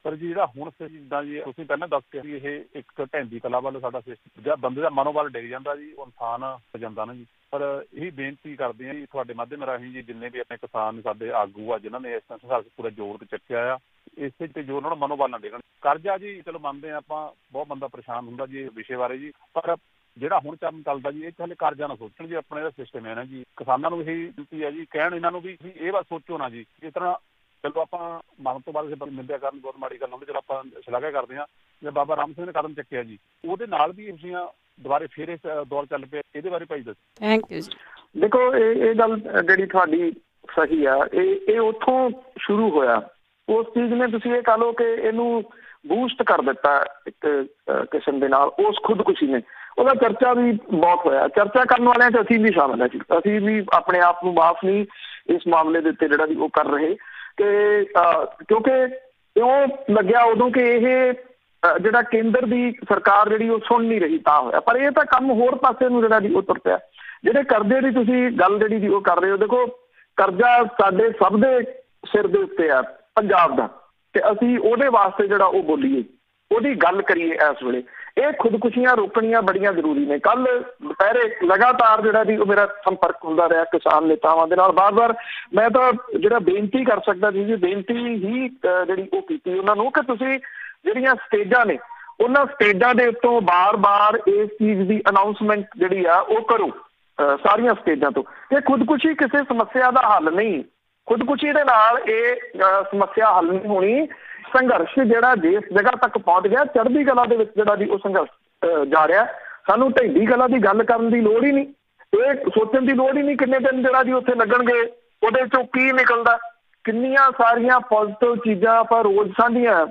ਪਰ ਜੀ ਜਿਹੜਾ ਹੁਣ ਜਿੱਦਾਂ ਜੀ ਤੁਸੀਂ ਪਹਿਲਾਂ ਦੱਸ ਕੇ ਵੀ ਇਹ ਇੱਕ ਢਹਿੰਦੀ ਕਲਾ ਵੱਲ ਸਾਡਾ ਸਿਸਟਮ ਜਾਂ ਬੰਦੇ ਦਾ ਮਨੋਬਲ ਡਿੱਗ ਜਾਂਦਾ ਜੀ, ਉਹ ਇਨਸਾਨ ਹੋ ਜਾਂਦਾ ਨਾ ਜੀ। ਪਰ ਇਹੀ ਬੇਨਤੀ ਕਰਦੇ ਹਾਂ ਜੀ ਤੁਹਾਡੇ ਮਾਧਿਅਮ ਰਾਹੀਂ ਜੀ, ਜਿੰਨੇ ਵੀ ਆਪਣੇ ਕਿਸਾਨ ਸਾਡੇ ਆਗੂ ਆ ਜਿਨ੍ਹਾਂ ਨੇ ਇਸ ਸੰਘਰਸ਼ ਪੂਰੇ ਜ਼ੋਰ ਤੇ ਚੱਕਿਆ ਆ, ਇਸੇ ਤੇ ਜ਼ੋਰ ਨਾਲ ਮਨੋਬਲ ਨਾ ਡਿੱਗਣ। ਕਰਜ਼ਾ ਜੀ ਚਲੋ ਮੰਨਦੇ ਹਾਂ ਆਪਾਂ, ਬਹੁਤ ਬੰਦਾ ਪਰੇਸ਼ਾਨ ਹੁੰਦਾ ਜੀ ਇਹ ਵਿਸ਼ੇ ਬਾਰੇ ਜੀ, ਪਰ ਜਿਹੜਾ ਹੁਣ ਚੱਲ ਚੱਲਦਾ ਜੀ ਇਹ ਹਾਲੇ ਕਰਜ਼ਾ ਨਾ ਸੋਚਣ ਜੀ। ਆਪਣਾ ਇਹਦਾ ਸਿਸਟਮ ਹੈ ਨਾ ਜੀ, ਕਿਸਾਨਾਂ ਨੂੰ ਇਹੀ ਬੇਨਤੀ ਹੈ ਜੀ, ਕਹਿਣ ਇਹਨਾਂ ਨੂੰ ਵੀ ਇਹ ਬਸ ਸੋਚੋ ਨਾ ਜੀ। ਇਸ ਤਰ੍ਹਾਂ ਚਲੋ ਆਪਾਂ ਮਰਨ ਤੋਂ ਬਾਅਦ ਕਿਸੇ ਨਿੰਦਿਆ ਕਰਨ ਬਹੁਤ ਮਾੜੀ ਗੱਲ ਹੁੰਦੀ, ਚਲੋ ਆਪਾਂ ਸ਼ਲਾਘਾ ਕਰਦੇ ਹਾਂ। ਜੇ ਬਾਬਾ ਰਾਮ ਸਿੰਘ ਨੇ ਕਦਮ ਚੱਕਿਆ ਜੀ, ਉਹਦੇ ਨਾਲ ਵੀ ਤੁਸੀਂ ਦੁਬਾਰੇ ਫਿਰ ਇਸ ਦੌਰ ਚੱਲ ਪਿਆ, ਇਹਦੇ ਬਾਰੇ ਭਾਈ ਦੱਸੋ। ਥੈਂਕ ਯੂ ਜੀ। ਦੇਖੋ ਇਹ ਇਹ ਗੱਲ ਜਿਹੜੀ ਤੁਹਾਡੀ ਸਹੀ ਆ, ਇਹ ਇਹ ਉੱਥੋਂ ਸ਼ੁਰੂ ਹੋਇਆ। ਉਸ ਚੀਜ਼ ਨੇ ਤੁਸੀਂ ਇਹ ਕਹ ਲਓ ਕਿ ਇਹਨੂੰ ਬੂਸਟ ਕਰ ਦਿੱਤਾ ਇੱਕ ਕਿਸਮ ਦੇ ਨਾਲ, ਉਸ ਖੁਦਕੁਸ਼ੀ ਨੇ। ਉਹਦਾ ਚਰਚਾ ਵੀ ਬਹੁਤ ਹੋਇਆ, ਚਰਚਾ ਕਰਨ ਵਾਲਿਆਂ 'ਚ ਅਸੀਂ ਵੀ ਸ਼ਾਮਲ ਹੈ ਜੀ। ਅਸੀਂ ਵੀ ਆਪਣੇ ਆਪ ਨੂੰ ਮਾਫ ਨਹੀਂ ਇਸ ਮਾਮਲੇ ਦੇ ਉੱਤੇ ਜਿਹੜਾ ਵੀ ਉਹ ਕਰ ਰਹੇ, ਕਿ ਕਿਉਂਕਿ ਕਿਉਂ ਲੱਗਿਆ ਉਦੋਂ ਕਿ ਇਹ ਜਿਹੜਾ ਕੇਂਦਰ ਦੀ ਸਰਕਾਰ ਜਿਹੜੀ ਉਹ ਸੁਣ ਨਹੀਂ ਰਹੀ ਤਾਂ ਹੋਇਆ। ਪਰ ਇਹ ਤਾਂ ਕੰਮ ਹੋਰ ਪਾਸੇ ਨੂੰ ਜਿਹੜਾ ਵੀ ਉਹ ਤੁਰ ਪਿਆ। ਜਿਹੜੇ ਕਰਜ਼ੇ ਦੀ ਤੁਸੀਂ ਗੱਲ ਜਿਹੜੀ ਦੀ ਉਹ ਕਰ ਰਹੇ ਹੋ, ਦੇਖੋ ਕਰਜ਼ਾ ਸਾਡੇ ਸਭ ਦੇ ਸਿਰ ਦੇ ਉੱਤੇ ਆ ਪੰਜਾਬ ਦਾ, ਤੇ ਅਸੀਂ ਉਹਦੇ ਵਾਸਤੇ ਜਿਹੜਾ ਉਹ ਬੋਲੀਏ, ਉਹਦੀ ਗੱਲ ਕਰੀਏ। ਇਸ ਵੇਲੇ ਇਹ ਖੁਦਕੁਸ਼ੀਆਂ ਰੋਕਣੀਆਂ ਬੜੀਆਂ ਜ਼ਰੂਰੀ ਨੇ। ਕੱਲ ਦੁਪਹਿਰੇ ਲਗਾਤਾਰ ਜਿਹੜਾ ਵੀ ਉਹ ਮੇਰਾ ਸੰਪਰਕ ਹੁੰਦਾ ਰਿਹਾ ਕਿਸਾਨ ਨੇਤਾਵਾਂ ਦੇ ਨਾਲ, ਬਾਰ ਬਾਰ ਮੈਂ ਤਾਂ ਜਿਹੜਾ ਬੇਨਤੀ ਕਰ ਸਕਦਾ ਸੀ ਜੀ, ਬੇਨਤੀ ਹੀ ਜਿਹੜੀ ਉਹ ਕੀਤੀ ਉਹਨਾਂ ਨੂੰ ਕਿ ਤੁਸੀਂ ਜਿਹੜੀਆਂ ਸਟੇਜਾਂ ਨੇ ਉਹਨਾਂ ਸਟੇਜਾਂ ਦੇ ਉੱਤੋਂ ਬਾਰ ਬਾਰ ਇਸ ਚੀਜ਼ ਦੀ ਅਨਾਊਂਸਮੈਂਟ ਜਿਹੜੀ ਆ ਉਹ ਕਰੋ ਸਾਰੀਆਂ ਸਟੇਜਾਂ ਤੋਂ। ਇਹ ਖੁਦਕੁਸ਼ੀ ਕਿਸੇ ਸਮੱਸਿਆ ਦਾ ਹੱਲ ਨਹੀਂ, ਖੁਦਕੁਸ਼ੀ ਦੇ ਨਾਲ ਇਹ ਸਮੱਸਿਆ ਹੱਲ ਨਹੀਂ ਹੋਣੀ। ਸੰਘਰਸ਼ ਜਿਹੜਾ ਜਿਸ ਜਗ੍ਹਾ ਤੱਕ ਪਹੁੰਚ ਗਿਆ, ਚੜ੍ਹਦੀ ਕਲਾ ਦੇ ਵਿੱਚ ਜਿਹੜਾ ਵੀ ਉਹ ਸੰਘਰਸ਼ ਜਾ ਰਿਹਾ, ਸਾਨੂੰ ਢਹਿੰਦੀ ਕਲਾ ਦੀ ਗੱਲ ਕਰਨ ਦੀ ਲੋੜ ਹੀ ਨਹੀਂ। ਇਹ ਸੋਚਣ ਦੀ ਲੋੜ ਹੀ ਨਹੀਂ ਕਿੰਨੇ ਦਿਨ ਜਿਹੜਾ ਜੀ ਉੱਥੇ ਲੱਗਣਗੇ, ਉਹਦੇ ਚੋਂ ਕੀ ਨਿਕਲਦਾ। ਕਿੰਨੀਆਂ ਸਾਰੀਆਂ ਪੋਜ਼ੀਟਿਵ ਚੀਜ਼ਾਂ ਆਪਾਂ ਰੋਜ਼ ਸਾਂਝੀਆਂ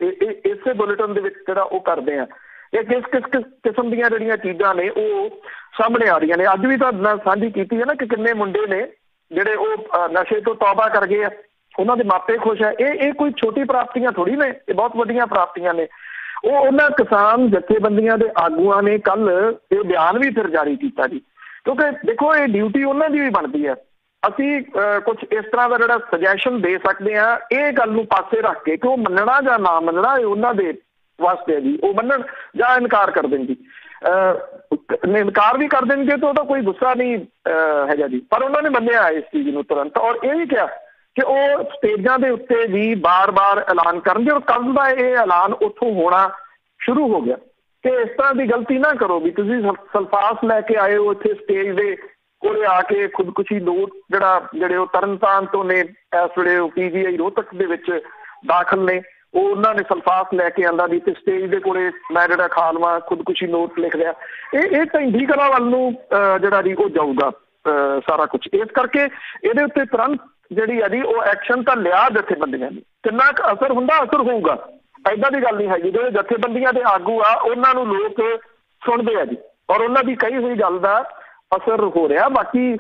ਇਸੇ ਬੁਲੇਟਿਨ ਦੇ ਵਿੱਚ ਜਿਹੜਾ ਉਹ ਕਰਦੇ ਆ। ਇਹ ਕਿਸ ਕਿਸ ਕਿਸ ਕਿਸਮ ਦੀਆਂ ਜਿਹੜੀਆਂ ਚੀਜ਼ਾਂ ਨੇ ਉਹ ਸਾਹਮਣੇ ਆ ਰਹੀਆਂ ਨੇ। ਅੱਜ ਵੀ ਤੁਹਾਡੇ ਨਾਲ ਸਾਂਝੀ ਕੀਤੀ ਹੈ ਨਾ ਕਿ ਕਿੰਨੇ ਮੁੰਡੇ ਨੇ ਜਿਹੜੇ ਉਹ ਨਸ਼ੇ ਤੋਂ ਤੌਬਾ ਕਰ ਗਏ ਆ, ਉਹਨਾਂ ਦੇ ਮਾਪੇ ਖੁਸ਼ ਹੈ। ਇਹ ਇਹ ਕੋਈ ਛੋਟੀ ਪ੍ਰਾਪਤੀਆਂ ਥੋੜੀ ਨੇ, ਇਹ ਬਹੁਤ ਵੱਡੀਆਂ ਪ੍ਰਾਪਤੀਆਂ ਨੇ। ਉਹ ਉਹਨਾਂ ਕਿਸਾਨ ਜਥੇਬੰਦੀਆਂ ਦੇ ਆਗੂਆਂ ਨੇ ਕੱਲ ਇਹ ਬਿਆਨ ਵੀ ਫਿਰ ਜਾਰੀ ਕੀਤਾ ਜੀ, ਕਿਉਂਕਿ ਦੇਖੋ ਇਹ ਡਿਊਟੀ ਉਹਨਾਂ ਦੀ ਵੀ ਬਣਦੀ ਹੈ। ਅਸੀਂ ਕੁਛ ਇਸ ਤਰ੍ਹਾਂ ਦਾ ਜਿਹੜਾ ਸੁਜੈਸ਼ਨ ਦੇ ਸਕਦੇ ਹਾਂ, ਇਹ ਗੱਲ ਨੂੰ ਪਾਸੇ ਰੱਖ ਕੇ ਕਿ ਉਹ ਮੰਨਣਾ ਜਾਂ ਨਾ ਮੰਨਣਾ ਇਹ ਉਹਨਾਂ ਦੇ ਵਾਸਤੇ ਹੈ ਜੀ। ਉਹ ਮੰਨਣ ਜਾਂ ਇਨਕਾਰ ਕਰ ਦੇਣ ਜੀ, ਇਨਕਾਰ ਵੀ ਕਰ ਦੇਣਗੇ ਤਾਂ ਉਹਦਾ ਕੋਈ ਗੁੱਸਾ ਨਹੀਂ ਹੈਗਾ ਜੀ, ਪਰ ਉਹਨਾਂ ਨੇ ਮੰਨਿਆ ਇਸ ਚੀਜ਼ ਨੂੰ ਤੁਰੰਤ, ਔਰ ਇਹ ਵੀ ਕਿਹਾ ਕਿ ਉਹ ਸਟੇਜਾਂ ਦੇ ਉੱਤੇ ਵੀ ਬਾਰ-ਬਾਰ ਐਲਾਨ ਕਰਨਗੇ। ਔਰ ਕੱਲ੍ਹ ਦਾ ਇਹ ਐਲਾਨ ਉੱਥੋਂ ਹੋਣਾ ਸ਼ੁਰੂ ਹੋ ਗਿਆ ਕਿ ਇਸ ਤਰ੍ਹਾਂ ਦੀ ਗਲਤੀ ਨਾ ਕਰੋ ਵੀ ਤੁਸੀਂ ਸਲਫਾਸ ਲੈ ਕੇ ਆਏ ਹੋ ਇੱਥੇ ਸਟੇਜ ਦੇ ਕੋਲੇ ਆ ਕੇ। ਖੁਦਕੁਸ਼ੀ ਲੋਕ ਜਿਹੜਾ ਜਿਹੜੇ ਉਹ ਤਰਨਤਾਰਨ ਤੋਂ ਨੇ, ਇਸ ਵੇਲੇ ਉਹ ਪੀ ਜੀ ਆਈ ਰੋਹਤਕ ਦੇ ਵਿੱਚ ਦਾਖਲ ਨੇ, ਉਹ ਉਹਨਾਂ ਨੇ ਸਲਫਾਸ ਲੈ ਕੇ ਆਂਦਾ ਵੀ ਤੇ ਸਟੇਜ ਦੇ ਕੋਲੇ ਮੈਂ ਜਿਹੜਾ ਖਾ ਲਵਾਂ ਖੁਦਕੁਸ਼ੀ ਨੋਟ ਲਿਖ ਰਿਹਾ। ਇਹ ਇਹ ਢਹਿੰਦੀ ਕਲਾ ਵੱਲ ਨੂੰ ਜਿਹੜਾ ਜੀ ਉਹ ਜਾਊਗਾ ਸਾਰਾ ਕੁਛ। ਇਸ ਕਰਕੇ ਇਹਦੇ ਉੱਤੇ ਤੁਰੰਤ ਜਿਹੜੀ ਹੈ ਜੀ ਉਹ ਐਕਸ਼ਨ ਤਾਂ ਲਿਆ ਜਥੇਬੰਦੀਆਂ ਨੇ। ਕਿੰਨਾ ਕੁ ਅਸਰ ਹੁੰਦਾ, ਅਸਰ ਹੋਊਗਾ, ਏਦਾਂ ਦੀ ਗੱਲ ਨਹੀਂ ਹੈਗੀ। ਜਿਹੜੇ ਜਥੇਬੰਦੀਆਂ ਦੇ ਆਗੂ ਆ ਉਹਨਾਂ ਨੂੰ ਲੋਕ ਸੁਣਦੇ ਆ ਜੀ, ਔਰ ਉਹਨਾਂ ਦੀ ਕਹੀ ਹੋਈ ਗੱਲ ਦਾ ਅਸਰ ਹੋ ਰਿਹਾ। ਬਾਕੀ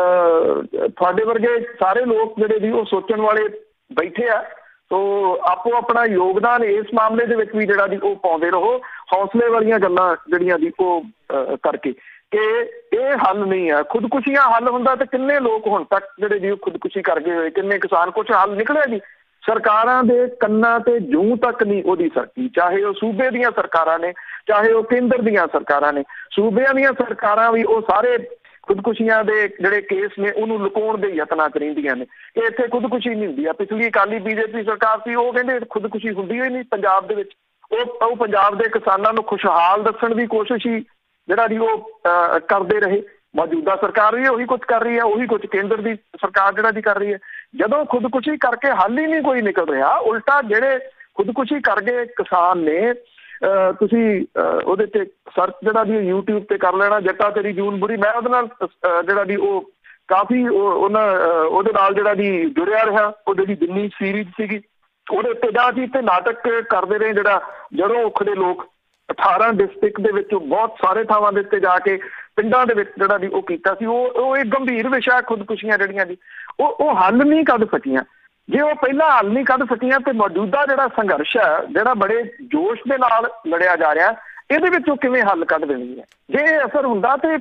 ਤੁਹਾਡੇ ਵਰਗੇ ਸਾਰੇ ਲੋਕ ਜਿਹੜੇ ਵੀ ਉਹ ਸੋਚਣ ਵਾਲੇ ਬੈਠੇ ਆ, ਸੋ ਆਪੋ ਆਪਣਾ ਯੋਗਦਾਨ ਇਸ ਮਾਮਲੇ ਦੇ ਵਿੱਚ ਵੀ ਜਿਹੜਾ ਜੀ ਉਹ ਪਾਉਂਦੇ ਰਹੋ, ਹੌਸਲੇ ਵਾਲੀਆਂ ਗੱਲਾਂ ਜਿਹੜੀਆਂ ਦੀ ਉਹ ਕਰਕੇ ਕਿ ਇਹ ਹੱਲ ਨਹੀਂ ਆ। ਖੁਦਕੁਸ਼ੀਆਂ ਹੱਲ ਹੁੰਦਾ ਤੇ ਕਿੰਨੇ ਲੋਕ ਹੁਣ ਤੱਕ ਜਿਹੜੇ ਜੀ ਉਹ ਖੁਦਕੁਸ਼ੀ ਕਰ ਗਏ ਹੋਏ, ਕਿੰਨੇ ਕਿਸਾਨ, ਕੁਛ ਹੱਲ ਨਿਕਲਿਆ ਜੀ। ਸਰਕਾਰਾਂ ਦੇ ਕੰਨਾਂ ਤੇ ਜੂੰ ਤੱਕ ਨਹੀਂ ਉਹਦੀ ਸਰਕੀ, ਚਾਹੇ ਉਹ ਸੂਬੇ ਦੀਆਂ ਸਰਕਾਰਾਂ ਨੇ, ਚਾਹੇ ਉਹ ਕੇਂਦਰ ਦੀਆਂ ਸਰਕਾਰਾਂ ਨੇ। ਸੂਬਿਆਂ ਦੀਆਂ ਸਰਕਾਰਾਂ ਵੀ ਉਹ ਸਾਰੇ ਖੁਦਕੁਸ਼ੀਆਂ ਦੇ ਜਿਹੜੇ ਕੇਸ ਨੇ ਉਹਨੂੰ ਲੁਕਾਉਣ ਦੇ ਯਤਨਾਂ ਚ ਰਹਿੰਦੀਆਂ ਨੇ ਕਿ ਇੱਥੇ ਖੁਦਕੁਸ਼ੀ ਨਹੀਂ ਹੁੰਦੀ ਆ। ਪਿਛਲੀ ਅਕਾਲੀ ਬੀਜੇਪੀ ਸਰਕਾਰ ਸੀ, ਉਹ ਕਹਿੰਦੇ ਖੁਦਕੁਸ਼ੀ ਹੁੰਦੀ ਹੋਈ ਨਹੀਂ ਪੰਜਾਬ ਦੇ ਵਿੱਚ। ਉਹ ਉਹ ਪੰਜਾਬ ਦੇ ਕਿਸਾਨਾਂ ਨੂੰ ਖੁਸ਼ਹਾਲ ਦੱਸਣ ਦੀ ਕੋਸ਼ਿਸ਼ ਹੀ ਜਿਹੜਾ ਜੀ ਉਹ ਕਰਦੇ ਰਹੇ। ਮੌਜੂਦਾ ਸਰਕਾਰ ਵੀ ਉਹੀ ਕੁਝ ਕਰ ਰਹੀ ਹੈ, ਉਹੀ ਕੁਝ ਕੇਂਦਰ ਦੀ ਸਰਕਾਰ ਜਿਹੜਾ ਦੀ ਕਰ ਰਹੀ ਹੈ। ਜਦੋਂ ਖੁਦਕੁਸ਼ੀ ਕਰਕੇ ਹੱਲ ਹੀ ਨਹੀਂ ਕੋਈ ਨਿਕਲ ਰਿਹਾ, ਉਲਟਾ ਜਿਹੜੇ ਖੁਦਕੁਸ਼ੀ ਕਰ ਗਏ ਕਿਸਾਨ ਨੇ, ਤੁਸੀਂ ਉਹਦੇ ਤੇ ਸਰਚ ਜਿਹੜਾ ਵੀ ਯੂਟਿਊਬ ਤੇ ਕਰ ਲੈਣਾ, ਜੱਟਾ ਤੇਰੀ ਜੂਨ ਬੁਰੀ। ਮੈਂ ਉਹਦੇ ਨਾਲ ਜਿਹੜਾ ਵੀ ਉਹ ਕਾਫੀ ਉਹਨਾਂ ਉਹਦੇ ਨਾਲ ਜਿਹੜਾ ਵੀ ਜੁੜਿਆ ਰਿਹਾ। ਉਹ ਜਿਹੜੀ ਦਿੱਲੀ ਸੀਰੀਜ਼ ਸੀਗੀ ਉਹਦੇ ਉੱਤੇ ਜਾ ਕੇ ਤੇ ਨਾਟਕ ਕਰਦੇ ਰਹੇ, ਜਿਹੜਾ ਜੜੋਂ ਉਖੜੇ ਲੋਕ ਅਠਾਰਾਂ ਡਿਸਟ੍ਰਿਕਟ ਦੇ ਵਿੱਚ ਬਹੁਤ ਸਾਰੇ ਥਾਵਾਂ ਦੇ ਉੱਤੇ ਜਾ ਕੇ ਪਿੰਡਾਂ ਦੇ ਵਿੱਚ ਜਿਹੜਾ ਵੀ ਉਹ ਕੀਤਾ ਸੀ। ਉਹ ਉਹ ਇੱਕ ਗੰਭੀਰ ਵਿਸ਼ਾ ਖੁਦਕੁਸ਼ੀਆਂ ਜਿਹੜੀਆਂ ਦੀ ਉਹ ਉਹ ਹੱਲ ਨਹੀਂ ਕੱਢ ਸਕੀਆਂ। ਜੇ ਉਹ ਪਹਿਲਾਂ ਹੱਲ ਨਹੀਂ ਕੱਢ ਸਕੀਆਂ ਤੇ ਮੌਜੂਦਾ ਜਿਹੜਾ ਸੰਘਰਸ਼ ਹੈ, ਜਿਹੜਾ ਬੜੇ ਜੋਸ਼ ਦੇ ਨਾਲ ਲੜਿਆ ਜਾ ਰਿਹਾ, ਇਹਦੇ ਵਿੱਚ ਉਹ ਕਿਵੇਂ ਹੱਲ ਕੱਢ ਦੇਣੀ ਹੈ। ਜੇ ਇਹ ਅਸਰ ਹੁੰਦਾ ਤੇ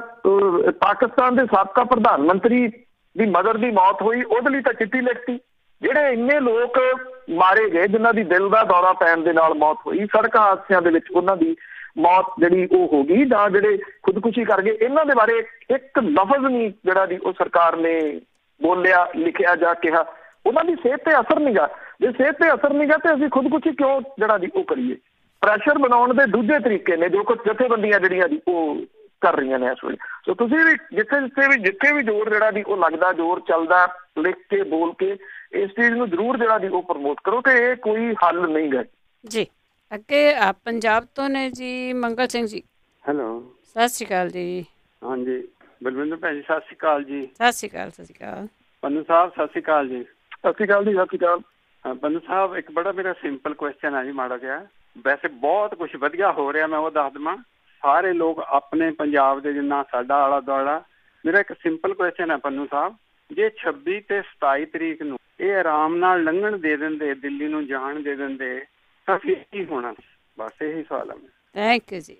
ਪਾਕਿਸਤਾਨ ਦੇ ਸਾਬਕਾ ਪ੍ਰਧਾਨ ਮੰਤਰੀ ਦੀ ਮਦਰ ਦੀ ਮੌਤ ਹੋਈ, ਉਹਦੇ ਲਈ ਤਾਂ ਚਿੱਠੀ ਲਿਖਤੀ ਜਿਹੜੇ ਇੰਨੇ ਲੋਕ ਮਾਰੇ ਗਏ ਜਿਨ੍ਹਾਂ ਦੀ ਦਿਲ ਦਾ ਦੌਰਾ ਪੈਣ ਦੇ ਨਾਲ ਮੌਤ ਹੋਈ, ਸੜਕ ਹਾਦਸਿਆਂ ਦੇ ਵਿੱਚ ਉਹਨਾਂ ਦੀ ਮੌਤ ਜਿਹੜੀ ਉਹ ਹੋ ਗਈ, ਜਾਂ ਜਿਹੜੇ ਖੁਦਕੁਸ਼ੀ ਕਰ ਗਏ, ਇਹਨਾਂ ਦੇ ਬਾਰੇ ਇੱਕ ਲਫ਼ਜ਼ ਨਹੀਂ ਜਿਹੜਾ ਦੀ ਉਹ ਸਰਕਾਰ ਨੇ ਬੋਲਿਆ, ਲਿਖਿਆ ਜਾਂ ਕਿਹਾ। ਉਹਨਾਂ ਦੀ ਸਿਹਤ ਤੇ ਅਸਰ ਨਹੀਂ ਗਾ। ਜੇ ਸਿਹਤ ਤੇ ਅਸਰ ਨਹੀਂ ਗਾ ਤੇ ਅਸੀਂ ਖੁਦਕੁਸ਼ੀ ਕਿਉਂ ਜਿਹੜਾ ਦੀ ਉਹ ਕਰੀਏ? ਪ੍ਰੈਸ਼ਰ ਬਣਾਉਣ ਦੇ ਦੂਜੇ ਤਰੀਕੇ ਨੇ ਜੋ ਕੁਝ ਜਥੇਬੰਦੀਆਂ ਜਿਹੜੀਆਂ ਦੀ ਉਹ ਕਰ ਰਹੀਆਂ ਨੇ ਇਸ ਵੇਲੇ। ਸੋ ਤੁਸੀਂ ਵੀ ਜਿੱਥੇ ਜਿੱਥੇ ਵੀ ਜਿੱਥੇ ਵੀ ਜ਼ੋਰ ਜਿਹੜਾ ਦੀ ਉਹ ਲੱਗਦਾ, ਜ਼ੋਰ ਚੱਲਦਾ, ਲਿਖ ਕੇ ਬੋਲ ਕੇ ਇਸ ਚੀਜ਼ ਨੂੰ ਜ਼ਰੂਰ ਜਿਹੜਾ ਦੀ ਉਹ ਪ੍ਰਮੋਟ ਕਰੋ ਕਿ ਇਹ ਕੋਈ ਹੱਲ ਨਹੀਂ ਗਾ ਜੀ। ਅੱਗੇ ਆਪ ਪੰਜਾਬ ਤੋਂ ਨੇ ਜੀ ਮੰਗਲ ਸਿੰਘ ਜੀ। ਹੈਲੋ, ਸਤਿ ਸ਼੍ਰੀ ਅਕਾਲ ਜੀ। ਹਾਂਜੀ ਬਲਵਿੰਦਰ ਭੈਣ ਜੀ ਸਤਿ ਸ਼੍ਰੀ ਅਕਾਲ ਜੀ। ਸਤਿ ਸ਼੍ਰੀ ਅਕਾਲ। ਸਤਿ ਸ਼੍ਰੀ ਅਕਾਲ ਪੰਨੂ ਸਾਹਿਬ। ਸਤਿ ਸ਼੍ਰੀ ਅਕਾਲ ਜੀ। ਸਤਿ ਸ਼੍ਰੀ ਅਕਾਲ ਜੀ। ਸਤਿ ਸ਼੍ਰੀ ਅਕਾਲ ਪੰਨੂ ਸਾਹਿਬ। ਇੱਕ ਬੜਾ ਮੇਰਾ ਸਿੰਪਲ ਕੁਐਸਚਨ ਹੈ ਜੀ, ਮਾੜਾ ਜਿਹਾ। ਵੈਸੇ ਬਹੁਤ ਕੁਛ ਵਧੀਆ ਹੋ ਰਿਹਾ, ਮੈਂ ਉਹ ਦੱਸ ਦੇਵਾਂ। ਸਾਰੇ ਲੋਕ ਆਪਣੇ ਪੰਜਾਬ ਦੇ ਜਿੰਨਾ ਸਾਡਾ ਆਲਾ ਦੁਆਲਾ। ਮੇਰਾ ਇੱਕ ਸਿੰਪਲ ਕੁਐਸਚਨ ਹੈ ਪੰਨੂ ਸਾਹਿਬ, ਜੇ ਛੱਬੀ ਤੇ ਸਤਾਈ ਤਰੀਕ ਨੂੰ ਇਹ ਆਰਾਮ ਨਾਲ ਲੰਘਣ ਦੇ ਦਿੰਦੇ, ਦਿੱਲੀ ਨੂੰ ਜਾਣ ਦੇ ਦਿੰਦੇ, ਤਾਂ ਫਿਰ ਕੀ ਹੋਣਾ? ਬਸ ਇਹੀ ਸਵਾਲ ਹੈ। ਥੈਂਕ ਯੂ ਜੀ।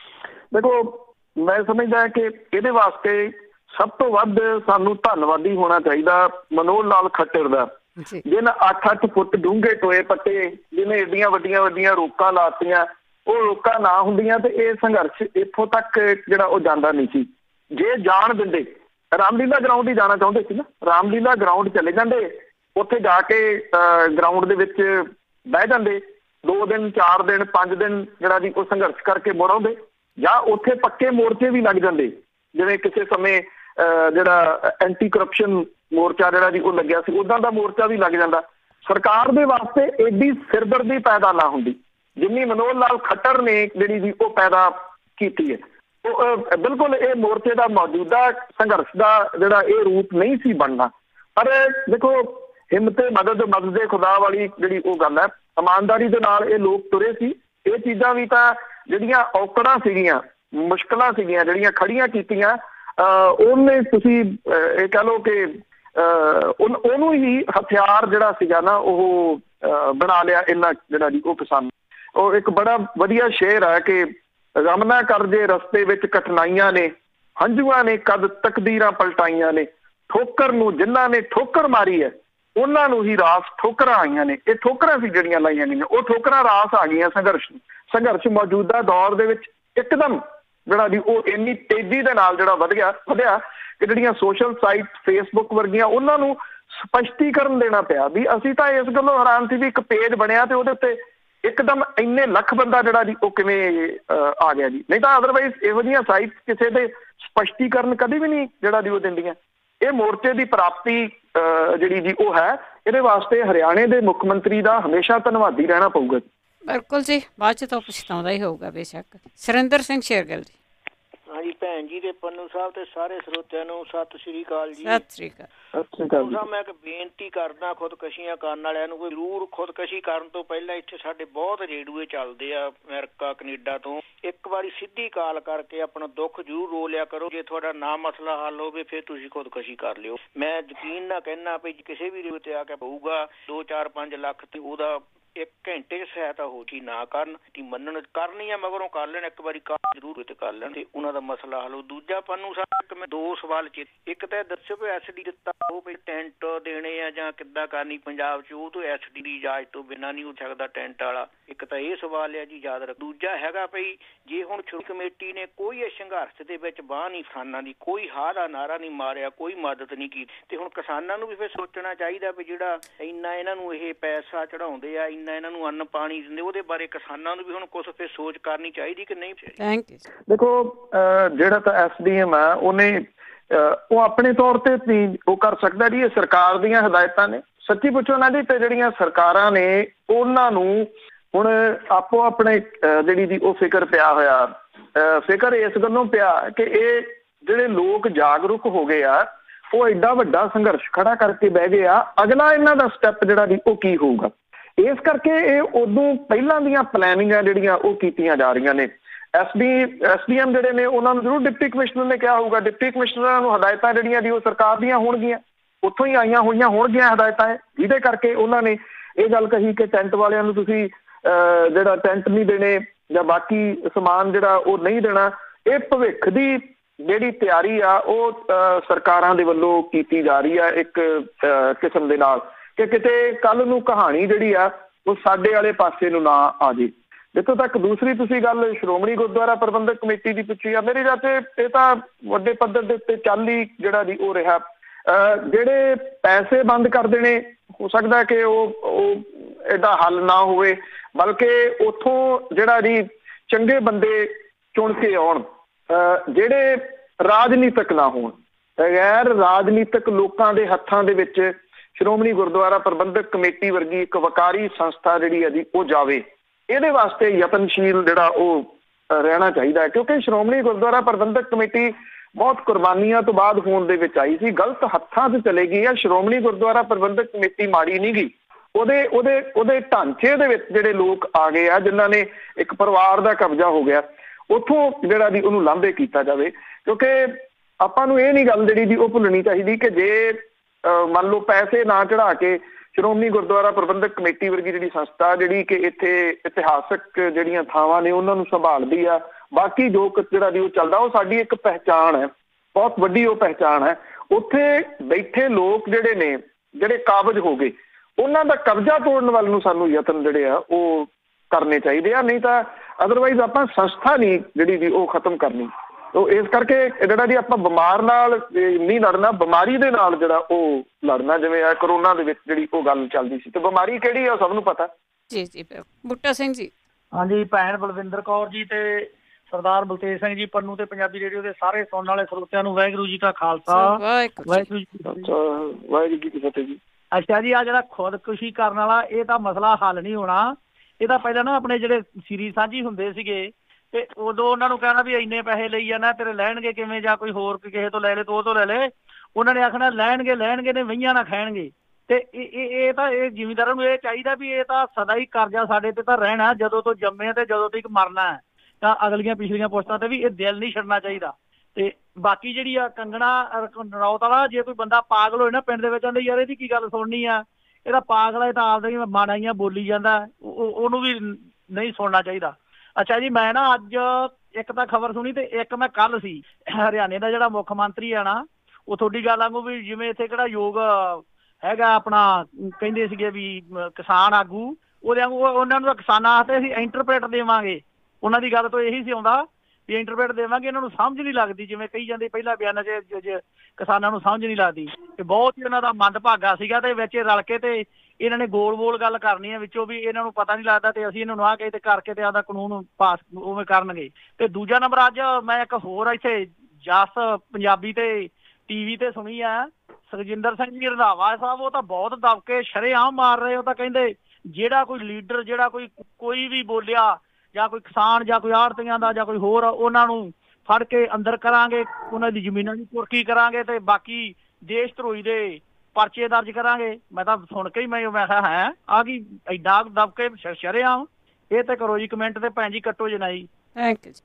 ਦੇਖੋ, ਮੈਂ ਸਮਝਦਾ ਕਿ ਇਹਦੇ ਵਾਸਤੇ ਸਭ ਤੋਂ ਵੱਧ ਸਾਨੂੰ ਧੰਨਵਾਦੀ ਹੋਣਾ ਚਾਹੀਦਾ ਮਨੋਹਰ ਲਾਲ ਖੱਟਰ ਦਾ, ਜਿਹਨੇ ਅੱਠ ਅੱਠ ਫੁੱਟ ਡੂੰਘੇ ਟੋਏ ਪੱਟੇ, ਜਿਹਨੇ ਏਡੀਆਂ ਵੱਡੀਆਂ ਵੱਡੀਆਂ ਰੋਕਾਂ ਲਾਤੀਆਂ। ਉਹ ਰੋਕਾਂ ਨਾ ਹੁੰਦੀਆਂ ਤੇ ਇਹ ਸੰਘਰਸ਼ ਇੱਥੋਂ ਤੱਕ ਜਿਹੜਾ ਉਹ ਜਾਂਦਾ ਨਹੀਂ ਸੀ। ਜੇ ਜਾਣ ਦਿੰਦੇ, ਰਾਮਲੀਲਾ ਗਰਾਊਂਡ ਹੀ ਜਾਣਾ ਚਾਹੁੰਦੇ ਸੀ ਨਾ, ਰਾਮਲੀਲਾ ਗਰਾਊਂਡ ਚਲੇ ਜਾਂਦੇ, ਉੱਥੇ ਜਾ ਕੇ ਗਰਾਊਂਡ ਦੇ ਵਿੱਚ ਬਹਿ ਜਾਂਦੇ, ਦੋ ਦਿਨ ਚਾਰ ਦਿਨ ਪੰਜ ਦਿਨ ਜਿਹੜਾ ਜੀ ਉਹ ਸੰਘਰਸ਼ ਕਰਕੇ ਮੁੜ ਆਉਂਦੇ, ਜਾਂ ਉੱਥੇ ਪੱਕੇ ਮੋਰਚੇ ਵੀ ਲੱਗ ਜਾਂਦੇ, ਜਿਵੇਂ ਕਿਸੇ ਸਮੇਂ ਜਿਹੜਾ ਐਂਟੀ ਕਰਪਸ਼ਨ ਮੋਰਚਾ ਜਿਹੜਾ ਜੀ ਉਹ ਲੱਗਿਆ ਸੀ, ਉੱਦਾਂ ਦਾ ਮੋਰਚਾ ਵੀ ਲੱਗ ਜਾਂਦਾ। ਸਰਕਾਰ ਦੇ ਵਾਸਤੇ ਏਡੀ ਸਿਰਦਰਦੀ ਪੈਦਾ ਨਾ ਹੁੰਦੀ ਜਿੰਨੀ ਮਨੋਹਰ ਲਾਲ ਖੱਟਰ ਨੇ ਜਿਹੜੀ ਜੀ ਉਹ ਪੈਦਾ ਕੀਤੀ ਹੈ। ਉਹ ਬਿਲਕੁਲ ਇਹ ਮੋਰਚੇ ਦਾ ਮੌਜੂਦਾ ਸੰਘਰਸ਼ ਦਾ ਜਿਹੜਾ ਇਹ ਰੂਪ ਨਹੀਂ ਸੀ ਬਣਨਾ। ਪਰ ਦੇਖੋ, ਹਿੰਮਤ ਮਦਦ ਮਦਦ ਖੁਦਾ ਵਾਲੀ ਜਿਹੜੀ ਉਹ ਗੱਲ ਹੈ, ਇਮਾਨਦਾਰੀ ਦੇ ਨਾਲ ਇਹ ਲੋਕ ਤੁਰੇ ਸੀ। ਇਹ ਚੀਜ਼ਾਂ ਵੀ ਤਾਂ ਜਿਹੜੀਆਂ ਔਕੜਾਂ ਸੀਗੀਆਂ, ਮੁਸ਼ਕਲਾਂ ਸੀਗੀਆਂ ਜਿਹੜੀਆਂ ਖੜੀਆਂ ਕੀਤੀਆਂ, ਉਹਨੇ ਤੁਸੀਂ ਇਹ ਕਹਿ ਲਓ ਕਿ ਉਹਨੂੰ ਹੀ ਹਥਿਆਰ ਜਿਹੜਾ ਸੀਗਾ ਨਾ ਉਹ ਬਣਾ ਲਿਆ ਇਹਨਾਂ ਜਿਹੜਾ ਜੀ ਉਹ ਕਿਸਾਨ। ਉਹ ਇੱਕ ਬੜਾ ਵਧੀਆ ਸ਼ੇਰ ਹੈ ਕਿ ਗਮ ਨਾ ਕਰ ਜੇ ਰਸਤੇ ਵਿੱਚ ਕਠਿਨਾਈਆਂ ਨੇ, ਹੰਝੂਆਂ ਨੇ ਕਦ ਤਕਦੀਰਾਂ ਪਲਟਾਈਆਂ ਨੇ, ਠੋਕਰ ਨੂੰ ਜਿਨ੍ਹਾਂ ਨੇ ਠੋਕਰ ਮਾਰੀ ਹੈ ਉਹਨਾਂ ਨੂੰ ਹੀ ਰਾਸ ਠੋਕਰਾਂ ਆਈਆਂ ਨੇ। ਇਹ ਠੋਕਰਾਂ ਸੀ ਜਿਹੜੀਆਂ ਲਾਈਆਂ ਗਈਆਂ, ਉਹ ਠੋਕਰਾਂ ਰਾਸ ਆ ਗਈਆਂ ਸੰਘਰਸ਼ ਨੂੰ। ਸੰਘਰਸ਼ ਮੌਜੂਦਾ ਦੌਰ ਦੇ ਵਿੱਚ ਇੱਕਦਮ ਜਿਹੜਾ ਜੀ ਉਹ ਇੰਨੀ ਤੇਜ਼ੀ ਦੇ ਨਾਲ ਜਿਹੜਾ ਵਧ ਗਿਆ ਵਧਿਆ ਕਿ ਜਿਹੜੀਆਂ ਸੋਸ਼ਲ ਸਾਈਟ ਫੇਸਬੁੱਕ ਵਰਗੀਆਂ ਉਹਨਾਂ ਨੂੰ ਸਪਸ਼ਟੀਕਰਨ ਦੇਣਾ ਪਿਆ ਵੀ ਅਸੀਂ ਤਾਂ ਇਸ ਗੱਲੋਂ ਹੈਰਾਨ ਸੀ ਵੀ ਇੱਕ ਪੇਜ ਬਣਿਆ ਤੇ ਉਹਦੇ ਉੱਤੇ ਇੱਕਦਮ ਇੰਨੇ ਲੱਖ ਬੰਦਾ ਜਿਹੜਾ ਜੀ ਉਹ ਕਿਵੇਂ ਆ ਗਿਆ ਜੀ। ਨਹੀਂ ਤਾਂ ਅਦਰਵਾਈਜ਼ ਇਹੋ ਜਿਹੀਆਂ ਸਾਈਟ ਕਿਸੇ ਦੇ ਸਪਸ਼ਟੀਕਰਨ ਕਦੇ ਵੀ ਨਹੀਂ ਜਿਹੜਾ ਜੀ ਉਹ ਦਿੰਦੀਆਂ। ਇਹ ਮੋਰਚੇ ਦੀ ਪ੍ਰਾਪਤੀ ਜਿਹੜੀ ਜੀ ਉਹ ਹੈ, ਇਹਦੇ ਵਾਸਤੇ ਹਰਿਆਣੇ ਦੇ ਮੁੱਖ ਮੰਤਰੀ ਦਾ ਹਮੇਸ਼ਾ ਧੰਨਵਾਦੀ ਰਹਿਣਾ ਪਊਗਾ। ਬਿਲਕੁਲ ਜੀ, ਬਾਅਦ ਚ ਤਾਂ ਪਛਤਾਉਂਦਾ ਹੀ ਹੋਊਗਾ ਬੇਸ਼ੱਕ। ਸੁਰਿੰਦਰ ਸਿੰਘ ਸ਼ੇਰਗਿੱਲ ਜੀ। ਹਾਂਜੀ ਭੈਣ ਜੀ ਤੇ ਪੰਨੂ ਸਾਹਿਬ ਤੇ ਸਾਰੇ ਸਰੋਤਿਆਂ ਨੂੰ ਸਤਿ ਸ਼੍ਰੀ ਅਕਾਲ ਜੀ। ਸਤਿ ਸ਼੍ਰੀ ਅਕਾਲ। ਸਤਿ ਸ਼੍ਰੀ ਅਕਾਲ ਜੀ। ਮੈਂ ਇੱਕ ਬੇਨਤੀ ਕਰਦਾ ਖੁਦਕਸ਼ੀਆਂ ਕਰਨ ਵਾਲਿਆਂ ਨੂੰ, ਜ਼ਰੂਰ ਖੁਦਕਸ਼ੀ ਕਰਨ ਤੋਂ ਪਹਿਲਾਂ ਇੱਥੇ ਸਾਡੇ ਬਹੁਤ ਰੇਡੂਏ ਚੱਲਦੇ ਆ ਅਮਰੀਕਾ ਕੈਨੇਡਾ ਤੋਂ, ਇੱਕ ਵਾਰੀ ਸਿੱਧੀ ਕਾਲ ਕਰਕੇ ਆਪਣਾ ਦੁੱਖ ਜ਼ਰੂਰ ਰੋ ਲਿਆ ਕਰੋ। ਜੇ ਤੁਹਾਡਾ ਨਾ ਮਸਲਾ ਹੱਲ ਹੋਵੇ ਫਿਰ ਤੁਸੀਂ ਖੁਦਕਸ਼ੀ ਕਰ ਲਿਓ। ਮੈਂ ਯਕੀਨ ਨਾ ਕਹਿਣਾ ਵੀ ਕਿਸੇ ਵੀ ਰੇਡੂਏ ਤੇ ਆ ਕੇ ਪਊਗਾ ਦੋ ਚਾਰ ਪੰਜ ਲੱਖ ਤੇ ਉਹਦਾ ਇੱਕ ਘੰਟੇ ਚ ਸਹਾਇਤਾ ਹੋ ਜੀ ਨਾ ਕਰਨ ਦੀ ਮੰਨਣ ਕਰਨੀ ਆ, ਮਗਰੋਂ ਕਰ ਲੈਣ ਇੱਕ ਵਾਰੀ ਕਾਲ ਜ਼ਰੂਰ ਤੇ ਕਰ ਲੈਣ ਤੇ ਉਹਨਾਂ ਦਾ ਮਸਲਾ ਹੱਲ। ਦੂਜਾ ਪੰਨੂ ਸਾਹਿਬ ਮੈਂ ਦੋ ਸਵਾਲ ਚ, ਇੱਕ ਤਾਂ ਦੱਸਿਓ ਵੀ ਐਸ ਡੀ ਦਿੱਤਾ ਉਹ ਵੀ ਟੈਂਟ ਦੇਣੇ ਆ ਜਾਂ ਕਿੱਦਾਂ ਕਰਨੀ ਪੰਜਾਬ ਚ, ਉਹ ਤੋਂ ਐਸ ਡੀ ਦੀ ਇਜਾਜ਼ਤ ਤੋਂ ਬਿਨਾਂ ਨਹੀਂ ਹੋ ਸਕਦਾ ਟੈਂਟ ਵਾਲਾ। ਇੱਕ ਤਾਂ ਇਹ ਸਵਾਲ ਆ ਜੀ, ਯਾਦ ਰੱਖ। ਦੂਜਾ ਹੈਗਾ ਭਈ ਜੇ ਹੁਣ ਸ਼ੁਰੂ ਕਮੇਟੀ ਨੇ ਕੋਈ ਇਸ ਸੰਘਰਸ਼ ਦੇ ਵਿੱਚ ਬਾਂਹ ਨਹੀਂ ਕਿਸਾਨਾਂ ਦੀ, ਕੋਈ ਹਾਹ ਦਾ ਨਾਰਾ ਨਹੀਂ ਮਾਰਿਆ, ਕੋਈ ਮਦਦ ਨਹੀਂ ਕੀਤੀ, ਤੇ ਹੁਣ ਕਿਸਾਨਾਂ ਨੂੰ ਵੀ ਫਿਰ ਸੋਚਣਾ ਚਾਹੀਦਾ ਵੀ ਜਿਹੜਾ ਇੰਨਾ ਇਹਨਾਂ ਨੂੰ ਇਹ ਪੈਸਾ ਚੜਾਉਂਦੇ ਆ, ਇੰਨਾ ਇਹਨਾਂ ਨੂੰ ਅੰਨ ਪਾਣੀ ਦਿੰਦੇ, ਉਹਦੇ ਬਾਰੇ ਕਿਸਾਨਾਂ ਨੂੰ ਵੀ ਹੁਣ ਕੁਛ ਫਿਰ ਸੋਚ ਕਰਨੀ ਚਾਹੀਦੀ ਕਿ ਨਹੀਂ? Thank you. ਦੇਖੋ, ਜਿਹੜਾ ਤਾਂ ਐਸ ਡੀ ਐਮ ਆ ਉਹਨੇ ਉਹ ਆਪਣੇ ਤੌਰ ਤੇ ਨਹੀਂ ਉਹ ਕਰ ਸਕਦਾ ਜੀ, ਇਹ ਸਰਕਾਰ ਦੀਆਂ ਹਦਾਇਤਾਂ ਨੇ। ਸੱਚੀ ਪੁੱਛੋ ਨਾ ਜੀ, ਤੇ ਜਿਹੜੀਆਂ ਸਰਕਾਰਾਂ ਨੇ ਉਹਨਾਂ ਨੂੰ ਹੁਣ ਆਪੋ ਆਪਣੇ ਜਿਹੜੀ ਦੀ ਉਹ ਫਿਕਰ ਪਿਆ ਹੋਇਆ, ਫਿਕਰ ਇਸ ਗੱਲੋਂ ਪਿਆ ਕਿ ਇਹ ਜਿਹੜੇ ਲੋਕ ਜਾਗਰੂਕ ਹੋ ਗਏ ਆ, ਉਹ ਐਡਾ ਵੱਡਾ ਸੰਘਰਸ਼ ਖੜਾ ਕਰਕੇ ਬਹਿ ਗਏ ਆ, ਅਗਲਾ ਇਹਨਾਂ ਦਾ ਸਟੈਪ ਜਿਹੜਾ ਜੀ ਉਹ ਕੀ ਹੋਊਗਾ। ਇਸ ਕਰਕੇ ਇਹ ਉਦੋਂ ਪਹਿਲਾਂ ਦੀਆਂ ਪਲੈਨਿੰਗਾਂ ਜਿਹੜੀਆਂ ਉਹ ਕੀਤੀਆਂ ਜਾ ਰਹੀਆਂ ਨੇ। S D S D M ਜਿਹੜੇ ਨੇ ਉਹਨਾਂ ਨੂੰ ਜ਼ਰੂਰ ਡਿਪਟੀ ਕਮਿਸ਼ਨਰ ਨੇ ਕਿਹਾ ਹੋਊਗਾ, ਡਿਪਟੀ ਕਮਿਸ਼ਨਰਾਂ ਨੂੰ ਹਦਾਇਤਾਂ ਜਿਹੜੀਆਂ ਦੀ ਉਹ ਸਰਕਾਰ ਦੀਆਂ ਹੋਣਗੀਆਂ, ਉੱਥੋਂ ਹੀ ਆਈਆਂ ਹੋਈਆਂ ਹੋਣਗੀਆਂ ਹਦਾਇਤਾਂ, ਜਿਹਦੇ ਕਰਕੇ ਉਹਨਾਂ ਨੇ ਇਹ ਗੱਲ ਕਹੀ ਕਿ ਟੈਂਟ ਵਾਲਿਆਂ ਨੂੰ ਤੁਸੀਂ ਜਿਹੜਾ ਟੈਂਟ ਨਹੀਂ ਦੇਣੇ ਜਾਂ ਬਾਕੀ ਸਮਾਨ ਜਿਹੜਾ ਉਹ ਨਹੀਂ ਦੇਣਾ। ਇਹ ਭਵਿੱਖ ਦੀ ਜਿਹੜੀ ਤਿਆਰੀ ਆ ਉਹ ਸਰਕਾਰਾਂ ਦੇ ਵੱਲੋਂ ਕੀਤੀ ਜਾ ਰਹੀ ਆ ਇੱਕ ਕਿਸਮ ਦੇ ਨਾਲ ਕਿ ਕਿਤੇ ਕੱਲ ਨੂੰ ਕਹਾਣੀ ਜਿਹੜੀ ਆ ਉਹ ਸਾਡੇ ਵਾਲੇ ਪਾਸੇ ਨੂੰ ਨਾ ਆ ਜੇ। ਜਿੱਥੋਂ ਤੱਕ ਦੂਸਰੀ ਤੁਸੀਂ ਗੱਲ ਸ਼੍ਰੋਮਣੀ ਗੁਰਦੁਆਰਾ ਪ੍ਰਬੰਧਕ ਕਮੇਟੀ ਦੀ ਪੁੱਛੀ ਆ, ਮੇਰੇ ਜਾਤੇ ਇਹ ਤਾਂ ਵੱਡੇ ਪੱਧਰ ਦੇ ਉੱਤੇ ਚੱਲ ਹੀ ਜਿਹੜਾ ਦੀ ਉਹ ਰਿਹਾ। ਜਿਹੜੇ ਪੈਸੇ ਬੰਦ ਕਰ ਦੇਣੇ, ਹੋ ਸਕਦਾ ਕਿ ਉਹ ਉਹ ਇਹਦਾ ਹੱਲ ਨਾ ਹੋਵੇ, ਬਲਕਿ ਉੱਥੋਂ ਜਿਹੜਾ ਜੀ ਚੰਗੇ ਬੰਦੇ ਚੁਣ ਕੇ ਆਉਣ, ਜਿਹੜੇ ਰਾਜਨੀਤਿਕ ਨਾ ਹੋਣ। ਗੈਰ ਰਾਜਨੀਤਿਕ ਲੋਕਾਂ ਦੇ ਹੱਥਾਂ ਦੇ ਵਿੱਚ ਸ਼੍ਰੋਮਣੀ ਗੁਰਦੁਆਰਾ ਪ੍ਰਬੰਧਕ ਕਮੇਟੀ ਵਰਗੀ ਇੱਕ ਵਕਾਰੀ ਸੰਸਥਾ ਜਿਹੜੀ ਹੈ ਜੀ ਉਹ ਜਾਵੇ। ਇਹਦੇ ਵਾਸਤੇ ਯਤਨਸ਼ੀਲ ਜਿਹੜਾ ਉਹ ਰਹਿਣਾ ਚਾਹੀਦਾ ਹੈ, ਕਿਉਂਕਿ ਸ਼੍ਰੋਮਣੀ ਗੁਰਦੁਆਰਾ ਪ੍ਰਬੰਧਕ ਕਮੇਟੀ ਬਹੁਤ ਕੁਰਬਾਨੀਆਂ ਤੋਂ ਬਾਅਦ ਹੋਣ ਦੇ ਵਿੱਚ ਆਈ ਸੀ, ਗਲਤ ਹੱਥਾਂ 'ਚ ਚਲੇ ਗਈ ਹੈ। ਸ਼੍ਰੋਮਣੀ ਗੁਰਦੁਆਰਾ ਪ੍ਰਬੰਧਕ ਕਮੇਟੀ ਮਾੜੀ ਨਹੀਂ ਗਈ, ਉਹਦੇ ਉਹਦੇ ਉਹਦੇ ਢਾਂਚੇ ਦੇ ਵਿੱਚ ਜਿਹੜੇ ਲੋਕ ਆ ਗਏ ਆ, ਜਿਨ੍ਹਾਂ ਨੇ ਇੱਕ ਪਰਿਵਾਰ ਦਾ ਕਬਜ਼ਾ ਹੋ ਗਿਆ, ਉੱਥੋਂ ਜਿਹੜਾ ਦੀ ਉਹਨੂੰ ਲਾਂਭੇ ਕੀਤਾ ਜਾਵੇ। ਕਿਉਂਕਿ ਆਪਾਂ ਨੂੰ ਇਹ ਨਹੀਂ ਗੱਲ ਜਿਹੜੀ ਦੀ ਉਹ ਭੁੱਲਣੀ ਚਾਹੀਦੀ ਕਿ ਜੇ ਮੰਨ ਲਓ ਪੈਸੇ ਨਾ ਚੜਾ ਕੇ ਸ਼੍ਰੋਮਣੀ ਗੁਰਦੁਆਰਾ ਪ੍ਰਬੰਧਕ ਕਮੇਟੀ ਵਰਗੀ ਜਿਹੜੀ ਸੰਸਥਾ ਜਿਹੜੀ ਕਿ ਇੱਥੇ ਇਤਿਹਾਸਕ ਜਿਹੜੀਆਂ ਥਾਵਾਂ ਨੇ ਉਹਨਾਂ ਨੂੰ ਸੰਭਾਲਦੀ ਆ, ਬਾਕੀ ਜੋ ਜਿਹੜਾ ਦੀ ਉਹ ਚੱਲਦਾ, ਉਹ ਸਾਡੀ ਇੱਕ ਪਹਿਚਾਣ ਹੈ, ਬਹੁਤ ਵੱਡੀ ਉਹ ਪਹਿਚਾਣ ਹੈ। ਉੱਥੇ ਬੈਠੇ ਲੋਕ ਜਿਹੜੇ ਨੇ ਜਿਹੜੇ ਕਾਬਜ ਹੋ ਗਏ, ਉਹਨਾਂ ਦਾ ਕਬਜ਼ਾ ਤੋੜਨ ਵੱਲ ਨੂੰ ਸਾਨੂੰ ਯਤਨ ਜਿਹੜੇ ਆ ਉਹ ਕਰਨੇ ਚਾਹੀਦੇ ਆ, ਨਹੀਂ ਤਾਂ ਅਦਰਵਾਈਜ਼ ਆਪਾਂ ਸੰਸਥਾ ਨਹੀਂ ਜਿਹੜੀ ਦੀ ਉਹ ਖਤਮ ਕਰਨੀ। ਤੋ ਇਸ ਕਰਕੇ ਜਿਹੜਾ ਜੀ ਆਪਾਂ ਬਿਮਾਰ ਨਾਲ ਨਹੀਂ ਲੜਨਾ, ਬਿਮਾਰੀ ਦੇ ਨਾਲ ਜਿਹੜਾ ਉਹ ਲੜਨਾ। ਜਿਵੇਂ ਆ ਕਰੋਨਾ ਦੇ ਵਿੱਚ ਜਿਹੜੀ ਉਹ ਗੱਲ ਚੱਲਦੀ ਸੀ, ਤੇ ਬਿਮਾਰੀ ਕਿਹੜੀ ਆ ਸਭ ਨੂੰ ਪਤਾ। ਜੀ ਜੀ ਬੂਟਾ ਸਿੰਘ ਜੀ। ਹਾਂਜੀ, ਭੈਣ ਬਲਵਿੰਦਰ ਕੌਰ ਜੀ ਤੇ ਸਰਦਾਰ ਬਲਤੇਜ ਸਿੰਘ ਜੀ ਪੰਨੂ ਤੇ ਪੰਜਾਬੀ ਰੇਡੀਓ ਦੇ ਸਾਰੇ ਸੁਣਨ ਵਾਲੇ ਸਰੋਤਿਆਂ ਨੂੰ ਵਾਹਿਗੁਰੂ ਜੀ ਕਾ ਖਾਲਸਾ, ਵਾਹਿਗੁਰੂ ਜੀ ਵਾਹਿਗੁਰੂ ਜੀ ਕੀ ਫਤਿਹ ਜੀ। ਅੱਛਾ ਜੀ, ਆ ਜਿਹੜਾ ਖੁਦਕੁਸ਼ੀ ਕਰਨ ਵਾਲਾ ਇਹ ਤਾਂ ਮਸਲਾ ਹੱਲ ਨਹੀਂ ਹੋਣਾ। ਇਹ ਤਾਂ ਪਹਿਲਾਂ ਨਾ ਆਪਣੇ ਜਿਹੜੇ ਸ੍ਰੀ ਸਾਂਝੀ ਹੁੰਦੇ ਸੀਗੇ ਤੇ ਉਦੋਂ ਉਹਨਾਂ ਨੂੰ ਕਹਿਣਾ ਵੀ ਇੰਨੇ ਪੈਸੇ ਲਈ ਜਾਣਾ, ਤੇਰੇ ਲੈਣਗੇ ਕਿਵੇਂ, ਜਾਂ ਕੋਈ ਹੋਰ ਕਿਸੇ ਤੋਂ ਲੈ ਲੈ, ਤੋਂ ਉਹ ਤੋਂ ਲੈ ਲੈ। ਉਹਨਾਂ ਨੇ ਆਖਣਾ ਲੈਣਗੇ ਲੈਣਗੇ ਨੇ ਵਹੀਆਂ ਨਾ ਖਾਣਗੇ। ਤੇ ਇਹ ਇਹ ਤਾਂ ਇਹ ਜ਼ਿਮੀਂਦਾਰਾਂ ਨੂੰ ਇਹ ਚਾਹੀਦਾ ਵੀ ਇਹ ਤਾਂ ਸਦਾ ਹੀ ਕਰਜ਼ਾ ਸਾਡੇ ਤੇ ਤਾਂ ਰਹਿਣਾ, ਜਦੋਂ ਤੋਂ ਜੰਮੇ ਤੇ ਜਦੋਂ ਤੱਕ ਮਰਨਾ ਹੈ। ਤਾਂ ਅਗਲੀਆਂ ਪਿਛਲੀਆਂ ਪੋਸਟਾਂ ਤੇ ਵੀ ਇਹ ਦਿਲ ਨਹੀਂ ਛੱਡਣਾ ਚਾਹੀਦਾ। ਤੇ ਬਾਕੀ ਜਿਹੜੀ ਆ ਕੰਗਣਾ ਰਣੌਤ ਵਾਲਾ, ਜੇ ਕੋਈ ਬੰਦਾ ਪਾਗਲ ਹੋਏ ਨਾ ਪਿੰਡ ਦੇ ਵਿੱਚ, ਆਂਦੇ ਯਾਰ ਇਹਦੀ ਕੀ ਗੱਲ ਸੁਣਨੀ ਆ, ਇਹਦਾ ਪਾਗਲ ਹੈ ਤਾਂ ਆਪਦੇ ਮਾੜਾਈਆਂ ਬੋਲੀ ਜਾਂਦਾ, ਉਹਨੂੰ ਵੀ ਨਹੀਂ ਸੁਣਨਾ ਚਾਹੀਦਾ। ਅੱਛਾ ਜੀ, ਮੈਂ ਨਾ ਅੱਜ ਇੱਕ ਤਾਂ ਖਬਰ ਸੁਣੀ ਤੇ ਇੱਕ ਮੈਂ ਕੱਲ ਸੀ, ਹਰਿਆਣੇ ਦਾ ਜਿਹੜਾ ਮੁੱਖ ਮੰਤਰੀ ਆ ਨਾ, ਉਹ ਤੁਹਾਡੀ ਗੱਲ ਵਾਂਗੂ ਵੀ ਜਿਵੇਂ ਇੱਥੇ ਕਿਹੜਾ ਯੋਗ ਹੈਗਾ ਆਪਣਾ, ਕਹਿੰਦੇ ਸੀਗੇ ਵੀ ਕਿਸਾਨ ਆਗੂ, ਉਹਦੇ ਵਾਂਗੂ ਉਹਨਾਂ ਨੂੰ ਕਿਸਾਨਾਂ ਵਾਸਤੇ ਅਸੀਂ ਇੰਟਰਪ੍ਰੇਟ ਦੇਵਾਂਗੇ। ਉਹਨਾਂ ਦੀ ਗੱਲ ਤੋਂ ਇਹੀ ਸੀ ਆਉਂਦਾ ਵੀ ਇੰਟਰਪ੍ਰੇਟ ਦੇਵਾਂਗੇ, ਇਹਨਾਂ ਨੂੰ ਸਮਝ ਨਹੀਂ ਲੱਗਦੀ, ਜਿਵੇਂ ਕਹੀ ਜਾਂਦੇ ਪਹਿਲਾਂ ਬਿਆਨਾਂ 'ਚ ਕਿਸਾਨਾਂ ਨੂੰ ਸਮਝ ਨਹੀਂ ਲੱਗਦੀ। ਤੇ ਬਹੁਤ ਹੀ ਉਹਨਾਂ ਦਾ ਮੰਦਭਾਗਾ ਸੀਗਾ, ਤੇ ਵਿੱਚ ਰਲ ਕੇ ਤੇ ਇਹਨਾਂ ਨੇ ਗੋਲ ਗੋਲ ਗੱਲ ਕਰਨੀ ਹੈ ਵਿੱਚੋਂ ਵੀ ਇਹਨਾਂ ਨੂੰ ਪਤਾ ਨਹੀਂ ਲੱਗਦਾ, ਤੇ ਅਸੀਂ ਇਹਨਾਂ ਨੂੰ ਆਹ ਕਹੇ ਤੇ ਕਰਕੇ ਤੇ ਆਪਦਾ ਕਾਨੂੰਨ ਪਾਸ ਉਵੇਂ ਕਰਨਗੇ। ਤੇ ਦੂਜਾ ਨੰਬਰ, ਅੱਜ ਮੈਂ ਇੱਕ ਹੋਰ ਇੱਥੇ ਜਸ ਪੰਜਾਬੀ ਤੇ ਟੀਵੀ ਤੇ ਸੁਣੀ ਆ, ਸੁਖਜਿੰਦਰ ਸਿੰਘ ਜੀ ਰੰਧਾਵਾ ਸਾਹਿਬ, ਉਹ ਤਾਂ ਬਹੁਤ ਦਬਕੇ ਸ਼ਰੇਆਮ ਮਾਰ ਰਹੇ। ਉਹ ਤਾਂ ਕਹਿੰਦੇ ਜਿਹੜਾ ਕੋਈ ਲੀਡਰ, ਜਿਹੜਾ ਕੋਈ ਕੋਈ ਵੀ ਬੋਲਿਆ, ਜਾਂ ਕੋਈ ਕਿਸਾਨ ਜਾਂ ਕੋਈ ਆੜ੍ਹਤੀਆਂ ਦਾ ਜਾਂ ਕੋਈ ਹੋਰ, ਉਹਨਾਂ ਨੂੰ ਫੜ ਕੇ ਅੰਦਰ ਕਰਾਂਗੇ, ਉਹਨਾਂ ਦੀ ਜ਼ਮੀਨਾਂ ਦੀ ਕੁਰਕੀ ਕਰਾਂਗੇ, ਤੇ ਬਾਕੀ ਦੇਸ਼ ਧਰੋਹੀ ਦੇ ਪਰਚੇ ਦਰਜ ਕਰਾਂਗੇ। ਮੈਂ ਤਾਂ ਸੁਣ ਕੇ ਹੀ ਮੈਂ ਮੈਂ ਕਿਹਾ ਹੈ ਆ ਕੀ ਐਡਾ ਦਬਕੇ ਸ਼ਰੇਆਮ। ਇਹ ਤੇ ਕਰੋ ਜੀ ਕਮੈਂਟ ਤੇ ਭੈਣ ਜੀ, ਕੱਟੋ ਜਨਾਈ। ਥੈਂਕ ਯੂ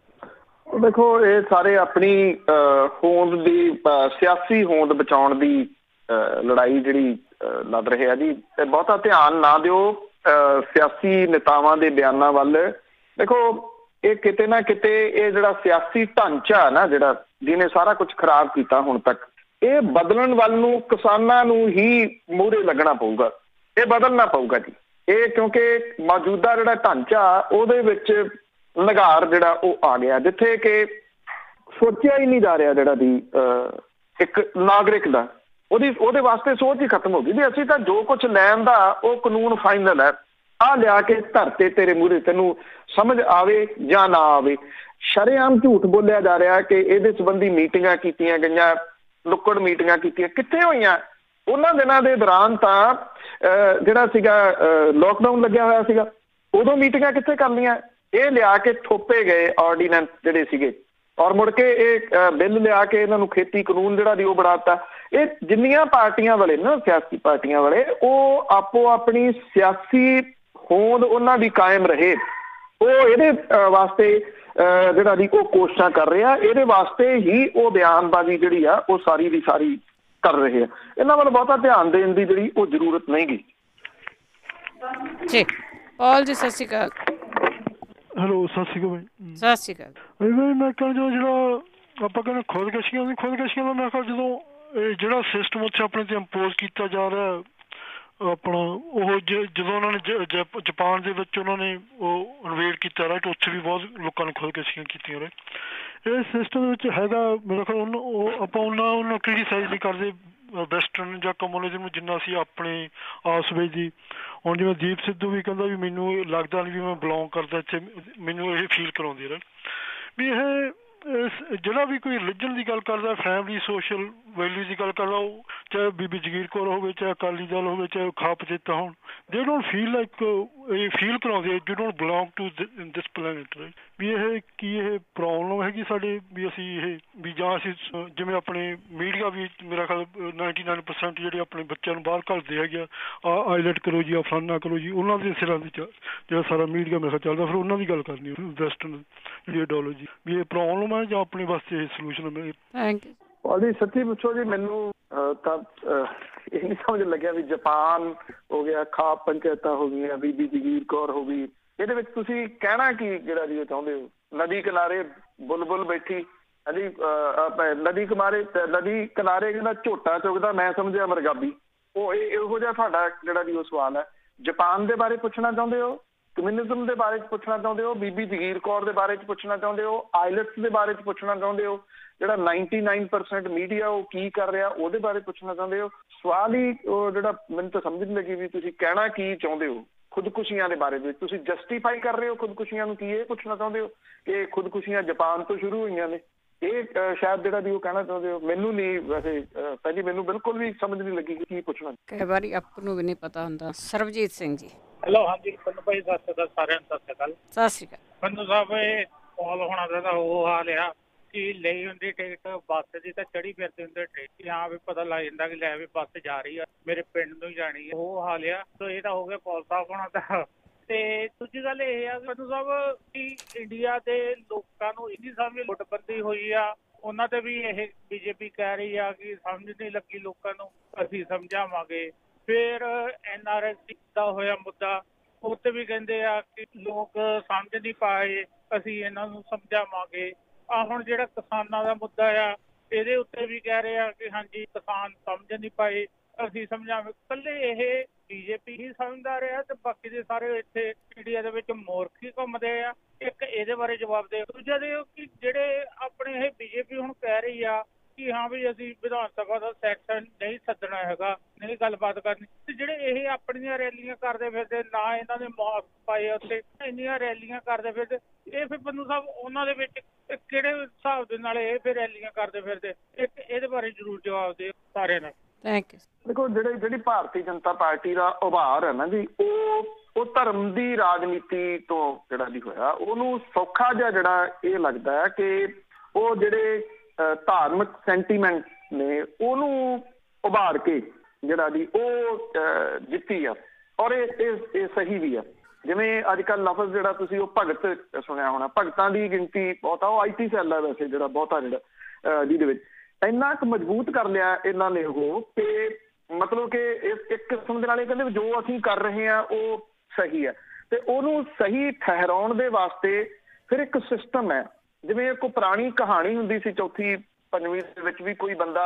ਜੀ। ਦੇਖੋ, ਇਹ ਸਾਰੇ ਆਪਣੀ ਹੋਂਦ ਦੀ, ਸਿਆਸੀ ਹੋਂਦ ਬਚਾਉਣ ਦੀ ਲੜਾਈ ਜਿਹੜੀ ਲੜ ਰਹੇ ਆ ਜੀ, ਤੇ ਬਹੁਤਾ ਧਿਆਨ ਨਾ ਦਿਓ ਸਿਆਸੀ ਨੇਤਾਵਾਂ ਦੇ ਬਿਆਨਾਂ ਵੱਲ। ਦੇਖੋ, ਇਹ ਕਿਤੇ ਨਾ ਕਿਤੇ ਇਹ ਜਿਹੜਾ ਸਿਆਸੀ ਢਾਂਚਾ ਨਾ, ਜਿਹੜਾ ਜਿਹਨੇ ਸਾਰਾ ਕੁਝ ਖਰਾਬ ਕੀਤਾ ਹੁਣ ਤੱਕ, ਇਹ ਬਦਲਣ ਵੱਲ ਨੂੰ ਕਿਸਾਨਾਂ ਨੂੰ ਹੀ ਮੂਹਰੇ ਲੱਗਣਾ ਪਊਗਾ, ਇਹ ਬਦਲਣਾ ਪਊਗਾ ਜੀ ਇਹ। ਕਿਉਂਕਿ ਮੌਜੂਦਾ ਜਿਹੜਾ ਢਾਂਚਾ ਉਹਦੇ ਵਿੱਚ ਨਿਗਾਰ ਜਿਹੜਾ ਉਹ ਆ ਗਿਆ, ਜਿੱਥੇ ਕਿ ਸੋਚਿਆ ਹੀ ਨਹੀਂ ਜਾ ਰਿਹਾ ਜਿਹੜਾ ਦੀ ਇੱਕ ਨਾਗਰਿਕ ਦਾ, ਉਹਦੀ ਉਹਦੇ ਵਾਸਤੇ ਸੋਚ ਹੀ ਖਤਮ ਹੋ ਗਈ ਵੀ ਅਸੀਂ ਤਾਂ ਜੋ ਕੁਛ ਲੈਣ ਦਾ ਉਹ ਕਾਨੂੰਨ ਫਾਈਨਲ ਹੈ, ਆਹ ਲਿਆ ਕੇ ਧਰਤੇ ਤੇਰੇ ਮੂਹਰੇ, ਤੈਨੂੰ ਸਮਝ ਆਵੇ ਜਾਂ ਨਾ ਆਵੇ। ਸ਼ਰੇਆਮ ਝੂਠ ਬੋਲਿਆ ਜਾ ਰਿਹਾ ਕਿ ਇਹਦੇ ਸੰਬੰਧੀ ਮੀਟਿੰਗਾਂ ਕੀਤੀਆਂ ਗਈਆਂ, ਨੁੱਕੜ ਮੀਟਿੰਗਾਂ ਕੀਤੀਆਂ, ਕਿੱਥੇ ਹੋਈਆਂ? ਉਹਨਾਂ ਦਿਨਾਂ ਦੇ ਦੌਰਾਨ ਤਾਂ ਜਿਹੜਾ ਸੀਗਾ ਲੋਕਡਾਊਨ ਲੱਗਿਆ ਹੋਇਆ ਸੀਗਾ, ਉਦੋਂ ਮੀਟਿੰਗਾਂ ਕਿੱਥੇ ਕਰਨੀਆਂ? ਇਹ ਲਿਆ ਕੇ ਥੋਪੇ ਗਏ ਆਰਡੀਨੈਂਸ ਜਿਹੜੇ ਸੀਗੇ, ਔਰ ਮੁੜ ਕੇ ਇਹ ਬਿੱਲ ਲਿਆ ਕੇ ਇਹਨਾਂ ਨੂੰ ਖੇਤੀ ਕਾਨੂੰਨ ਜਿਹੜਾ ਦੀ ਉਹ ਬਣਾਤਾ। ਇਹ ਜਿੰਨੀਆਂ ਪਾਰਟੀਆਂ ਵਾਲੇ ਨਾ, ਸਿਆਸੀ ਪਾਰਟੀਆਂ ਵਾਲੇ, ਉਹ ਆਪੋ ਆਪਣੀ ਸਿਆਸੀ ਹੋਂਦ ਉਹਨਾਂ ਦੀ ਕਾਇਮ ਰਹੇ, ਉਹ ਇਹਦੇ ਵਾਸਤੇ ਜਿਹੜਾ ਦੀ ਉਹ ਕੋਸ਼ਿਸ਼ਾਂ ਕਰ ਰਹੇ ਆ, ਇਹਦੇ ਵਾਸਤੇ ਹੀ ਉਹ ਬਿਆਨਬਾਜ਼ੀ ਜਿਹੜੀ ਆ ਉਹ ਸਾਰੀ ਦੀ ਸਾਰੀ ਕਰ ਰਹੇ ਆ। ਇਹਨਾਂ ਵੱਲ ਬਹੁਤਾ ਧਿਆਨ ਦੇਣ ਦੀ ਜਿਹੜੀ ਉਹ ਜ਼ਰੂਰਤ ਨਹੀਂ ਗੀ ਜੀ। ਪਾਲ ਜੀ ਸਤਿ ਸ਼੍ਰੀ ਅਕਾਲ। ਹੈਲੋ, ਸਤਿ ਸ਼੍ਰੀ ਅਕਾਲ ਬਾਈ। ਸਤਿ ਸ਼੍ਰੀ ਅਕਾਲ। ਮੈਂ ਕਹਿੰਦਾ ਜੋ ਜਿਹੜਾ ਆਪਾਂ ਕਹਿੰਦੇ ਖੁਦਕਸ਼ੀਆਂ ਦੀ ਖੁਦਕਸ਼ੀਆਂ ਦਾ, ਮੈਂ ਕਿਹਾ ਜਦੋਂ ਇਹ ਜਿਹੜਾ ਸਿਸਟਮ ਉੱਥੇ ਆਪਣੇ ਤੇ ਇੰਪੋਜ਼ ਕੀਤਾ ਜਾ ਰਿਹਾ, ਆਪਣਾ ਉਹ ਜਦੋਂ ਉਹਨਾਂ ਨੇ ਜਾਪਾਨ ਦੇ ਵਿੱਚ ਉਹਨਾਂ ਨੇ ਉਹ ਇਨਵੇਡ ਕੀਤਾ ਰਾਈਟ, ਉੱਥੇ ਵੀ ਬਹੁਤ ਲੋਕਾਂ ਨੇ ਖੁਦਕੁਸ਼ੀਆਂ ਕੀਤੀਆਂ ਰਾਈਟ। ਇਹ ਸਿਸਟਮ ਦੇ ਵਿੱਚ ਹੈਗਾ ਮੇਰਾ ਖਿਆਲ ਉਹਨੂੰ ਉਹ ਆਪਾਂ ਉਹਨਾਂ ਉਹਨੂੰ ਕ੍ਰਿਟੀਸਾਈਜ਼ ਨਹੀਂ ਕਰਦੇ ਵੈਸਟਰਨ ਜਾਂ ਕਮਿਊਨਿਜ਼ਮ ਨੂੰ ਜਿੰਨਾ ਅਸੀਂ ਆਪਣੇ ਆਸ ਵਿੱਚ ਦੀ। ਹੁਣ ਜਿਵੇਂ ਦੀਪ ਸਿੱਧੂ ਵੀ ਕਹਿੰਦਾ ਵੀ ਮੈਨੂੰ ਲੱਗਦਾ ਨਹੀਂ ਵੀ ਮੈਂ ਬਿਲੋਂਗ ਕਰਦਾ ਇੱਥੇ, ਮੈਨੂੰ ਇਹ ਫੀਲ ਕਰਾਉਂਦੀ ਰਾਈਟ ਵੀ ਇਹ ਜਿਹੜਾ ਵੀ ਕੋਈ ਰਿਲੀਜਨ ਦੀ ਗੱਲ ਕਰਦਾ, ਫੈਮਿਲੀ ਸੋਸ਼ਲ ਵੈਲਿਊਜ਼ ਦੀ ਗੱਲ ਕਰਦਾ, ਉਹ ਚਾਹੇ ਬੀਬੀ ਜਗੀਰ ਕੌਰ ਹੋਵੇ, ਚਾਹੇ ਅਕਾਲੀ ਦਲ ਹੋਵੇ, ਚਾਹੇ ਖਾ ਪਚੇਤਾ ਹੋਣ, ਦੇ ਡੋਂਟ ਫੀਲ ਲਾਈਕ ਇਹ ਫੀਲ ਕਰਾਉਂਦੇ you don't belong to this planet right. ਵੀ ਇਹ ਕੀ ਇਹ ਪ੍ਰੋਬਲਮ ਹੈਗੀ ਸਾਡੇ ਵੀ ਅਸੀਂ ਇਹ ਵੀ ਜਾਂ ਅਸੀਂ ਜਿਵੇਂ ਆਪਣੇ ਮੀਡੀਆ ਵੀ ਮੇਰਾ ਖਿਆਲ ਨਾਈਨਟੀ ਨਾਈਨ ਪਰਸੈਂਟ ਜਿਹੜੇ ਆਪਣੇ ਬੱਚਿਆਂ ਨੂੰ ਬਾਹਰ ਘੱਲਦੇ ਹੈਗੇ ਆ ਆਈਲੈਟ ਕਰੋ ਜੀ, ਫਲਾਨਾ ਕਰੋ ਜੀ, ਉਹਨਾਂ ਦੇ ਸਿਰਾਂ ਦੀ ਜਿਹੜਾ ਸਾਰਾ ਮੀਡੀਆ ਮੇਰਾ ਚੱਲਦਾ, ਫਿਰ ਉਹਨਾਂ ਦੀ ਗੱਲ ਕਰਨੀ ਵੈਸਟਰਨ ਜਿਹੜੀ ਆਈਡੀਓਲੋਜੀ ਵੀ ਇਹ ਪ੍ਰੋਬਲਮ ਹੈ ਜਾਂ ਆਪਣੇ ਵਾਸਤੇ ਇਹ ਸੋਲੂਸ਼ਨ ਹੈ। Thank you. ਉਹਦੀ ਸੱਚੀ ਪੁੱਛੋ ਜੀ ਮੈਨੂੰ ਤਾਂ ਇਹ ਨਹੀਂ ਸਮਝ ਲੱਗਿਆ ਵੀ ਜਾਪਾਨ ਹੋ ਗਿਆ, ਖਾਪ ਪੰਚਾਇਤਾਂ ਹੋ ਗਈਆਂ, ਬੀਬੀ ਜਗੀਰ ਕੌਰ ਹੋ ਗਈ, ਇਹਦੇ ਵਿੱਚ ਤੁਸੀਂ ਕਹਿਣਾ ਕੀ ਜਿਹੜਾ ਜੀ ਉਹ ਚਾਹੁੰਦੇ ਹੋ? ਨਦੀ ਕਿਨਾਰੇ ਬੁਲਬੁਲ ਬੈਠੀ, ਨਦੀ ਨਦੀ ਕਿਨਾਰੇ ਨਦੀ ਕਿਨਾਰੇ ਕਹਿੰਦਾ ਝੋਟਾ ਚੁਗਦਾ, ਮੈਂ ਸਮਝਿਆ ਮਰਗਾਬੀ। ਉਹ ਇਹੋ ਜਿਹਾ ਤੁਹਾਡਾ ਜਿਹੜਾ ਜੀ ਉਹ ਸਵਾਲ ਹੈ। ਜਾਪਾਨ ਦੇ ਬਾਰੇ ਪੁੱਛਣਾ ਚਾਹੁੰਦੇ ਹੋ, ਕਮਿਊਨਿਜ਼ਮ ਦੇ ਬਾਰੇ 'ਚ ਪੁੱਛਣਾ ਚਾਹੁੰਦੇ ਹੋ, ਬੀਬੀ ਜਗੀਰ ਕੌਰ ਦੇ ਬਾਰੇ 'ਚ ਪੁੱਛਣਾ ਚਾਹੁੰਦੇ ਹੋ, ਆਈਲੈਟਸ ਦੇ ਬਾਰੇ 'ਚ ਪੁੱਛਣਾ ਚਾਹੁੰਦੇ ਹੋ, ਜਿਹੜਾ ਨਾਈਨਟੀ ਨਾਈਨ ਪਰਸੈਂਟ ਮੀਡੀਆ ਉਹ ਕੀ ਕਰ ਰਿਹਾ ਉਹਦੇ ਬਾਰੇ ਪੁੱਛਣਾ ਚਾਹੁੰਦੇ ਹੋ? ਸਵਾਲ ਹੀ ਉਹ ਜਿਹੜਾ ਮੈਨੂੰ ਤਾਂ ਸਮਝ ਨਹੀਂ ਲੱਗੀ ਵੀ ਤੁਸੀਂ ਕਹਿਣਾ ਕੀ ਚਾਹੁੰਦੇ ਹੋ। ਖੁਦਕੁਸ਼ੀਆਂ ਦੇ ਬਾਰੇ ਵਿੱਚ ਤੁਸੀਂ ਜਸਟੀਫਾਈ ਕਰ ਰਹੇ ਹੋ ਖੁਦਕੁਸ਼ੀਆਂ ਨੂੰ, ਕੀ ਇਹ ਪੁੱਛਣਾ ਚਾਹੁੰਦੇ ਹੋ ਕਿ ਖੁਦਕੁਸ਼ੀਆਂ ਜਾਪਾਨ ਤੋਂ ਸ਼ੁਰੂ ਹੋਈਆਂ ਨੇ? ਇਹ ਸ਼ਾਇਦ ਜਿਹੜਾ ਵੀ ਉਹ ਕਹਿਣਾ ਚਾਹੁੰਦੇ ਹੋ। ਮੈਨੂੰ ਨਹੀਂ, ਵੈਸੇ ਪਹਿਲੀ ਮੈਨੂੰ ਬਿਲਕੁਲ ਵੀ ਸਮਝ ਨਹੀਂ ਲੱਗੀ ਕੀ ਪੁੱਛਣਾ। ਕਈ ਵਾਰੀ ਆਪ ਨੂੰ ਵੀ ਨਹੀਂ ਪਤਾ ਹੁੰਦਾ। ਸਰਬਜੀਤ ਸਿੰਘ ਜੀ। ਹੈਲੋ, ਹਾਂਜੀ ਪੰਨੂ ਭਾਈ, ਸਤਿ ਸ਼੍ਰੀ ਅਕਾਲ ਸਾਰਿਆਂ ਨੂੰ। ਸਤਿ ਸ਼੍ਰੀ ਅਕਾਲ। ਸਤਿ ਸ਼੍ਰੀ ਅਕਾਲ। ਪੰਨੂ ਸਾਹਿਬ, ਇਹ ਕਾਲ ਹੋਣਾ ਦਾ ਉਹ ਹਾਲ ਆ ਕਿ ਲਈ ਹੁੰਦੀ ਟਿਕਟ ਬੱਸ ਦੀ ਤਾਂ ਚੜੀ ਫਿਰਦੇ ਹੁੰਦੇ ਟ੍ਰੇਨ, ਹਾਂ ਵੀ ਪਤਾ ਲੱਗ ਜਾਂਦਾ ਕਿ ਲੈ ਵੀ ਬੱਸ ਜਾ ਰਹੀ ਆ, ਮੇਰੇ ਪਿੰਡ ਨੂੰ ਹੀ ਜਾਣੀ ਆ, ਉਹ ਹਾਲ ਆ। ਸੋ ਇਹ ਤਾਂ ਹੋ ਗਿਆ ਕਾਲ ਸਾਹਿਬ ਹੋਣਾ ਦਾ। ਤੇ ਦੂਜੀ ਗੱਲ ਇਹ ਆ ਪੰਨੂ ਸਾਹਿਬ ਕਿ ਇੰਡੀਆ ਦੇ ਲੋਕਾਂ ਨੂੰ ਇੰਨੀ ਸਮਝ ਨੋਟਬੰਦੀ ਹੋਈ ਆ, ਉਹਨਾਂ ਤੇ ਵੀ ਇਹ ਬੀਜੇਪੀ ਕਹਿ ਰਹੀ ਆ ਕਿ ਸਮਝ ਨਹੀਂ ਲੱਗੀ ਲੋਕਾਂ ਨੂੰ, ਅਸੀਂ ਸਮਝਾਵਾਂਗੇ। ਫਿਰ ਐਨ ਆਰ ਐਸ ਦਾ ਹੋਇਆ ਮੁੱਦਾ, ਉੱਥੇ ਵੀ ਕਹਿੰਦੇ ਆ ਕਿ ਲੋਕ ਸਮਝ ਨਹੀਂ ਪਾਏ, ਅਸੀਂ ਇਹਨਾਂ ਨੂੰ ਸਮਝਾਵਾਂਗੇ। ਆਹ ਹੁਣ ਜਿਹੜਾ ਕਿਸਾਨਾਂ ਦਾ ਮੁੱਦਾ ਆ, ਇਹਦੇ ਉੱਤੇ ਵੀ ਕਹਿ ਰਹੇ ਆ ਕਿ ਹਾਂਜੀ ਕਿਸਾਨ ਸਮਝ ਨਹੀਂ ਪਾਏ, ਅਸੀਂ ਸਮਝਾਵਾਂਗੇ। ਇਕੱਲੇ ਇਹ ਬੀਜੇਪੀ ਹੀ ਸਮਝਦਾ ਰਿਹਾ ਤੇ ਬਾਕੀ ਦੇ ਸਾਰੇ ਇੱਥੇ ਇੰਡੀਆ ਦੇ ਵਿੱਚ ਮੂਰਖ ਹੀ ਘੁੰਮਦੇ ਆ। ਇੱਕ ਇਹਦੇ ਬਾਰੇ ਜਵਾਬ ਦਿਓ। ਦੂਜਾ ਦਿਓ ਕਿ ਜਿਹੜੇ ਆਪਣੇ ਇਹ ਬੀਜੇਪੀ ਹੁਣ ਕਹਿ ਰਹੀ ਆ ਕਿ ਹਾਂ ਵੀ ਅਸੀਂ ਵਿਧਾਨ ਸਭਾ ਦਾ ਸੈਸ਼ਨ ਨਹੀਂ ਸੱਦਣਾ ਹੈਗਾ, ਨਹੀਂ ਗੱਲਬਾਤ ਕਰਨੀ, ਤੇ ਜਿਹੜੇ ਇਹ ਆਪਣੀਆਂ ਰੈਲੀਆਂ ਕਰਦੇ ਫਿਰਦੇ, ਨਾ ਇਹਨਾਂ ਨੇ ਮਾਸਕ ਪਾਏ ਉੱਥੇ, ਇੰਨੀਆਂ ਰੈਲੀਆਂ ਕਰਦੇ ਫਿਰਦੇ, ਇਹ ਫਿਰ ਪੰਨੂ ਸਾਹਿਬ ਉਹਨਾਂ ਦੇ ਵਿੱਚ ਕਿਹੜੇ ਹਿਸਾਬ ਦੇ ਨਾਲ ਇਹ ਫਿਰ ਰੈਲੀਆਂ ਕਰਦੇ ਫਿਰਦੇ? ਇੱਕ ਇਹਦੇ ਬਾਰੇ ਜ਼ਰੂਰ ਜਵਾਬ ਦਿਓ ਸਾਰਿਆਂ ਨਾਲ। Thank you. ਦੇਖੋ, ਜਿਹੜੇ ਜਿਹੜੀ ਭਾਰਤੀ ਜਨਤਾ ਪਾਰਟੀ ਦਾ ਉਭਾਰ ਹੈ ਨਾ ਜੀ, ਉਹ ਉਹ ਧਰਮ ਦੀ ਰਾਜਨੀਤੀ ਤੋਂ ਜਿਹੜਾ ਜੀ ਹੋਇਆ, ਉਹਨੂੰ ਸੌਖਾ ਜਿਹਾ ਜਿਹੜਾ ਇਹ ਲੱਗਦਾ ਹੈ ਕਿ ਉਹ ਜਿਹੜੇ ਧਾਰਮਿਕ ਸੈਂਟੀਮੈਂਟ ਨੇ ਉਹਨੂੰ ਉਭਾਰ ਕੇ ਜਿਹੜਾ ਜੀ ਉਹ ਜਿੱਤੀ ਆ। ਔਰ ਇਹ ਇਹ ਸਹੀ ਵੀ ਆ। ਜਿਵੇਂ ਅੱਜ ਕੱਲ੍ਹ ਲਫ਼ਜ਼ ਜਿਹੜਾ ਤੁਸੀਂ ਉਹ ਭਗਤ ਸੁਣਿਆ ਹੋਣਾ, ਭਗਤਾਂ ਦੀ ਗਿਣਤੀ ਬਹੁਤ ਆ, ਉਹ ਆਈ ਟੀ ਸੈੱਲ ਆ ਵੈਸੇ ਜਿਹੜਾ ਬਹੁਤਾ ਜਿਹੜਾ ਜਿਹਦੇ ਵਿੱਚ ਇੰਨਾ ਕੁ ਮਜ਼ਬੂਤ ਕਰ ਲਿਆ ਇਹਨਾਂ ਨੇ ਉਹ ਕਿ ਮਤਲਬ ਕਿ ਇਸ ਇੱਕ ਕਿਸਮ ਦੇ ਨਾਲ ਇਹ ਕਹਿੰਦੇ ਜੋ ਅਸੀਂ ਕਰ ਰਹੇ ਹਾਂ ਉਹ ਸਹੀ ਹੈ, ਤੇ ਉਹਨੂੰ ਸਹੀ ਠਹਿਰਾਉਣ ਦੇ ਵਾਸਤੇ ਫਿਰ ਇੱਕ ਸਿਸਟਮ ਹੈ। ਜਿਵੇਂ ਇੱਕ ਪੁਰਾਣੀ ਕਹਾਣੀ ਹੁੰਦੀ ਸੀ ਚੌਥੀ ਪੰਜਵੀਂ ਦੇ ਵਿੱਚ ਵੀ, ਕੋਈ ਬੰਦਾ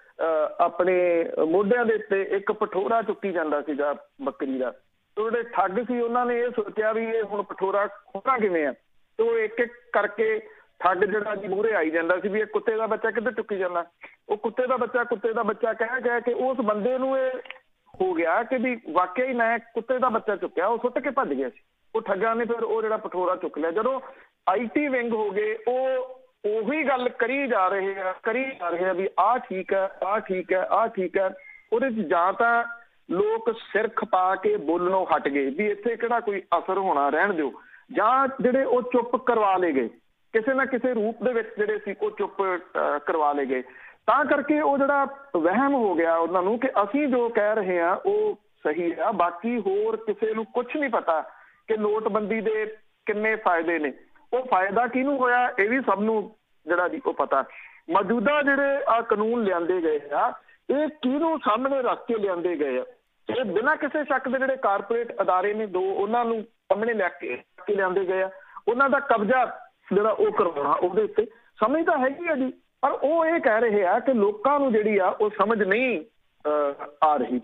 ਆਪਣੇ ਮੋਢਿਆਂ ਦੇ ਉੱਤੇ ਇੱਕ ਪਠੋਰਾ ਚੁੱਕੀ ਜਾਂਦਾ ਸੀਗਾ ਬੱਕਰੀ ਦਾ। ਤੇ ਜਿਹੜੇ ਠੱਗ ਸੀ ਉਹਨਾਂ ਨੇ ਇਹ ਸੋਚਿਆ ਵੀ ਇਹ ਹੁਣ ਪਠੋਰਾ ਖੋਣਾ ਕਿਵੇਂ ਆ, ਤੇ ਉਹ ਇੱਕ ਇੱਕ ਕਰਕੇ ਠੱਗ ਜਿਹੜਾ ਜੀ ਮੂਹਰੇ ਆਈ ਜਾਂਦਾ ਸੀ ਵੀ ਇਹ ਕੁੱਤੇ ਦਾ ਬੱਚਾ ਕਿੱਧਰ ਚੁੱਕੀ ਜਾਂਦਾ। ਉਹ ਕੁੱਤੇ ਦਾ ਬੱਚਾ ਕੁੱਤੇ ਦਾ ਬੱਚਾ ਕਹਿ ਕਹਿ ਕੇ ਉਸ ਬੰਦੇ ਨੂੰ ਇਹ ਹੋ ਗਿਆ ਕਿ ਵੀ ਵਾਕਿਆ ਹੀ ਮੈਂ ਕੁੱਤੇ ਦਾ ਬੱਚਾ ਚੁੱਕਿਆ। ਉਹ ਸੁੱਟ ਕੇ ਭੱਜ ਗਿਆ ਸੀ। ਉਹ ਠੱਗਾਂ ਨੇ ਫਿਰ ਉਹ ਜਿਹੜਾ ਪਠੋਰਾ ਚੁੱਕ ਲਿਆ। ਜਦੋਂ ਆਈ ਟੀ ਵਿੰਗ ਹੋ ਗਏ, ਉਹ ਉਹੀ ਗੱਲ ਕਰੀ ਜਾ ਰਹੇ ਆ ਕਰੀ ਜਾ ਰਹੇ ਆ ਵੀ ਆਹ ਠੀਕ ਹੈ, ਆਹ ਠੀਕ ਹੈ, ਆਹ ਠੀਕ ਹੈ। ਉਹਦੇ 'ਚ ਜਾਂ ਤਾਂ ਲੋਕ ਸਿਰ ਖਪਾ ਕੇ ਬੋਲਣੋਂ ਹਟ ਗਏ ਵੀ ਇੱਥੇ ਕਿਹੜਾ ਕੋਈ ਅਸਰ ਹੋਣਾ, ਰਹਿਣ ਦਿਓ, ਜਾਂ ਜਿਹੜੇ ਉਹ ਚੁੱਪ ਕਰਵਾ ਲਏ ਗਏ ਕਿਸੇ ਨਾ ਕਿਸੇ ਰੂਪ ਦੇ ਵਿੱਚ, ਜਿਹੜੇ ਸੀ ਉਹ ਚੁੱਪ ਕਰਵਾ ਲਏ ਗਏ। ਤਾਂ ਕਰਕੇ ਉਹ ਜਿਹੜਾ ਵਹਿਮ ਹੋ ਗਿਆ ਉਹਨਾਂ ਨੂੰ ਕਿ ਅਸੀਂ ਜੋ ਕਹਿ ਰਹੇ ਹਾਂ ਉਹ ਸਹੀ ਆ, ਬਾਕੀ ਹੋਰ ਕਿਸੇ ਨੂੰ ਕੁਛ ਨਹੀਂ ਪਤਾ ਕਿ ਨੋਟਬੰਦੀ ਦੇ ਕਿੰਨੇ ਫਾਇਦੇ ਨੇ। ਉਹ ਫਾਇਦਾ ਕਿਹਨੂੰ ਹੋਇਆ ਇਹ ਵੀ ਸਭ ਨੂੰ ਜਿਹੜਾ ਜੀ ਉਹ ਪਤਾ। ਮੌਜੂਦਾ ਜਿਹੜੇ ਆ ਕਾਨੂੰਨ ਲਿਆਂਦੇ ਗਏ ਆ, ਇਹ ਕਿਹਨੂੰ ਸਾਹਮਣੇ ਰੱਖ ਕੇ ਲਿਆਂਦੇ ਗਏ ਆ? ਇਹ ਬਿਨਾਂ ਕਿਸੇ ਸ਼ੱਕ ਦੇ ਜਿਹੜੇ ਕਾਰਪੋਰੇਟ ਅਦਾਰੇ ਨੇ ਦੋ, ਉਹਨਾਂ ਨੂੰ ਸਾਹਮਣੇ ਲੈ ਕੇ ਲਿਆਂਦੇ ਗਏ ਆ। ਉਹਨਾਂ ਦਾ ਕਬਜ਼ਾ ਜਿਹੜਾ ਉਹ ਕਰਵਾਉਣਾ ਉਹਦੇ ਉੱਤੇ ਸਮਝ ਤਾਂ ਹੈਗੀ ਆ ਜੀ, ਪਰ ਉਹ ਇਹ ਕਹਿ ਰਹੇ ਆ ਕਿ ਲੋਕਾਂ ਨੂੰ ਜਿਹੜੀ ਆ ਉਹ ਸਮਝ ਨਹੀਂ ਆ ਰਹੀ ਜੀ।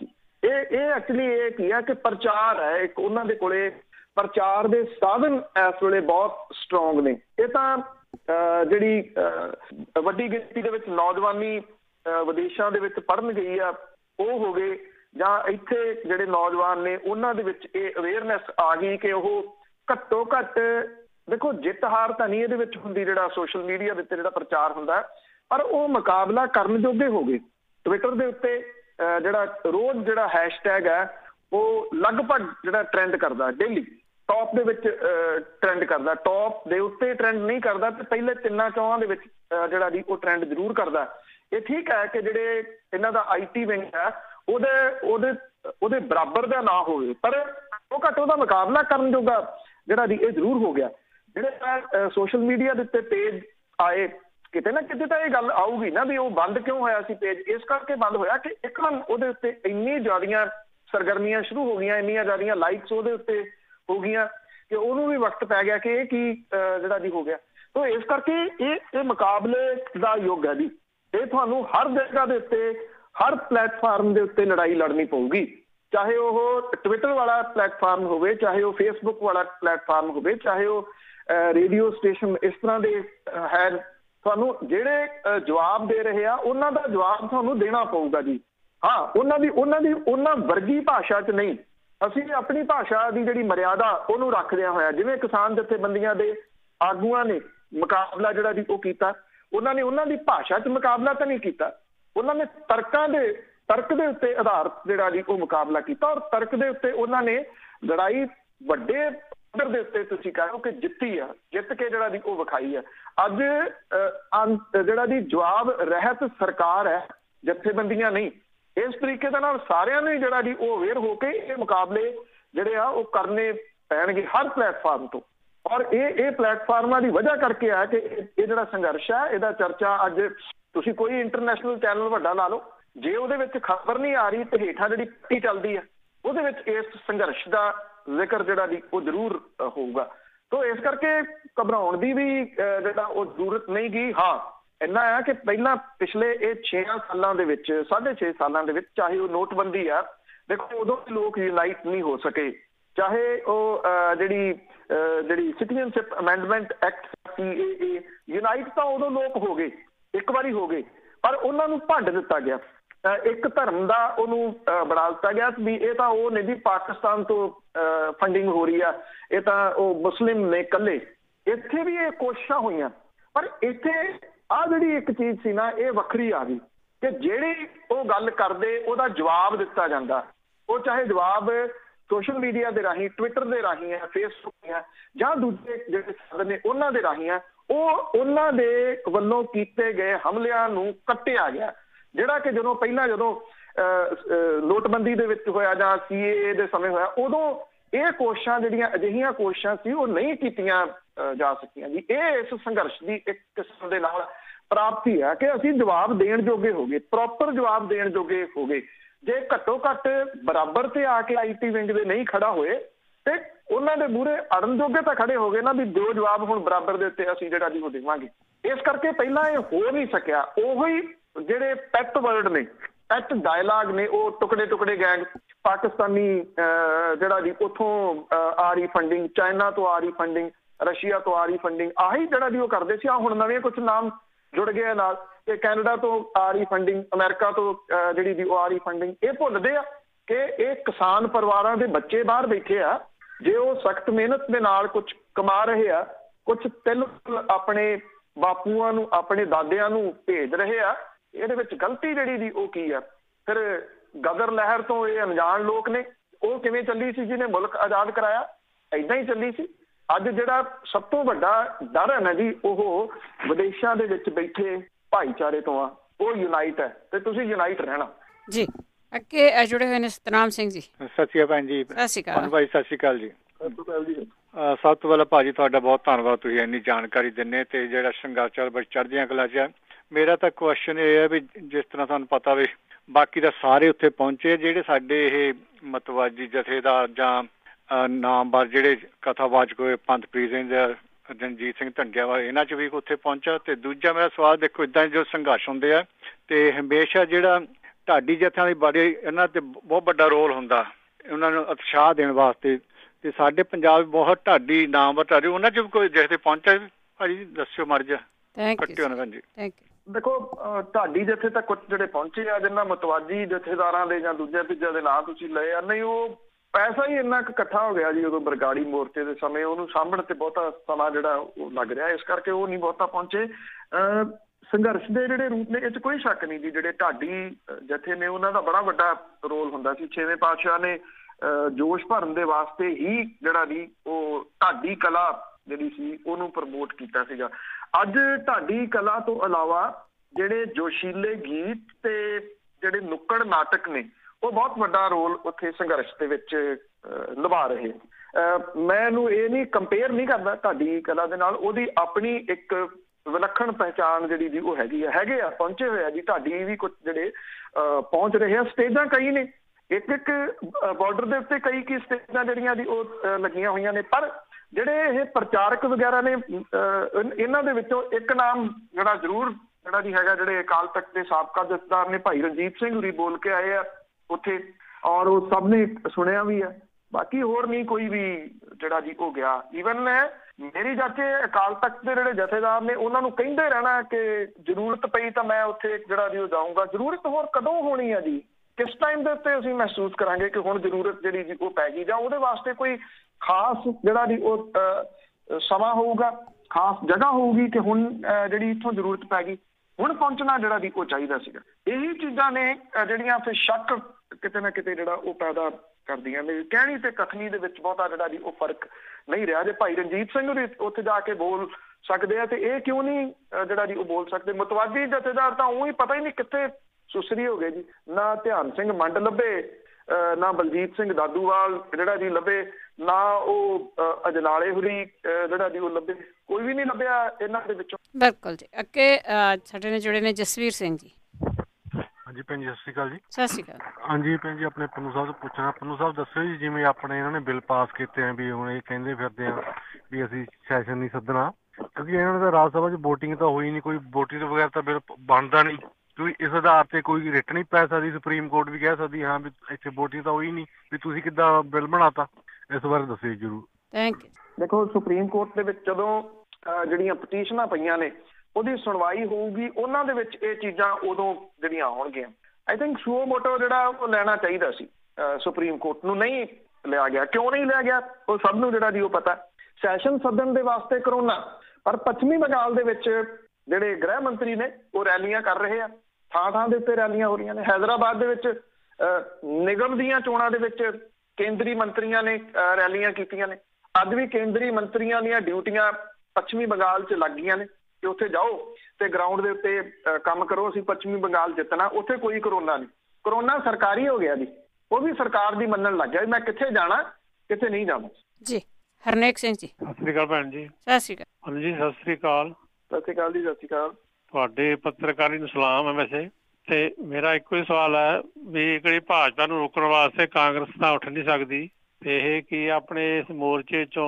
ਇਹ ਇਹ ਐਕਚੁਅਲੀ ਇਹ ਕੀ ਹੈ ਕਿ ਪ੍ਰਚਾਰ ਹੈ ਇੱਕ, ਉਹਨਾਂ ਦੇ ਕੋਲੇ ਪ੍ਰਚਾਰ ਦੇ ਸਾਧਨ ਇਸ ਵੇਲੇ ਬਹੁਤ ਸਟਰੋਂਗ ਨੇ। ਇਹ ਤਾਂ ਜਿਹੜੀ ਵੱਡੀ ਗਿਣਤੀ ਦੇ ਵਿੱਚ ਨੌਜਵਾਨੀ ਵਿਦੇਸ਼ਾਂ ਦੇ ਵਿੱਚ ਪੜ੍ਹਨ ਗਈ ਆ ਉਹ ਹੋ ਗਏ, ਜਾਂ ਇੱਥੇ ਜਿਹੜੇ ਨੌਜਵਾਨ ਨੇ ਉਹਨਾਂ ਦੇ ਵਿੱਚ ਇਹ ਅਵੇਅਰਨੈਸ ਆ ਗਈ ਕਿ ਉਹ ਘੱਟੋ ਘੱਟ, ਦੇਖੋ ਜਿੱਤ ਹਾਰ ਤਾਂ ਨਹੀਂ ਇਹਦੇ ਵਿੱਚ ਹੁੰਦੀ ਜਿਹੜਾ ਸੋਸ਼ਲ ਮੀਡੀਆ ਦੇ ਉੱਤੇ ਜਿਹੜਾ ਪ੍ਰਚਾਰ ਹੁੰਦਾ, ਪਰ ਉਹ ਮੁਕਾਬਲਾ ਕਰਨ ਜੋਗੇ ਹੋ ਗਏ। ਟਵਿੱਟਰ ਦੇ ਉੱਤੇ ਜਿਹੜਾ ਰੋਜ਼ ਜਿਹੜਾ ਹੈਸ਼ਟੈਗ ਹੈ ਉਹ ਲਗਭਗ ਜਿਹੜਾ ਟ੍ਰੈਂਡ ਕਰਦਾ, ਡੇਲੀ ਟੌਪ ਦੇ ਵਿੱਚ ਟ੍ਰੈਂਡ ਕਰਦਾ, ਟੌਪ ਦੇ ਉੱਤੇ ਟ੍ਰੈਂਡ ਨਹੀਂ ਕਰਦਾ ਤੇ ਪਹਿਲੇ ਤਿੰਨਾਂ ਚੌਹਾਂ ਦੇ ਵਿੱਚ ਜਿਹੜਾ ਜੀ ਉਹ ਟ੍ਰੈਂਡ ਜ਼ਰੂਰ ਕਰਦਾ। ਇਹ ਠੀਕ ਹੈ ਕਿ ਜਿਹੜੇ ਇਹਨਾਂ ਦਾ ਆਈ ਟੀ ਵਿੰਗ ਹੈ ਉਹਦੇ ਉਹਦੇ ਉਹਦੇ ਬਰਾਬਰ ਦਾ ਨਾ ਹੋਵੇ, ਪਰ ਉਹ ਘੱਟ ਉਹਦਾ ਮੁਕਾਬਲਾ ਕਰਨ ਜੋਗਾ ਜਿਹੜਾ ਜੀ ਇਹ ਜ਼ਰੂਰ ਹੋ ਗਿਆ। ਜਿਹੜੇ ਸੋਸ਼ਲ ਮੀਡੀਆ ਦੇ ਉੱਤੇ ਪੇਜ ਆਏ, ਕਿਤੇ ਨਾ ਕਿਤੇ ਤਾਂ ਇਹ ਗੱਲ ਆਊਗੀ ਨਾ ਵੀ ਉਹ ਬੰਦ ਕਿਉਂ ਹੋਇਆ ਸੀ ਪੇਜ। ਇਸ ਕਰਕੇ ਬੰਦ ਹੋਇਆ ਕਿ ਇੱਕਦਮ ਉਹਦੇ ਉੱਤੇ ਇੰਨੀ ਜ਼ਿਆਦੀਆਂ ਸਰਗਰਮੀਆਂ ਸ਼ੁਰੂ ਹੋ ਗਈਆਂ, ਇੰਨੀਆਂ ਜ਼ਿਆਦੀਆਂ ਲਾਈਕਸ ਉਹਦੇ ਉੱਤੇ ਹੋ ਗਈਆਂ ਕਿ ਉਹਨੂੰ ਵੀ ਵਕਤ ਪੈ ਗਿਆ ਕਿ ਇਹ ਕੀ ਜਿਹੜਾ ਜੀ ਹੋ ਗਿਆ। ਤੋ ਇਸ ਕਰਕੇ ਇਹ ਇਹ ਮੁਕਾਬਲੇ ਦਾ ਯੁੱਗ ਹੈ ਜੀ। ਇਹ ਤੁਹਾਨੂੰ ਹਰ ਜਗ੍ਹਾ ਦੇ ਉੱਤੇ, ਹਰ ਪਲੇਟਫਾਰਮ ਦੇ ਉੱਤੇ ਲੜਾਈ ਲੜਨੀ ਪਊਗੀ, ਚਾਹੇ ਉਹ ਟਵਿੱਟਰ ਵਾਲਾ ਪਲੇਟਫਾਰਮ ਹੋਵੇ, ਚਾਹੇ ਉਹ ਫੇਸਬੁੱਕ ਵਾਲਾ ਪਲੇਟਫਾਰਮ ਹੋਵੇ, ਚਾਹੇ ਉਹ ਰੇਡੀਓ ਸਟੇਸ਼ਨ ਇਸ ਤਰ੍ਹਾਂ ਦੇ ਹੈ। ਤੁਹਾਨੂੰ ਜਿਹੜੇ ਜਵਾਬ ਦੇ ਰਹੇ ਆ ਉਹਨਾਂ ਦਾ ਜਵਾਬ ਤੁਹਾਨੂੰ ਦੇਣਾ ਪਊਗਾ ਜੀ। ਹਾਂ, ਉਹਨਾਂ ਦੀ ਉਹਨਾਂ ਦੀ ਉਹਨਾਂ ਵਰਗੀ ਭਾਸ਼ਾ 'ਚ ਨਹੀਂ। ਅਸੀਂ ਆਪਣੀ ਭਾਸ਼ਾ ਦੀ ਜਿਹੜੀ ਮਰਿਆਦਾ ਉਹਨੂੰ ਰੱਖਦਿਆਂ ਹੋਇਆ, ਜਿਵੇਂ ਕਿਸਾਨ ਜਥੇਬੰਦੀਆਂ ਦੇ ਆਗੂਆਂ ਨੇ ਮੁਕਾਬਲਾ ਜਿਹੜਾ ਜੀ ਉਹ ਕੀਤਾ, ਉਹਨਾਂ ਨੇ ਉਹਨਾਂ ਦੀ ਭਾਸ਼ਾ 'ਚ ਮੁਕਾਬਲਾ ਤਾਂ ਨਹੀਂ ਕੀਤਾ, ਉਹਨਾਂ ਨੇ ਤਰਕਾਂ ਦੇ ਤਰਕ ਦੇ ਉੱਤੇ ਆਧਾਰਿਤ ਜਿਹੜਾ ਜੀ ਉਹ ਮੁਕਾਬਲਾ ਕੀਤਾ, ਔਰ ਤਰਕ ਦੇ ਉੱਤੇ ਉਹਨਾਂ ਨੇ ਲੜਾਈ ਵੱਡੇ ਪੱਧਰ ਦੇ ਉੱਤੇ ਤੁਸੀਂ ਕਹੋ ਕਿ ਜਿੱਤੀ ਆ, ਜਿੱਤ ਕੇ ਜਿਹੜਾ ਜੀ ਉਹ ਵਿਖਾਈ ਆ। ਅੱਜ ਜਿਹੜਾ ਜੀ ਜਵਾਬ ਰਹਿਤ ਸਰਕਾਰ ਹੈ, ਜਥੇਬੰਦੀਆਂ ਨਹੀਂ। ਇਸ ਤਰੀਕੇ ਦੇ ਨਾਲ ਸਾਰਿਆਂ ਨੂੰ ਜਿਹੜਾ ਜੀ ਉਹ ਅਵੇਅਰ ਹੋ ਕੇ ਇਹ ਮੁਕਾਬਲੇ ਜਿਹੜੇ ਆ ਉਹ ਕਰਨੇ ਪੈਣਗੇ ਹਰ ਪਲੇਟਫਾਰਮ ਤੋਂ। ਔਰ ਇਹ ਇਹ ਪਲੇਟਫਾਰਮਾਂ ਦੀ ਵਜ੍ਹਾ ਕਰਕੇ ਆ ਕਿ ਇਹ ਜਿਹੜਾ ਸੰਘਰਸ਼ ਹੈ ਇਹਦਾ ਚਰਚਾ ਅੱਜ ਤੁਸੀਂ ਕੋਈ ਇੰਟਰਨੈਸ਼ਨਲ ਚੈਨਲ ਵੱਡਾ ਲਾ ਲਓ, ਜੇ ਉਹਦੇ ਵਿੱਚ ਖਬਰ ਨਹੀਂ ਆ ਰਹੀ ਤੇ ਹੇਠਾਂ ਜਿਹੜੀ ਪੱਟੀ ਚੱਲਦੀ ਹੈ ਉਹਦੇ ਵਿੱਚ ਇਸ ਸੰਘਰਸ਼ ਦਾ ਜ਼ਿਕਰ ਜਿਹੜਾ ਜੀ ਉਹ ਜ਼ਰੂਰ ਹੋਊਗਾ। ਤੋ ਇਸ ਕਰਕੇ ਘਬਰਾਉਣ ਦੀ ਵੀ ਜਿਹੜਾ ਉਹ ਜ਼ਰੂਰਤ ਨਹੀਂ ਗੀ। ਹਾਂ, ਇੰਨਾ ਹੈ ਕਿ ਪਹਿਲਾਂ ਪਿਛਲੇ ਇਹ ਛੇ ਸਾਲਾਂ ਦੇ ਵਿੱਚ, ਸਾਢੇ ਛੇ ਸਾਲਾਂ ਦੇ ਵਿੱਚ, ਚਾਹੇ ਉਹ ਨੋਟਬੰਦੀ ਆ, ਦੇਖੋ ਉਦੋਂ ਵੀ ਲੋਕ ਯੂਨਾਈਟ ਨਹੀਂ ਹੋ ਸਕੇ, ਚਾਹੇ ਉਹ ਜਿਹੜੀ ਜਿਹੜੀ citizenship amendment act C A A, unite ਤਾਂ ਉਦੋਂ ਲੋਕ ਹੋ ਗਏ, ਇੱਕ ਵਾਰੀ ਹੋ ਗਏ, ਪਰ ਉਹਨਾਂ ਨੂੰ ਭੰਡ ਦਿੱਤਾ ਗਿਆ, ਇੱਕ ਧਰਮ ਦਾ ਉਹਨੂੰ ਬਣਾ ਦਿੱਤਾ ਗਿਆ ਵੀ ਇਹ ਤਾਂ ਉਹ ਨੇ ਜੀ ਪਾਕਿਸਤਾਨ ਤੋਂ ਫੰਡਿੰਗ ਹੋ ਰਹੀ ਆ, ਇਹ ਤਾਂ ਉਹ ਮੁਸਲਿਮ ਨੇ ਇਕੱਲੇ। ਇੱਥੇ ਵੀ ਇਹ ਕੋਸ਼ਿਸ਼ਾਂ ਹੋਈਆਂ, ਪਰ ਇੱਥੇ ਆਹ ਜਿਹੜੀ ਇੱਕ ਚੀਜ਼ ਸੀ ਨਾ ਇਹ ਵੱਖਰੀ ਆ ਗਈ ਕਿ ਜਿਹੜੀ ਉਹ ਗੱਲ ਕਰਦੇ ਉਹਦਾ ਜਵਾਬ ਦਿੱਤਾ ਜਾਂਦਾ। ਉਹ ਚਾਹੇ ਜਵਾਬ ਸੋਸ਼ਲ ਮੀਡੀਆ ਦੇ ਰਾਹੀਂ, ਟਵਿੱਟਰ ਦੇ ਰਾਹੀਂ ਹੈ, ਫੇਸਬੁੱਕ ਹੈ, ਜਾਂ ਦੂਜੇ ਜਿਹੜੇ ਸਾਧਨ ਨੇ ਉਹਨਾਂ ਦੇ ਰਾਹੀਂ ਹੈ, ਉਹ ਉਹਨਾਂ ਦੇ ਵੱਲੋਂ ਕੀਤੇ ਗਏ ਹਮਲਿਆਂ ਨੂੰ ਕੱਟਿਆ ਗਿਆ। ਜਿਹੜਾ ਕਿ ਜਦੋਂ ਪਹਿਲਾਂ ਜਦੋਂ ਨੋਟਬੰਦੀ ਦੇ ਵਿੱਚ ਹੋਇਆ ਜਾਂ ਸੀ ਏ ਏ ਦੇ ਸਮੇਂ ਹੋਇਆ, ਉਦੋਂ ਇਹ ਕੋਸ਼ਿਸ਼ਾਂ ਜਿਹੜੀਆਂ ਅਜਿਹੀਆਂ ਕੋਸ਼ਿਸ਼ਾਂ ਸੀ ਉਹ ਨਹੀਂ ਕੀਤੀਆਂ ਜਾ ਸਕੀਆਂ ਜੀ। ਇਹ ਇਸ ਸੰਘਰਸ਼ ਦੀ ਇੱਕ ਕਿਸਮ ਦੇ ਨਾਲ ਪ੍ਰਾਪਤੀ ਹੈ ਕਿ ਅਸੀਂ ਜਵਾਬ ਦੇਣ ਜੋਗੇ ਹੋ ਗਏ, ਪ੍ਰੋਪਰ ਜਵਾਬ ਦੇਣ ਜੋਗੇ ਹੋ ਗਏ। ਜੇ ਘੱਟੋ ਘੱਟ ਬਰਾਬਰ ਤੇ ਆ ਕੇ ਆਈ ਟੀ ਵਿੰਗ ਦੇ ਨਹੀਂ ਖੜਾ ਹੋਏ ਤੇ ਉਹਨਾਂ ਦੇ ਮੂਹਰੇ ਅੜਨ ਜੋਗੇ ਤਾਂ ਖੜੇ ਹੋ ਗਏ ਨਾ ਵੀ ਦੋ ਜਵਾਬ ਹੁਣ ਬਰਾਬਰ ਦੇ ਉੱਤੇ ਅਸੀਂ ਜਿਹੜਾ ਜੀ ਉਹ ਦੇਵਾਂਗੇ। ਇਸ ਕਰਕੇ ਪਹਿਲਾਂ ਇਹ ਹੋ ਨਹੀਂ ਸਕਿਆ। ਉਹੀ ਜਿਹੜੇ ਪੈਟ ਵਰਡ ਨੇ, ਪੈਟ ਡਾਇਲਾਗ ਨੇ, ਉਹ ਟੁਕੜੇ ਟੁਕੜੇ ਗੈਂਗ, ਪਾਕਿਸਤਾਨੀ ਜਿਹੜਾ ਜੀ ਉੱਥੋਂ ਆ ਰਹੀ ਫੰਡਿੰਗ, ਚਾਈਨਾ ਤੋਂ ਆ ਰਹੀ ਫੰਡਿੰਗ, ਰਸ਼ੀਆ ਤੋਂ ਆ ਰਹੀ ਫੰਡਿੰਗ, ਆਹੀ ਜਿਹੜਾ ਜੀ ਉਹ ਕਰਦੇ ਸੀ। ਆ ਹੁਣ ਨਵੇਂ ਕੁਝ ਨਾਮ ਜੁੜ ਗਏ ਨਾਲ ਕਿ ਕੈਨੇਡਾ ਤੋਂ ਆ ਰਹੀ ਫੰਡਿੰਗ, ਅਮਰੀਕਾ ਤੋਂ ਜਿਹੜੀ ਜੀ ਉਹ ਆ ਰਹੀ ਫੰਡਿੰਗ। ਇਹ ਭੁੱਲਦੇ ਆ ਕਿ ਇਹ ਕਿਸਾਨ ਪਰਿਵਾਰਾਂ ਦੇ ਬੱਚੇ ਬਾਹਰ ਬੈਠੇ ਆ, ਜੇ ਉਹ ਸਖਤ ਮਿਹਨਤ ਦੇ ਨਾਲ ਕੁਝ ਕਮਾ ਰਹੇ ਆ, ਕੁਝ ਤਿਲ ਆਪਣੇ ਬਾਪੂਆਂ ਨੂੰ, ਆਪਣੇ ਦਾਦਿਆਂ ਨੂੰ ਭੇਜ ਰਹੇ ਆ, ਇਹਦੇ ਵਿੱਚ ਗਲਤੀ ਜਿਹੜੀ ਦੀ ਉਹ ਕੀ ਆ? ਫਿਰ ਗਦਰ ਲਹਿਰ ਤੋਂ ਇਹ ਅਣਜਾਣ ਲੋਕ ਨੇ, ਉਹ ਕਿਵੇਂ ਚੱਲੀ ਸੀ ਜਿਹਨੇ ਮੁਲਕ ਆਜ਼ਾਦ ਕਰਾਇਆ? ਏਦਾਂ ਹੀ ਚੱਲੀ ਸੀ। ਅੱਜ ਜਿਹੜਾ ਸਭ ਤੋਂ ਵੱਡਾ ਡਰ ਹੈ ਨਾ ਜੀ, ਉਹ ਵਿਦੇਸ਼ਾਂ ਦੇ ਵਿੱਚ ਬੈਠੇ ਭਾਈਚਾਰੇ ਤੋਂ ਆ। ਉਹ ਯੂਨਾਈਟ ਹੈ ਤੇ ਤੁਸੀਂ ਯੂਨਾਈਟ ਰਹਿਣਾ ਜੀ। ਅੱਗੇ ਜੁੜੇ ਹੋਏ ਨੇ ਸਤਨਾਮ ਸਿੰਘ ਜੀ। ਸਤਿ ਸ਼੍ਰੀ ਅਕਾਲ ਭੈਣ ਜੀ। ਸਤਿ ਸ਼੍ਰੀ ਅਕਾਲ ਭਾਈ। ਸਤਿ ਸ਼੍ਰੀ ਅਕਾਲ ਜੀ। ਸਭ ਤੋਂ ਪਹਿਲਾਂ ਭਾਜੀ ਤੁਹਾਡਾ ਬਹੁਤ ਧੰਨਵਾਦ, ਤੁਸੀਂ ਇੰਨੀ ਜਾਣਕਾਰੀ ਦਿੰਦੇ ਤੇ ਜਿਹੜਾ ਸੰਘਰਸ਼ ਵਿੱਚ ਚੜ੍ਹਦੀਆਂ ਕਲਾਂ 'ਚ ਹੈ। ਮੇਰਾ ਤਾਂ ਕੁਐਸਚਨ ਇਹ ਹੈ ਵੀ ਜਿਸ ਤਰ੍ਹਾਂ ਤੁਹਾਨੂੰ ਪਤਾ ਵੀ ਬਾਕੀ ਤਾਂ ਸਾਰੇ ਉੱਥੇ ਪਹੁੰਚੇ, ਜਿਹੜੇ ਸਾਡੇ ਇਹ ਮਤਵਾਜੀ ਜਥੇਦਾਰ ਜਾਂ ਨਾਮਵਰ ਜਿਹੜੇ ਕਥਾਵਾਚਕ ਹੋਏ, ਪੰਥਪ੍ਰੀਤ ਸਿੰਘ, ਰਣਜੀਤ ਸਿੰਘ ਢੰਡਿਆਵਾਲ, ਇਹਨਾਂ 'ਚ ਵੀ ਉੱਥੇ ਪਹੁੰਚਾ। ਤੇ ਦੂਜਾ ਮੇਰਾ ਸਵਾਲ, ਦੇਖੋ ਇੱਦਾਂ ਜੋ ਸੰਘਰਸ਼ ਹੁੰਦੇ ਆ ਤੇ ਹਮੇਸ਼ਾ ਜਿਹੜਾ ਢਾਡੀ ਜਥਿਆਂ ਦੀ ਬੜੀ ਇਹਨਾਂ ਤੇ ਬਹੁਤ ਵੱਡਾ ਰੋਲ ਹੁੰਦਾ, ਉਹਨਾਂ ਨੂੰ ਉਤਸ਼ਾਹ ਦੇਣ ਵਾਸਤੇ। ਤੇ ਸਾਡੇ ਪੰਜਾਬ ਬਹੁਤ ਢਾਡੀ ਨਾਮ ਢਾਡੀ ਉਹਨਾਂ 'ਚ ਵੀ ਕੋਈ ਜਿੱਥੇ ਪਹੁੰਚਿਆ ਭਾਜੀ ਦੱਸਿਓ ਮਰ ਜਾ। ਕੱਟਿਓ ਨਾ ਜੀ। ਦੇਖੋ ਢਾਡੀ ਜਥੇ ਤਾਂ ਕੁਝ ਜਿਹੜੇ ਪਹੁੰਚੇ ਆ ਜਿੰਨਾ ਮਤਵਾਜੀ ਜਥੇਦਾਰਾਂ ਦੇ ਜਾਂ ਦੂਜੇ ਤੀਜੇ ਦੇ ਨਾਂ ਤੁਸੀਂ ਲਏ ਆ, ਨਹੀਂ ਉਹ ਪੈਸਾ ਹੀ ਇੰਨਾ ਕੁ ਇਕੱਠਾ ਹੋ ਗਿਆ ਜੀ ਉਦੋਂ ਬਰਗਾੜੀ ਮੋਰਚੇ ਦੇ ਸਮੇਂ, ਉਹਨੂੰ ਸਾਂਭਣ ਤੇ ਬਹੁਤਾ ਸਮਾਂ ਜਿਹੜਾ ਉਹ ਲੱਗ ਰਿਹਾ, ਇਸ ਕਰਕੇ ਉਹ ਨਹੀਂ ਬਹੁਤਾ ਪਹੁੰਚੇ। ਅਹ ਸੰਘਰਸ਼ ਦੇ ਜਿਹੜੇ ਰੂਪ ਨੇ ਇਹ 'ਚ ਕੋਈ ਸ਼ੱਕ ਨਹੀਂ ਜੀ, ਜਿਹੜੇ ਢਾਡੀ ਜਥੇ ਨੇ ਉਹਨਾਂ ਦਾ ਬੜਾ ਵੱਡਾ ਰੋਲ ਹੁੰਦਾ ਸੀ। ਛੇਵੇਂ ਪਾਤਸ਼ਾਹ ਨੇ ਜੋਸ਼ ਭਰਨ ਦੇ ਵਾਸਤੇ ਹੀ ਜਿਹੜਾ ਵੀ ਉਹ ਢਾਡੀ ਕਲਾ ਜਿਹੜੀ ਸੀ ਉਹਨੂੰ ਪ੍ਰਮੋਟ ਕੀਤਾ ਸੀਗਾ। ਅੱਜ ਢਾਡੀ ਕਲਾ ਤੋਂ ਇਲਾਵਾ ਜਿਹੜੇ ਜੋਸ਼ੀਲੇ ਗੀਤ ਤੇ ਜਿਹੜੇ ਨੁੱਕੜ ਨਾਟਕ ਨੇ ਉਹ ਬਹੁਤ ਵੱਡਾ ਰੋਲ ਉੱਥੇ ਸੰਘਰਸ਼ ਦੇ ਵਿੱਚ ਨਿਭਾ ਰਹੇ। ਮੈਂ ਇਹਨੂੰ ਇਹ ਨਹੀਂ ਕੰਪੇਅਰ ਨਹੀਂ ਕਰਦਾ ਢਾਡੀ ਕਲਾ ਦੇ ਨਾਲ, ਉਹਦੀ ਆਪਣੀ ਇੱਕ ਵਿਲੱਖਣ ਪਹਿਚਾਣ ਜਿਹੜੀ ਜੀ ਉਹ ਹੈਗੀ ਆ, ਹੈਗੇ ਆ ਪਹੁੰਚੇ ਹੋਏ ਆ ਜੀ ਢਾਡੀ ਵੀ ਕੁਝ ਜਿਹੜੇ ਪਹੁੰਚ ਰਹੇ ਆ। ਸਟੇਜਾਂ ਕਈ ਨੇ, ਇੱਕ ਇੱਕ ਬਾਰਡਰ ਦੇ ਉੱਤੇ ਕਈ ਕੀ ਸਟੇਜਾਂ ਜਿਹੜੀਆਂ ਦੀ ਉਹ ਲੱਗੀਆਂ ਹੋਈਆਂ ਨੇ, ਪਰ ਜਿਹੜੇ ਇਹ ਪ੍ਰਚਾਰਕ ਵਗੈਰਾ ਨੇ ਇਹਨਾਂ ਦੇ ਵਿੱਚੋਂ ਇੱਕ ਨਾਮ ਜਿਹੜਾ ਜ਼ਰੂਰ ਜਿਹੜਾ ਜੀ ਹੈਗਾ, ਜਿਹੜੇ ਅਕਾਲ ਤਖਤ ਦੇ ਸਾਬਕਾ ਜਥੇਦਾਰ ਨੇ ਭਾਈ ਰਣਜੀਤ ਸਿੰਘ ਹੋਰੀ ਬੋਲ ਕੇ ਆਏ ਆ ਉੱਥੇ, ਔਰ ਉਹ ਸਭ ਨੇ ਸੁਣਿਆ ਵੀ ਹੈ। ਬਾਕੀ ਹੋਰ ਨਹੀਂ ਕੋਈ ਵੀ ਜਿਹੜਾ ਜੀ ਉਹ ਗਿਆ। ਈਵਨ ਮੇਰੀ ਜਾਕੇ ਅਕਾਲ ਤਖਤ ਦੇ ਜਿਹੜੇ ਜਥੇਦਾਰ ਨੇ ਉਹਨਾਂ ਨੂੰ ਕਹਿੰਦੇ ਰਹਿਣਾ ਕਿ ਜ਼ਰੂਰਤ ਪਈ ਤਾਂ ਮੈਂ ਉੱਥੇ ਜਿਹੜਾ ਜੀ ਉਹ ਜਾਊਂਗਾ। ਜ਼ਰੂਰਤ ਹੋਰ ਕਦੋਂ ਹੋਣੀ ਆ ਜੀ, ਕਿਸ ਟਾਈਮ ਦੇ ਉੱਤੇ ਅਸੀਂ ਮਹਿਸੂਸ ਕਰਾਂਗੇ ਕਿ ਹੁਣ ਜ਼ਰੂਰਤ ਜਿਹੜੀ ਜੀ ਉਹ ਪੈ ਗਈ, ਜਾਂ ਉਹਦੇ ਵਾਸਤੇ ਕੋਈ ਖਾਸ ਜਿਹੜਾ ਜੀ ਉਹ ਸਮਾਂ ਹੋਊਗਾ, ਖਾਸ ਜਗ੍ਹਾ ਹੋਊਗੀ ਕਿ ਹੁਣ ਜਿਹੜੀ ਇੱਥੋਂ ਜ਼ਰੂਰਤ ਪੈ ਗਈ, ਹੁਣ ਪਹੁੰਚਣਾ ਜਿਹੜਾ ਵੀ ਉਹ ਚਾਹੀਦਾ ਸੀਗਾ। ਇਹੀ ਚੀਜ਼ਾਂ ਨੇ ਜਿਹੜੀਆਂ ਫਿਰ ਸ਼ੱਕ ਕਿਤੇ ਨਾ ਕਿਤੇ ਜਿਹੜਾ ਉਹ ਪੈਦਾ ਕਰਦੀਆਂ ਨੇ। ਕਹਿਣੀ ਤੇ ਕਥਨੀ ਦੇ ਵਿੱਚ ਬਹੁਤਾ ਜਿਹੜਾ ਜੀ ਉਹ ਫਰਕ ਨਹੀਂ ਰਿਹਾ। ਜੇ ਭਾਈ ਰਣਜੀਤ ਸਿੰਘ ਵੀ ਉੱਥੇ ਜਾ ਕੇ ਬੋਲ ਸਕਦੇ ਆ ਤੇ ਇਹ ਕਿਉਂ ਨਹੀਂ ਜਿਹੜਾ ਜੀ ਉਹ ਬੋਲ ਸਕਦੇ। ਮਤਵਾਦੀ ਜਥੇਦਾਰ ਤਾਂ ਊਂ ਹੀ ਪਤਾ ਹੀ ਨਹੀਂ ਕਿੱਥੇ ਸੁਸਰੀ ਹੋ ਗਏ ਜੀ, ਨਾ ਧਿਆਨ ਸਿੰਘ ਮੰਡ ਲੱਭੇ, ਨਾ ਬਲਜੀਤ ਸਿੰਘ ਦਾਦੂਵਾਲ ਜਿਹੜਾ ਜੀ ਲੱਭੇ, ਨਾ ਉਹ ਅਜਨਾਲੇ ਹੁਰੀ ਜਿਹੜਾ ਜੀ ਉਹ ਲੱਭੇ, ਕੋਈ ਵੀ ਨਹੀਂ ਲੱਭਿਆ ਇਹਨਾਂ ਦੇ ਵਿੱਚੋਂ। ਬਿਲਕੁਲ ਜੀ। ਅੱਗੇ ਸਾਡੇ ਨਾਲ ਜੁੜੇ ਨੇ ਜਸਵੀਰ ਸਿੰਘ ਜੀ। ਹਾਂਜੀ ਭੈਣ ਜੀ, ਸਤਿ ਸ਼੍ਰੀ ਅਕਾਲ ਜੀ। ਸਤਿ ਸ਼੍ਰੀ ਅਕਾਲ। ਹਾਂਜੀ ਭੈਣ ਜੀ, ਆਪਣੇ ਪੰਨੂ ਸਾਹਿਬ ਤੋਂ ਪੁੱਛਣਾ, ਪੰਨੂ ਸਾਹਿਬ ਦੱਸਿਓ ਜੀ, ਜਿਵੇਂ ਆਪਣੇ ਇਹਨਾਂ ਨੇ ਬਿੱਲ ਪਾਸ ਕੀਤੇ ਆ ਵੀ ਹੁਣ ਇਹ ਕਹਿੰਦੇ ਫਿਰਦੇ ਆ ਵੀ ਅਸੀਂ ਸੈਸ਼ਨ ਨਹੀਂ ਸੱਦਣਾ, ਕਿਉਂਕਿ ਇਹਨਾਂ ਨੇ ਤਾਂ ਰਾਜ ਸਭਾ 'ਚ ਵੋਟਿੰਗ ਤਾਂ ਹੋਈ ਨਹੀਂ, ਕੋਈ ਵੋਟਿੰਗ ਤੋਂ ਬਗੈਰ ਤਾਂ ਬਿੱਲ ਬਣਦਾ ਨਹੀਂ, ਕਿਉਂਕਿ ਇਸ ਆਧਾਰ ਤੇ ਕੋਈ ਰਿਟ ਨਹੀਂ ਪੈ ਸਕਦੀ। ਸੁਪਰੀਮ ਕੋਰਟ ਵੀ ਕਹਿ ਸਕਦੀ ਹਾਂ ਵੀ ਇੱਥੇ ਵੋਟਿੰਗ ਤਾਂ ਹੋਈ ਨਹੀਂ, ਵੀ ਤੁਸੀਂ ਕਿੱਦਾਂ ਬਿੱਲ ਬਣਾਤਾ, ਇਸ ਬਾਰੇ ਦੱਸਿਓ ਜ਼ਰੂਰ। Thank you. ਦੇਖੋ ਸੁਪਰੀਮ ਕੋਰਟ ਦੇ ਵਿੱਚ ਜਦੋਂ ਜਿਹੜੀਆਂ ਪਟੀਸ਼ਨਾਂ ਪਈਆਂ ਨੇ ਉਹਦੀ ਸੁਣਵਾਈ ਹੋਊਗੀ, ਉਹਨਾਂ ਦੇ ਵਿੱਚ ਇਹ ਚੀਜ਼ਾਂ ਉਦੋਂ ਜਿਹੜੀਆਂ ਆਉਣਗੀਆਂ। ਆਈ ਥਿੰਕ ਸੁਓ ਮੋਟੋ ਜਿਹੜਾ ਉਹ ਲੈਣਾ ਚਾਹੀਦਾ ਸੀ ਸੁਪਰੀਮ ਕੋਰਟ ਨੂੰ, ਨਹੀਂ ਲਿਆ ਗਿਆ। ਕਿਉਂ ਨਹੀਂ ਲਿਆ ਗਿਆ ਉਹ ਸਭ ਨੂੰ ਜਿਹੜਾ ਜੀ ਉਹ ਪਤਾ। ਸੈਸ਼ਨ ਸੱਦਣ ਦੇ ਵਾਸਤੇ ਕਰੋਨਾ, ਪਰ ਪੱਛਮੀ ਬੰਗਾਲ ਦੇ ਵਿੱਚ ਜਿਹੜੇ ਗ੍ਰਹਿ ਮੰਤਰੀ ਨੇ ਉਹ ਰੈਲੀਆਂ ਕਰ ਰਹੇ ਆ, ਥਾਂ ਥਾਂ ਦੇ ਉੱਤੇ ਰੈਲੀਆਂ ਹੋ ਰਹੀਆਂ ਨੇ। ਹੈਦਰਾਬਾਦ ਦੇ ਵਿੱਚ ਨਿਗਮ ਦੀਆਂ ਚੋਣਾਂ ਦੇ ਵਿੱਚ ਕੇਂਦਰੀ ਮੰਤਰੀਆਂ ਨੇ ਰੈਲੀਆਂ ਕੀਤੀਆਂ ਨੇ। ਅੱਜ ਵੀ ਕੇਂਦਰੀ ਮੰਤਰੀਆਂ ਦੀਆਂ ਡਿਊਟੀਆਂ ਪੱਛਮੀ ਬੰਗਾਲ 'ਚ ਲੱਗ ਗਈਆਂ ਨੇ ਕਿ ਉੱਥੇ ਜਾਓ ਤੇ ਗਰਾਊਂਡ ਦੇ ਉੱਤੇ ਕੰਮ ਕਰੋ, ਅਸੀਂ ਪੱਛਮੀ ਬੰਗਾਲ ਜਿੱਤਣਾ। ਉੱਥੇ ਕੋਈ ਕਰੋਨਾ ਨਹੀਂ, ਕਰੋਨਾ ਸਰਕਾਰੀ ਹੋ ਗਿਆ ਜੀ, ਉਹ ਵੀ ਸਰਕਾਰ ਦੀ ਮੰਨਣ ਲੱਗ ਗਿਆ ਮੈਂ ਕਿੱਥੇ ਜਾਣਾ ਕਿੱਥੇ ਨਹੀਂ ਜਾਣਾ ਜੀ। ਹਰਨੇਕ ਸਿੰਘ ਜੀ। ਸਤਿ ਸ਼੍ਰੀ ਅਕਾਲ ਭੈਣ ਜੀ। ਸਤਿ ਸ਼੍ਰੀ ਅਕਾਲ। ਹਾਂਜੀ ਸਤਿ ਸ਼੍ਰੀ ਅਕਾਲ। ਸਤਿ ਸ਼੍ਰੀ ਅਕਾਲ ਜੀ। ਸਤਿ ਸ਼੍ਰੀ ਅਕਾਲ। ਤੁਹਾਡੇ ਪੱਤਰਕਾਰੀ ਨੂੰ ਸਲਾਮ ਹੈ ਵੈਸੇ, ਤੇ ਮੇਰਾ ਇੱਕੋ ਹੀ ਸਵਾਲ ਹੈ ਵੀ ਜਿਹੜੀ ਭਾਜਪਾ ਨੂੰ ਰੋਕਣ ਵਾਸਤੇ ਕਾਂਗਰਸ ਤਾਂ ਉੱਠ ਨਹੀਂ ਸਕਦੀ, ਤੇ ਇਹ ਕੀ ਆਪਣੇ ਇਸ ਮੋਰਚੇ ਚੋਂ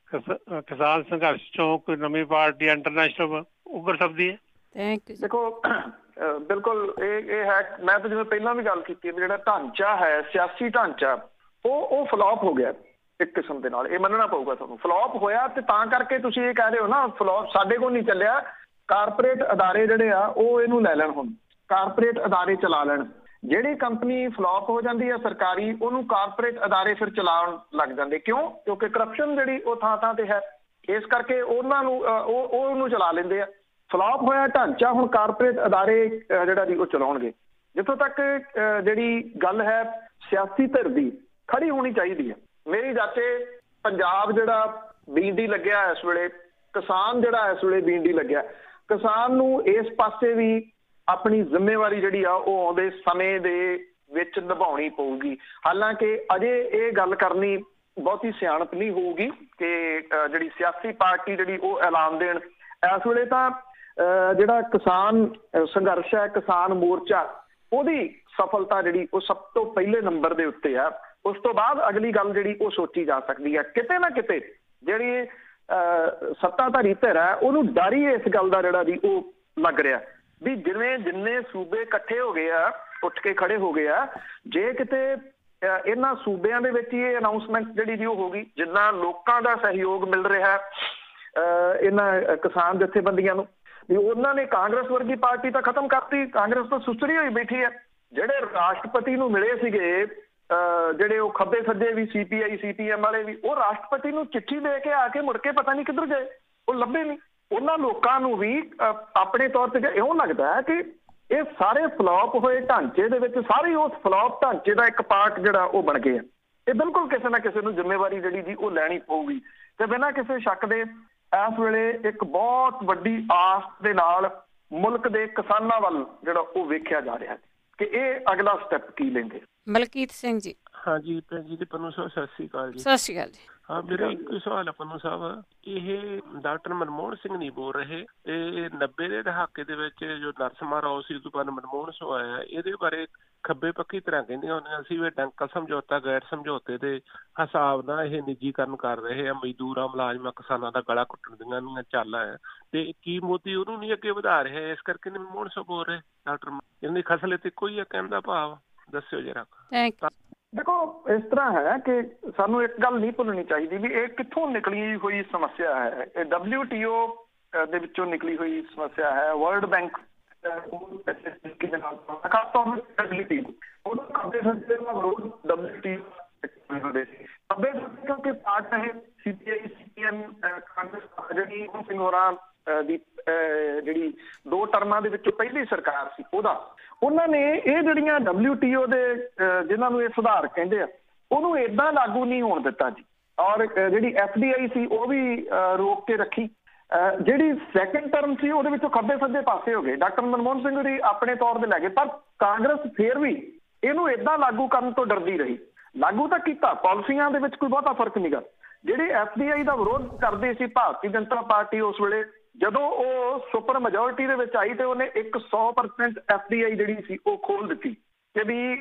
ਕਿਸਾਨ ਸੰਘਰਸ਼ ਚੋਂ ਕੋਈ ਨਵੀਂ ਪਾਰਟੀ ਇੰਟਰਨੈਸ਼ਨਲ ਉੱਭਰ ਸਕਦੀ ਹੈ? Thank you. ਦੇਖੋ ਬਿਲਕੁਲ ਇਹ ਇਹ ਹੈ, ਮੈਂ ਤਾਂ ਜਿਵੇਂ ਪਹਿਲਾਂ ਵੀ ਗੱਲ ਕੀਤੀ ਹੈ, ਜਿਹੜਾ ਢਾਂਚਾ ਹੈ ਸਿਆਸੀ ਢਾਂਚਾ ਉਹ ਉਹ ਫਲੋਪ ਹੋ ਗਿਆ ਇੱਕ ਕਿਸਮ ਦੇ ਨਾਲ, ਇਹ ਮੰਨਣਾ ਪਊਗਾ ਤੁਹਾਨੂੰ। ਫਲੋਪ ਹੋਇਆ ਤੇ ਤਾਂ ਕਰਕੇ ਤੁਸੀਂ ਇਹ ਕਹਿ ਰਹੇ ਹੋ ਨਾ ਫਲੋਪ ਸਾਡੇ ਕੋਲ ਨਹੀਂ ਚੱਲਿਆ, ਕਾਰਪੋਰੇਟ ਅਦਾਰੇ ਜਿਹੜੇ ਆ ਉਹ ਇਹਨੂੰ ਲੈ ਲੈਣ, ਹੁਣ ਕਾਰਪੋਰੇਟ ਅਦਾਰੇ ਚਲਾ ਲੈਣ। ਜਿਹੜੀ ਕੰਪਨੀ ਫਲੋਪ ਹੋ ਜਾਂਦੀ ਹੈ ਸਰਕਾਰੀ, ਉਹਨੂੰ ਕਾਰਪੋਰੇਟ ਅਦਾਰੇ ਫਿਰ ਚਲਾਉਣ ਲੱਗ ਜਾਂਦੇ। ਕਿਉਂ? ਕਿਉਂਕਿ ਕਰਪਸ਼ਨ ਜਿਹੜੀ ਉਹ ਥਾਂ ਥਾਂ ਤੇ ਹੈ, ਇਸ ਕਰਕੇ ਉਹਨਾਂ ਨੂੰ ਉਹ ਉਹਨੂੰ ਚਲਾ ਲੈਂਦੇ ਆ। ਫਲੋਪ ਹੋਇਆ ਢਾਂਚਾ ਹੁਣ ਕਾਰਪੋਰੇਟ ਅਦਾਰੇ ਜਿਹੜਾ ਜੀ ਉਹ ਚਲਾਉਣਗੇ। ਜਿੱਥੋਂ ਤੱਕ ਜਿਹੜੀ ਗੱਲ ਹੈ ਸਿਆਸੀ ਧਿਰ ਦੀ ਖੜੀ ਹੋਣੀ ਚਾਹੀਦੀ ਹੈ। ਮੇਰੀ ਜਾਤੇ ਪੰਜਾਬ ਜਿਹੜਾ ਬੀਂਡੀ ਲੱਗਿਆ ਇਸ ਵੇਲੇ, ਕਿਸਾਨ ਜਿਹੜਾ ਇਸ ਵੇਲੇ ਬੀਂਡੀ ਲੱਗਿਆ, ਕਿਸਾਨ ਨੂੰ ਇਸ ਪਾਸੇ ਵੀ ਆਪਣੀ ਜ਼ਿੰਮੇਵਾਰੀ ਜਿਹੜੀ ਆ ਉਹ ਆਉਂਦੇ ਸਮੇਂ ਦੇ ਵਿੱਚ ਨਿਭਾਉਣੀ ਪਊਗੀ। ਹਾਲਾਂਕਿ ਅਜੇ ਇਹ ਗੱਲ ਕਰਨੀ ਬਹੁਤੀ ਸਿਆਣਪ ਨਹੀਂ ਹੋਊਗੀ ਕਿ ਜਿਹੜੀ ਸਿਆਸੀ ਪਾਰਟੀ ਜਿਹੜੀ ਉਹ ਐਲਾਨ ਦੇਣ। ਇਸ ਵੇਲੇ ਤਾਂ ਜਿਹੜਾ ਕਿਸਾਨ ਸੰਘਰਸ਼ ਹੈ, ਕਿਸਾਨ ਮੋਰਚਾ, ਉਹਦੀ ਸਫਲਤਾ ਜਿਹੜੀ ਉਹ ਸਭ ਤੋਂ ਪਹਿਲੇ ਨੰਬਰ ਦੇ ਉੱਤੇ ਆ। ਉਸ ਤੋਂ ਬਾਅਦ ਅਗਲੀ ਗੱਲ ਜਿਹੜੀ ਉਹ ਸੋਚੀ ਜਾ ਸਕਦੀ ਹੈ। ਕਿਤੇ ਨਾ ਕਿਤੇ ਜਿਹੜੀ ਸੱਤਾਧਾਰੀ ਧਿਰ ਹੈ ਉਹਨੂੰ ਡਰ ਹੀ ਇਸ ਗੱਲ ਦਾ ਜਿਹੜਾ ਜੀ ਉਹ ਲੱਗ ਰਿਹਾ ਵੀ ਜਿਵੇਂ ਜਿੰਨੇ ਸੂਬੇ ਇਕੱਠੇ ਹੋ ਗਏ ਆ ਉੱਠ ਕੇ ਖੜੇ ਹੋ ਗਏ ਆ। ਜੇ ਕਿਤੇ ਇਹਨਾਂ ਸੂਬਿਆਂ ਦੇ ਵਿੱਚ ਹੀ ਇਹ ਅਨਾਊਂਸਮੈਂਟ ਜਿਹੜੀ ਜੀ ਉਹ ਹੋ ਗਈ, ਜਿੰਨਾ ਲੋਕਾਂ ਦਾ ਸਹਿਯੋਗ ਮਿਲ ਰਿਹਾ ਇਹਨਾਂ ਕਿਸਾਨ ਜਥੇਬੰਦੀਆਂ ਨੂੰ, ਵੀ ਉਹਨਾਂ ਨੇ ਕਾਂਗਰਸ ਵਰਗੀ ਪਾਰਟੀ ਤਾਂ ਖਤਮ ਕਰਤੀ। ਕਾਂਗਰਸ ਤਾਂ ਸੁਸਰੀ ਹੋਈ ਬੈਠੀ ਹੈ। ਜਿਹੜੇ ਰਾਸ਼ਟਰਪਤੀ ਨੂੰ ਮਿਲੇ ਸੀਗੇ ਜਿਹੜੇ ਉਹ ਖੱਬੇ ਸੱਜੇ ਵੀ, ਸੀ ਪੀ ਆਈ ਸੀ ਪੀ ਐਮ ਵਾਲੇ ਵੀ, ਉਹ ਰਾਸ਼ਟਰਪਤੀ ਨੂੰ ਚਿੱਠੀ ਦੇ ਕੇ ਆ ਕੇ ਮੁੜ ਕੇ ਪਤਾ ਨਹੀਂ ਕਿੱਧਰ ਗਏ, ਉਹ ਲੱਭੇ ਨਹੀਂ। ਉਹਨਾਂ ਲੋਕਾਂ ਨੂੰ ਵੀ ਆਪਣੇ ਤੌਰ ਤੇ ਇਉਂ ਲੱਗਦਾ ਹੈ ਕਿ ਇਹ ਸਾਰੇ ਫਲੋਪ ਹੋਏ ਢਾਂਚੇ ਦੇ ਵਿੱਚ ਸਾਰੇ ਉਸ ਫਲੋਪ ਢਾਂਚੇ ਦਾ ਇੱਕ ਪਾਰਟ ਜਿਹੜਾ ਉਹ ਬਣ ਗਏ ਆ। ਇਹ ਬਿਲਕੁਲ ਕਿਸੇ ਨਾ ਕਿਸੇ ਨੂੰ ਜ਼ਿੰਮੇਵਾਰੀ ਜਿਹੜੀ ਜੀ ਉਹ ਲੈਣੀ ਪਊਗੀ। ਤੇ ਬਿਨਾਂ ਕਿਸੇ ਸ਼ੱਕ ਦੇ ਇਸ ਵੇਲੇ ਇੱਕ ਬਹੁਤ ਵੱਡੀ ਆਸ ਦੇ ਨਾਲ ਮੁਲਕ ਦੇ ਕਿਸਾਨਾਂ ਵੱਲ ਜਿਹੜਾ ਉਹ ਵੇਖਿਆ ਜਾ ਰਿਹਾ ਕਿ ਇਹ ਅਗਲਾ ਸਟੈਪ ਕੀ ਲੈਂਦੇ। ਮਲਕੀਤ ਸਿੰਘ ਜੀ। ਹਾਂਜੀ ਭੈਣ ਜੀ, ਪੰਨੂ ਸਾਹਿਬ ਸਤਿ ਸ਼੍ਰੀ ਅਕਾਲ ਜੀ। ਸਤਿ ਸ਼੍ਰੀ ਅਕਾਲ ਜੀ। ਹਾਂ, ਮੇਰਾ ਇੱਕ ਸਵਾਲ ਹੈ ਪੰਨੂ ਸਾਹਿਬ, ਇਹ ਡਾਕਟਰ ਮਨਮੋਹਨ ਸਿੰਘ ਨਹੀਂ ਬੋਲ ਰਹੇ, ਤੇ ਨੱਬੇ ਦੇ ਦਹਾਕੇ ਦੇ ਵਿੱਚ ਜੋ ਨਰਸਿਮਹਾ ਸੀ ਉਸ ਤੋਂ ਬਾਅਦ ਮਨਮੋਹਨ ਸਿੰਘ ਆਇਆ, ਇਹਦੇ ਬਾਰੇ ਖੱਬੇ ਪੱਕੀ ਤਰ੍ਹਾਂ ਕਹਿੰਦੀਆਂ ਹੁੰਦੀਆਂ ਸੀ ਵੀ ਡੰਕਲ ਸਮਝੌਤਾ ਗੈਰ ਸਮਝੌਤੇ ਦੇ ਹਿਸਾਬ ਨਾਲ ਇਹ ਨਿੱਜੀਕਰਨ ਕਰ ਰਹੇ ਆ, ਮਜ਼ਦੂਰਾਂ ਮੁਲਾਜ਼ਮਾਂ ਕਿਸਾਨਾਂ ਦਾ ਗਲਾ ਘੁੱਟਣ ਦੀਆਂ ਦੀਆਂ ਚਾਲਾਂ ਆ, ਤੇ ਕੀ ਮੋਦੀ ਉਹਨੂੰ ਨਹੀਂ ਅੱਗੇ ਵਧਾ ਰਿਹਾ, ਇਸ ਕਰਕੇ ਮਨਮੋਹਨ ਸਿੰਘ ਬੋਲ ਰਹੇ ਡਾਕਟਰ ਇਹਨਾਂ ਦੀ ਖਸਲ ਤੇ ਕੋਈ ਹੈ ਕਹਿਣ ਦਾ ਭਾਵ, ਦੱਸਿਓ ਜਰਾ। ਦੇਖੋ, ਇਸ ਤਰ੍ਹਾਂ ਹੈ ਕਿ ਸਾਨੂੰ ਇੱਕ ਗੱਲ ਨਹੀਂ ਭੁੱਲਣੀ ਚਾਹੀਦੀ ਵੀ ਇਹ ਕਿੱਥੋਂ ਨਿਕਲੀ ਹੋਈ ਸਮੱਸਿਆ ਹੈ। ਇਹ ਡਬਲਿਊ ਟੀ ਓ ਦੇ ਵਿੱਚੋਂ ਨਿਕਲੀ ਹੋਈ ਸਮੱਸਿਆ ਹੈ। ਵਰਲਡ ਬੈਂਕ ਕਿਉਂਕਿ ਪਾਰਟ ਹੈ ਸੀ ਪੀ ਆਈ ਸੀ ਪੀ ਐਮ ਕਾਂਗਰਸ ਜਿਹੜੀ ਸਿੰਘ ਹੋਰਾਂ ਦੀ ਜਿਹੜੀ ਦੋ ਟਰਮਾਂ ਦੇ ਵਿੱਚੋਂ ਪਹਿਲੀ ਸਰਕਾਰ ਸੀ ਉਹਦਾ, ਉਹਨਾਂ ਨੇ ਇਹ ਜਿਹੜੀਆਂ ਡਬਲਿਊ ਟੀ ਓ ਦੇ ਜਿਹਨਾਂ ਨੂੰ ਇਹ ਸੁਧਾਰ ਕਹਿੰਦੇ ਆ ਉਹਨੂੰ ਏਦਾਂ ਲਾਗੂ ਨਹੀਂ ਹੋਣ ਦਿੱਤਾ ਜੀ। ਔਰ ਜਿਹੜੀ ਐਫ ਡੀ ਆਈ ਸੀ ਉਹ ਵੀ ਰੋਕ ਕੇ ਰੱਖੀ। ਜਿਹੜੀ ਸੈਕਿੰਡ ਟਰਮ ਸੀ ਉਹਦੇ ਵਿੱਚੋਂ ਖੱਬੇ ਸੱਜੇ ਪਾਸੇ ਹੋ ਗਏ। ਡਾਕਟਰ ਮਨਮੋਹਨ ਸਿੰਘ ਜੀ ਆਪਣੇ ਤੌਰ ਤੇ ਲੈ ਗਏ, ਪਰ ਕਾਂਗਰਸ ਫੇਰ ਵੀ ਇਹਨੂੰ ਏਦਾਂ ਲਾਗੂ ਕਰਨ ਤੋਂ ਡਰਦੀ ਰਹੀ। ਲਾਗੂ ਤਾਂ ਕੀਤਾ, ਪਾਲਿਸੀਆਂ ਦੇ ਵਿੱਚ ਕੋਈ ਬਹੁਤਾ ਫਰਕ ਨਹੀਂ ਗਾ। ਜਿਹੜੀ ਐਫ ਡੀ ਆਈ ਦਾ ਵਿਰੋਧ ਕਰਦੇ ਸੀ ਭਾਰਤੀ ਜਨਤਾ ਪਾਰਟੀ, ਉਸ ਵੇਲੇ ਜਦੋਂ ਉਹ ਸੁਪਰ ਮੈਜੋਰਿਟੀ ਦੇ ਵਿੱਚ ਆਈ ਤੇ ਉਹਨੇ ਇੱਕ ਸੌ ਪਰਸੈਂਟ ਐਫ ਡੀ ਆਈ ਜਿਹੜੀ ਸੀ ਉਹ ਖੋਲ ਦਿੱਤੀ ਕਿ ਵੀ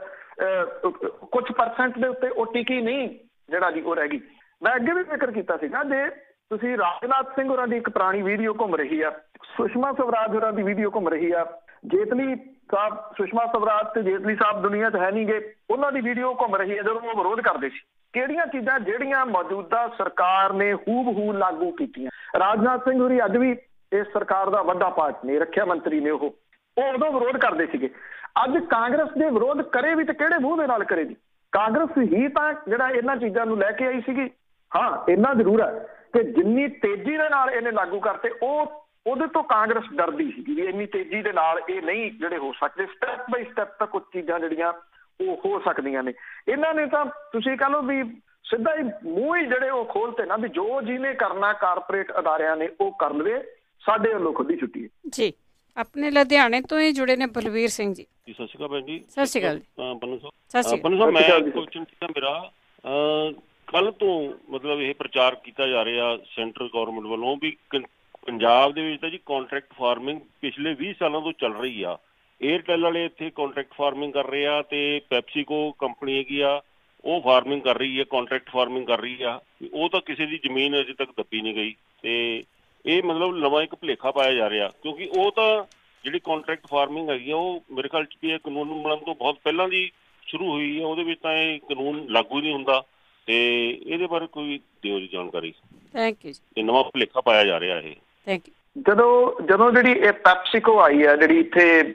ਕੁਛ ਪਰਸੈਂਟ ਦੇ ਉੱਤੇ ਉਹ ਟਿਕੀ ਨਹੀਂ, ਜਿਹੜਾ ਜੀ ਉਹ ਰਹਿ ਗਈ। ਮੈਂ ਅੱਗੇ ਵੀ ਜ਼ਿਕਰ ਕੀਤਾ ਸੀਗਾ, ਜੇ ਤੁਸੀਂ ਰਾਜਨਾਥ ਸਿੰਘ ਹੋਰਾਂ ਦੀ ਇੱਕ ਪੁਰਾਣੀ ਵੀਡੀਓ ਘੁੰਮ ਰਹੀ ਆ, ਸੁਸ਼ਮਾ ਸਵਰਾਜ ਹੋਰਾਂ ਦੀ ਵੀਡੀਓ ਘੁੰਮ ਰਹੀ ਆ, ਜੇਤਲੀ ਸਾਹਿਬ, ਸੁਸ਼ਮਾ ਸਵਰਾਜ ਤੇ ਜੇਤਲੀ ਸਾਹਿਬ ਦੁਨੀਆ 'ਚ ਹੈ ਨਹੀਂ ਗੇ, ਉਹਨਾਂ ਦੀ ਵੀਡੀਓ ਘੁੰਮ ਰਹੀ ਹੈ ਜਦੋਂ ਉਹ ਵਿਰੋਧ ਕਰਦੇ ਸੀ। ਕਿਹੜੀਆਂ ਚੀਜ਼ਾਂ ਜਿਹੜੀਆਂ ਮੌਜੂਦਾ ਸਰਕਾਰ ਨੇ ਹੂਬ ਹੂ ਲਾਗੂ ਕੀਤੀਆਂ। ਰਾਜਨਾਥ ਸਿੰਘ ਹੋਰੀ ਅੱਜ ਵੀ ਇਸ ਸਰਕਾਰ ਦਾ ਵੱਡਾ ਪਾਰਟ ਨੇ, ਰੱਖਿਆ ਮੰਤਰੀ ਨੇ, ਉਹ ਉਹ ਉਦੋਂ ਵਿਰੋਧ ਕਰਦੇ ਸੀਗੇ। ਅੱਜ ਕਾਂਗਰਸ ਦੇ ਵਿਰੋਧ ਕਰੇ ਵੀ ਤੇ ਕਿਹੜੇ ਮੂੰਹ ਦੇ ਨਾਲ ਕਰੇ ਜੀ। ਕਾਂਗਰਸ ਹੀ ਤਾਂ ਜਿਹੜਾ ਇਹਨਾਂ ਚੀਜ਼ਾਂ ਨੂੰ ਲੈ ਕੇ ਆਈ ਸੀਗੀ। ਹਾਂ, ਇੰਨਾ ਜ਼ਰੂਰ ਹੈ ਕਿ ਜਿੰਨੀ ਤੇਜ਼ੀ ਦੇ ਨਾਲ ਇਹਨੇ ਲਾਗੂ ਕਰਤੇ ਉਹ ਉਹਦੇ ਤੋਂ ਕਾਂਗਰਸ ਡਰਦੀ ਸੀਗੀ ਵੀ ਇੰਨੀ ਤੇਜ਼ੀ ਦੇ ਨਾਲ ਇਹ ਨਹੀਂ ਜਿਹੜੇ ਹੋ ਸਕਦੇ। ਸਟੈਪ ਬਾਈ ਸਟੈਪ ਤਾਂ ਕੁਝ ਚੀਜ਼ਾਂ ਜਿਹੜੀਆਂ ਉਹ ਹੋ ਸਕਦੀਆਂ ਨੇ। ਇਹਨਾਂ ਨੇ ਤਾਂ ਤੁਸੀਂ ਕਹ ਲਓ ਵੀ ਸਿੱਧਾ ਹੀ ਮੂੰਹ ਹੀ ਜਿਹੜੇ ਉਹ ਖੋਲਤੇ ਨਾ ਵੀ ਜੋ ਜਿਹਨੇ ਕਰਨਾ ਕਾਰਪੋਰੇਟ ਅਦਾਰਿਆਂ ਨੇ ਉਹ ਕਰ ਲਵੇ, ਸਾਡੇ ਵੱਲੋਂ ਖੁੱਲੀ ਛੁੱਟੀ ਹੈ ਜੀ। ਆਪਣੇ ਲੁਧਿਆਣੇ ਤੋਂ ਹੀ ਜੁੜੇ ਨੇ ਬਲਵੀਰ ਸਿੰਘ ਜੀ। ਸਤਿ ਸ਼੍ਰੀ ਅਕਾਲ ਭੈਣ ਜੀ। ਸਤਿ ਸ਼੍ਰੀ ਅਕਾਲ ਪੰਨੂ ਸਾਹਿਬ। ਪੰਨੂ ਸਾਹਿਬ, ਮੈਂ ਕੁਐਸਚਨ ਸੀਗਾ ਮੇਰਾ, ਕੱਲ ਤੋਂ ਮਤਲਬ ਇਹ ਪ੍ਰਚਾਰ ਕੀਤਾ ਜਾ ਰਿਹਾ ਸੈਂਟਰਲ ਗੌਰਮੈਂਟ ਵੱਲੋਂ ਵੀ ਪੰਜਾਬ ਦੇ ਵਿੱਚ ਤਾਂ ਜੀ ਕਾਂਟਰੈਕਟ ਫਾਰਮਿੰਗ ਪਿਛਲੇ ਵੀਹ ਸਾਲਾਂ ਤੋਂ ਚੱਲ ਰਹੀ ਆ। ਏਅਰਟੈਲ ਵਾਲੇ ਇੱਥੇ ਕਾਂਟਰੈਕਟ ਫਾਰਮਿੰਗ ਕਰ ਰਹੇ ਆ ਤੇ ਪੈਪਸੀਕੋ ਕੰਪਨੀ ਹੈਗੀ ਆ ਉਹ ਫਾਰਮਿੰਗ ਕਰ ਰਹੀ ਹੈ, ਕਾਂਟਰੈਕਟ ਫਾਰਮਿੰਗ ਕਰ ਰਹੀ ਆ। ਉਹ ਤਾਂ ਕਿਸੇ ਦੀ ਜ਼ਮੀਨ ਅਜੇ ਤੱਕ ਦੱਬੀ ਨਹੀਂ ਗਈ ਤੇ ਇਹ ਮਤਲਬ ਨਵਾਂ ਇੱਕ ਭੁਲੇਖਾ ਪਾਇਆ ਜਾ ਰਿਹਾ, ਕਿਉਂਕਿ ਉਹ ਤਾਂ ਜਿਹੜੀ ਕਾਂਟਰੈਕਟ ਫਾਰਮਿੰਗ ਹੈਗੀ ਆ ਉਹ ਮੇਰੇ ਖਿਆਲ 'ਚ ਵੀ ਇਹ ਕਾਨੂੰਨ ਬਣਨ ਤੋਂ ਬਹੁਤ ਪਹਿਲਾਂ ਦੀ ਸ਼ੁਰੂ ਹੋਈ ਹੈ। ਉਹਦੇ ਵਿੱਚ ਤਾਂ ਇਹ ਕਾਨੂੰਨ ਲਾਗੂ ਹੀ ਨਹੀਂ ਹੁੰਦਾ ਤੇ ਇਹਦੇ ਬਾਰੇ ਕੋਈ ਦਿਓ ਜੀ ਜਾਣਕਾਰੀ। ਥੈਂਕ ਯੂ ਜੀ। ਇਹ ਨਵਾਂ ਭੁਲੇਖਾ ਪਾਇਆ ਜਾ ਰਿਹਾ ਇਹ। Thank you. ਜਦੋਂ ਜਦੋਂ ਜਿਹੜੀ ਇਹ ਪੈਪਸੀਕੋ ਆਈ ਹੈ ਜਿਹੜੀ ਇੱਥੇ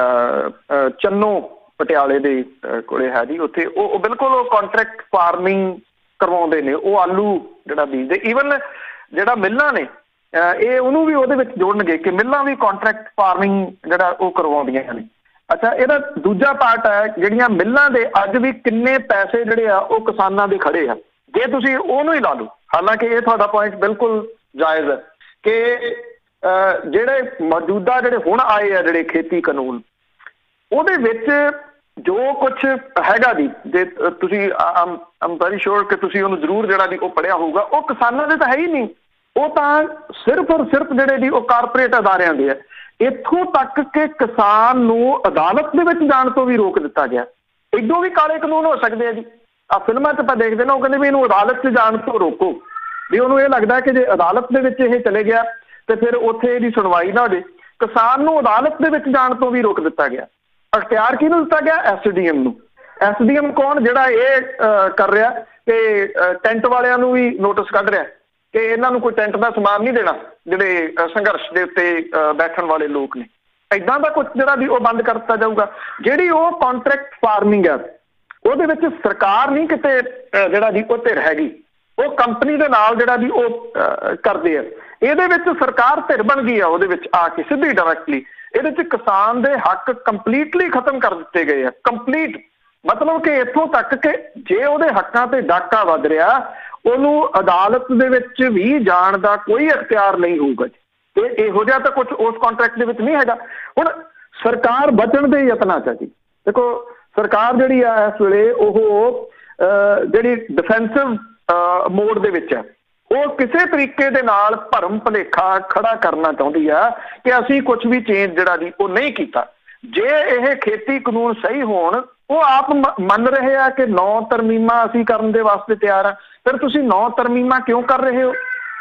ਚੰਨੋ ਪਟਿਆਲੇ ਦੇ ਕੋਲੇ ਹੈ ਜੀ, ਉੱਥੇ ਉਹ ਬਿਲਕੁਲ ਉਹ ਕਾਂਟਰੈਕਟ ਫਾਰਮਿੰਗ ਕਰਵਾਉਂਦੇ ਨੇ। ਉਹ ਆਲੂ ਜਿਹੜਾ ਬੀਜਦੇ, ਈਵਨ ਜਿਹੜਾ ਮਿੱਲਾਂ ਨੇ ਇਹ ਉਹਨੂੰ ਵੀ ਉਹਦੇ ਵਿੱਚ ਜੋੜਨਗੇ ਕਿ ਮਿੱਲਾਂ ਵੀ ਕਾਂਟਰੈਕਟ ਫਾਰਮਿੰਗ ਜਿਹੜਾ ਉਹ ਕਰਵਾਉਂਦੀਆਂ ਨੇ। ਅੱਛਾ, ਇਹਦਾ ਦੂਜਾ ਪਾਰਟ ਹੈ ਜਿਹੜੀਆਂ ਮਿੱਲਾਂ ਦੇ ਅੱਜ ਵੀ ਕਿੰਨੇ ਪੈਸੇ ਜਿਹੜੇ ਆ ਉਹ ਕਿਸਾਨਾਂ ਦੇ ਖੜੇ ਆ, ਜੇ ਤੁਸੀਂ ਉਹਨੂੰ ਹੀ ਲਾ ਲਓ। ਹਾਲਾਂਕਿ ਇਹ ਤੁਹਾਡਾ ਪੁਆਇੰਟ ਬਿਲਕੁਲ ਜਾਇਜ਼ ਹੈ ਕਿ ਜਿਹੜੇ ਮੌਜੂਦਾ ਜਿਹੜੇ ਹੁਣ ਆਏ ਆ ਜਿਹੜੇ ਖੇਤੀ ਕਾਨੂੰਨ, ਉਹਦੇ ਵਿੱਚ ਜੋ ਕੁਛ ਹੈਗਾ ਜੀ, ਜੇ ਤੁਸੀਂ ਆਮ ਵੈਰੀ ਸ਼ੋਰ ਕਿ ਤੁਸੀਂ ਉਹਨੂੰ ਜ਼ਰੂਰ ਜਿਹੜਾ ਜੀ ਉਹ ਪੜ੍ਹਿਆ ਹੋਊਗਾ, ਉਹ ਕਿਸਾਨਾਂ ਦੇ ਤਾਂ ਹੈ ਹੀ ਨਹੀਂ। ਉਹ ਤਾਂ ਸਿਰਫ ਔਰ ਸਿਰਫ ਜਿਹੜੇ ਜੀ ਉਹ ਕਾਰਪੋਰੇਟ ਅਦਾਰਿਆਂ ਦੇ ਆ। ਇੱਥੋਂ ਤੱਕ ਕਿ ਕਿਸਾਨ ਨੂੰ ਅਦਾਲਤ ਦੇ ਵਿੱਚ ਜਾਣ ਤੋਂ ਵੀ ਰੋਕ ਦਿੱਤਾ ਗਿਆ। ਇੱਦੋਂ ਵੀ ਕਾਲੇ ਕਾਨੂੰਨ ਹੋ ਸਕਦੇ ਆ ਜੀ। ਆ ਫਿਲਮਾਂ 'ਚ ਆਪਾਂ ਦੇਖਦੇ ਨਾ, ਉਹ ਕਹਿੰਦੇ ਵੀ ਇਹਨੂੰ ਅਦਾਲਤ 'ਚ ਜਾਣ ਤੋਂ ਰੋਕੋ, ਵੀ ਉਹਨੂੰ ਇਹ ਲੱਗਦਾ ਕਿ ਜੇ ਅਦਾਲਤ ਦੇ ਵਿੱਚ ਇਹ ਚਲੇ ਗਿਆ ਤੇ ਫਿਰ ਉੱਥੇ ਇਹਦੀ ਸੁਣਵਾਈ ਨਾ ਹੋ ਜੇ। ਕਿਸਾਨ ਨੂੰ ਅਦਾਲਤ ਦੇ ਵਿੱਚ ਜਾਣ ਤੋਂ ਵੀ ਰੋਕ ਦਿੱਤਾ ਗਿਆ। ਅਖਤਿਆਰ ਕਿਹਨੂੰ ਦਿੱਤਾ ਗਿਆ? ਐਸ ਡੀ ਐਮ ਨੂੰ। ਐਸ ਡੀ ਐਮ ਕੌਣ? ਜਿਹੜਾ ਇਹ ਕਰ ਰਿਹਾ ਕਿ ਟੈਂਟ ਵਾਲਿਆਂ ਨੂੰ ਵੀ ਨੋਟਿਸ ਕੱਢ ਰਿਹਾ ਕਿ ਇਹਨਾਂ ਨੂੰ ਕੋਈ ਟੈਂਟ ਦਾ ਸਮਾਨ ਨਹੀਂ ਦੇਣਾ ਜਿਹੜੇ ਸੰਘਰਸ਼ ਦੇ ਉੱਤੇ ਬੈਠਣ ਵਾਲੇ ਲੋਕ ਨੇ। ਏਦਾਂ ਦਾ ਕੁਛ ਜਿਹੜਾ ਵੀ ਉਹ ਬੰਦ ਕਰ ਦਿੱਤਾ ਜਾਊਗਾ। ਜਿਹੜੀ ਉਹ ਕਾਂਟਰੈਕਟ ਫਾਰਮਿੰਗ ਹੈ ਉਹਦੇ ਵਿੱਚ ਸਰਕਾਰ ਨਹੀਂ ਕਿਤੇ ਜਿਹੜਾ ਜੀ ਉਹ ਧਿਰ ਹੈਗੀ, ਉਹ ਕੰਪਨੀ ਦੇ ਨਾਲ ਜਿਹੜਾ ਵੀ ਉਹ ਕਰਦੇ ਆ। ਇਹਦੇ ਵਿੱਚ ਸਰਕਾਰ ਧਿਰ ਬਣ ਗਈ ਆ ਉਹਦੇ ਵਿੱਚ ਆ ਕੇ ਸਿੱਧੀ ਡਾਇਰੈਕਟਲੀ। ਇਹਦੇ ਵਿੱਚ ਕਿਸਾਨ ਦੇ ਹੱਕ ਕੰਪਲੀਟਲੀ ਖਤਮ ਕਰ ਦਿੱਤੇ ਗਏ ਆ। ਕੰਪਲੀਟ ਮਤਲਬ ਕਿ ਇੱਥੋਂ ਤੱਕ ਕਿ ਜੇ ਉਹਦੇ ਹੱਕਾਂ ਤੇ ਡਾਕਾ ਵੱਜ ਰਿਹਾ ਉਹਨੂੰ ਅਦਾਲਤ ਦੇ ਵਿੱਚ ਵੀ ਜਾਣ ਦਾ ਕੋਈ ਅਖਤਿਆਰ ਨਹੀਂ ਹੋਊਗਾ। ਇਹ ਇਹੋ ਜਿਹਾ ਤਾਂ ਕੁਛ ਉਸ ਕੰਟਰੈਕਟ ਦੇ ਵਿੱਚ ਨਹੀਂ ਹੈਗਾ। ਹੁਣ ਸਰਕਾਰ ਬਚਣ ਦੇ ਯਤਨਾਂ 'ਚ ਜੀ ਦੇਖੋ, ਸਰਕਾਰ ਜਿਹੜੀ ਆ ਇਸ ਵੇਲੇ ਉਹ ਜਿਹੜੀ ਡਿਫੈਂਸਿਵ ਮੋਡ ਦੇ ਵਿੱਚ ਹੈ। ਉਹ ਕਿਸੇ ਤਰੀਕੇ ਦੇ ਨਾਲ ਭਰਮ ਭੁਲੇਖਾ ਖੜਾ ਕਰਨਾ ਚਾਹੁੰਦੀ ਆ ਕਿ ਅਸੀਂ ਕੁਛ ਵੀ ਚੇਂਜ ਜਿਹੜਾ ਜੀ ਉਹ ਨਹੀਂ ਕੀਤਾ। ਜੇ ਇਹ ਖੇਤੀ ਕਾਨੂੰਨ ਸਹੀ ਹੋਣ, ਉਹ ਆਪ ਮੰਨ ਰਹੇ ਆ ਕਿ ਨੌ ਤਰਮੀਮਾਂ ਅਸੀਂ ਕਰਨ ਦੇ ਵਾਸਤੇ ਤਿਆਰ ਆ, ਫਿਰ ਤੁਸੀਂ ਨੌ ਤਰਮੀਮਾਂ ਕਿਉਂ ਕਰ ਰਹੇ ਹੋ?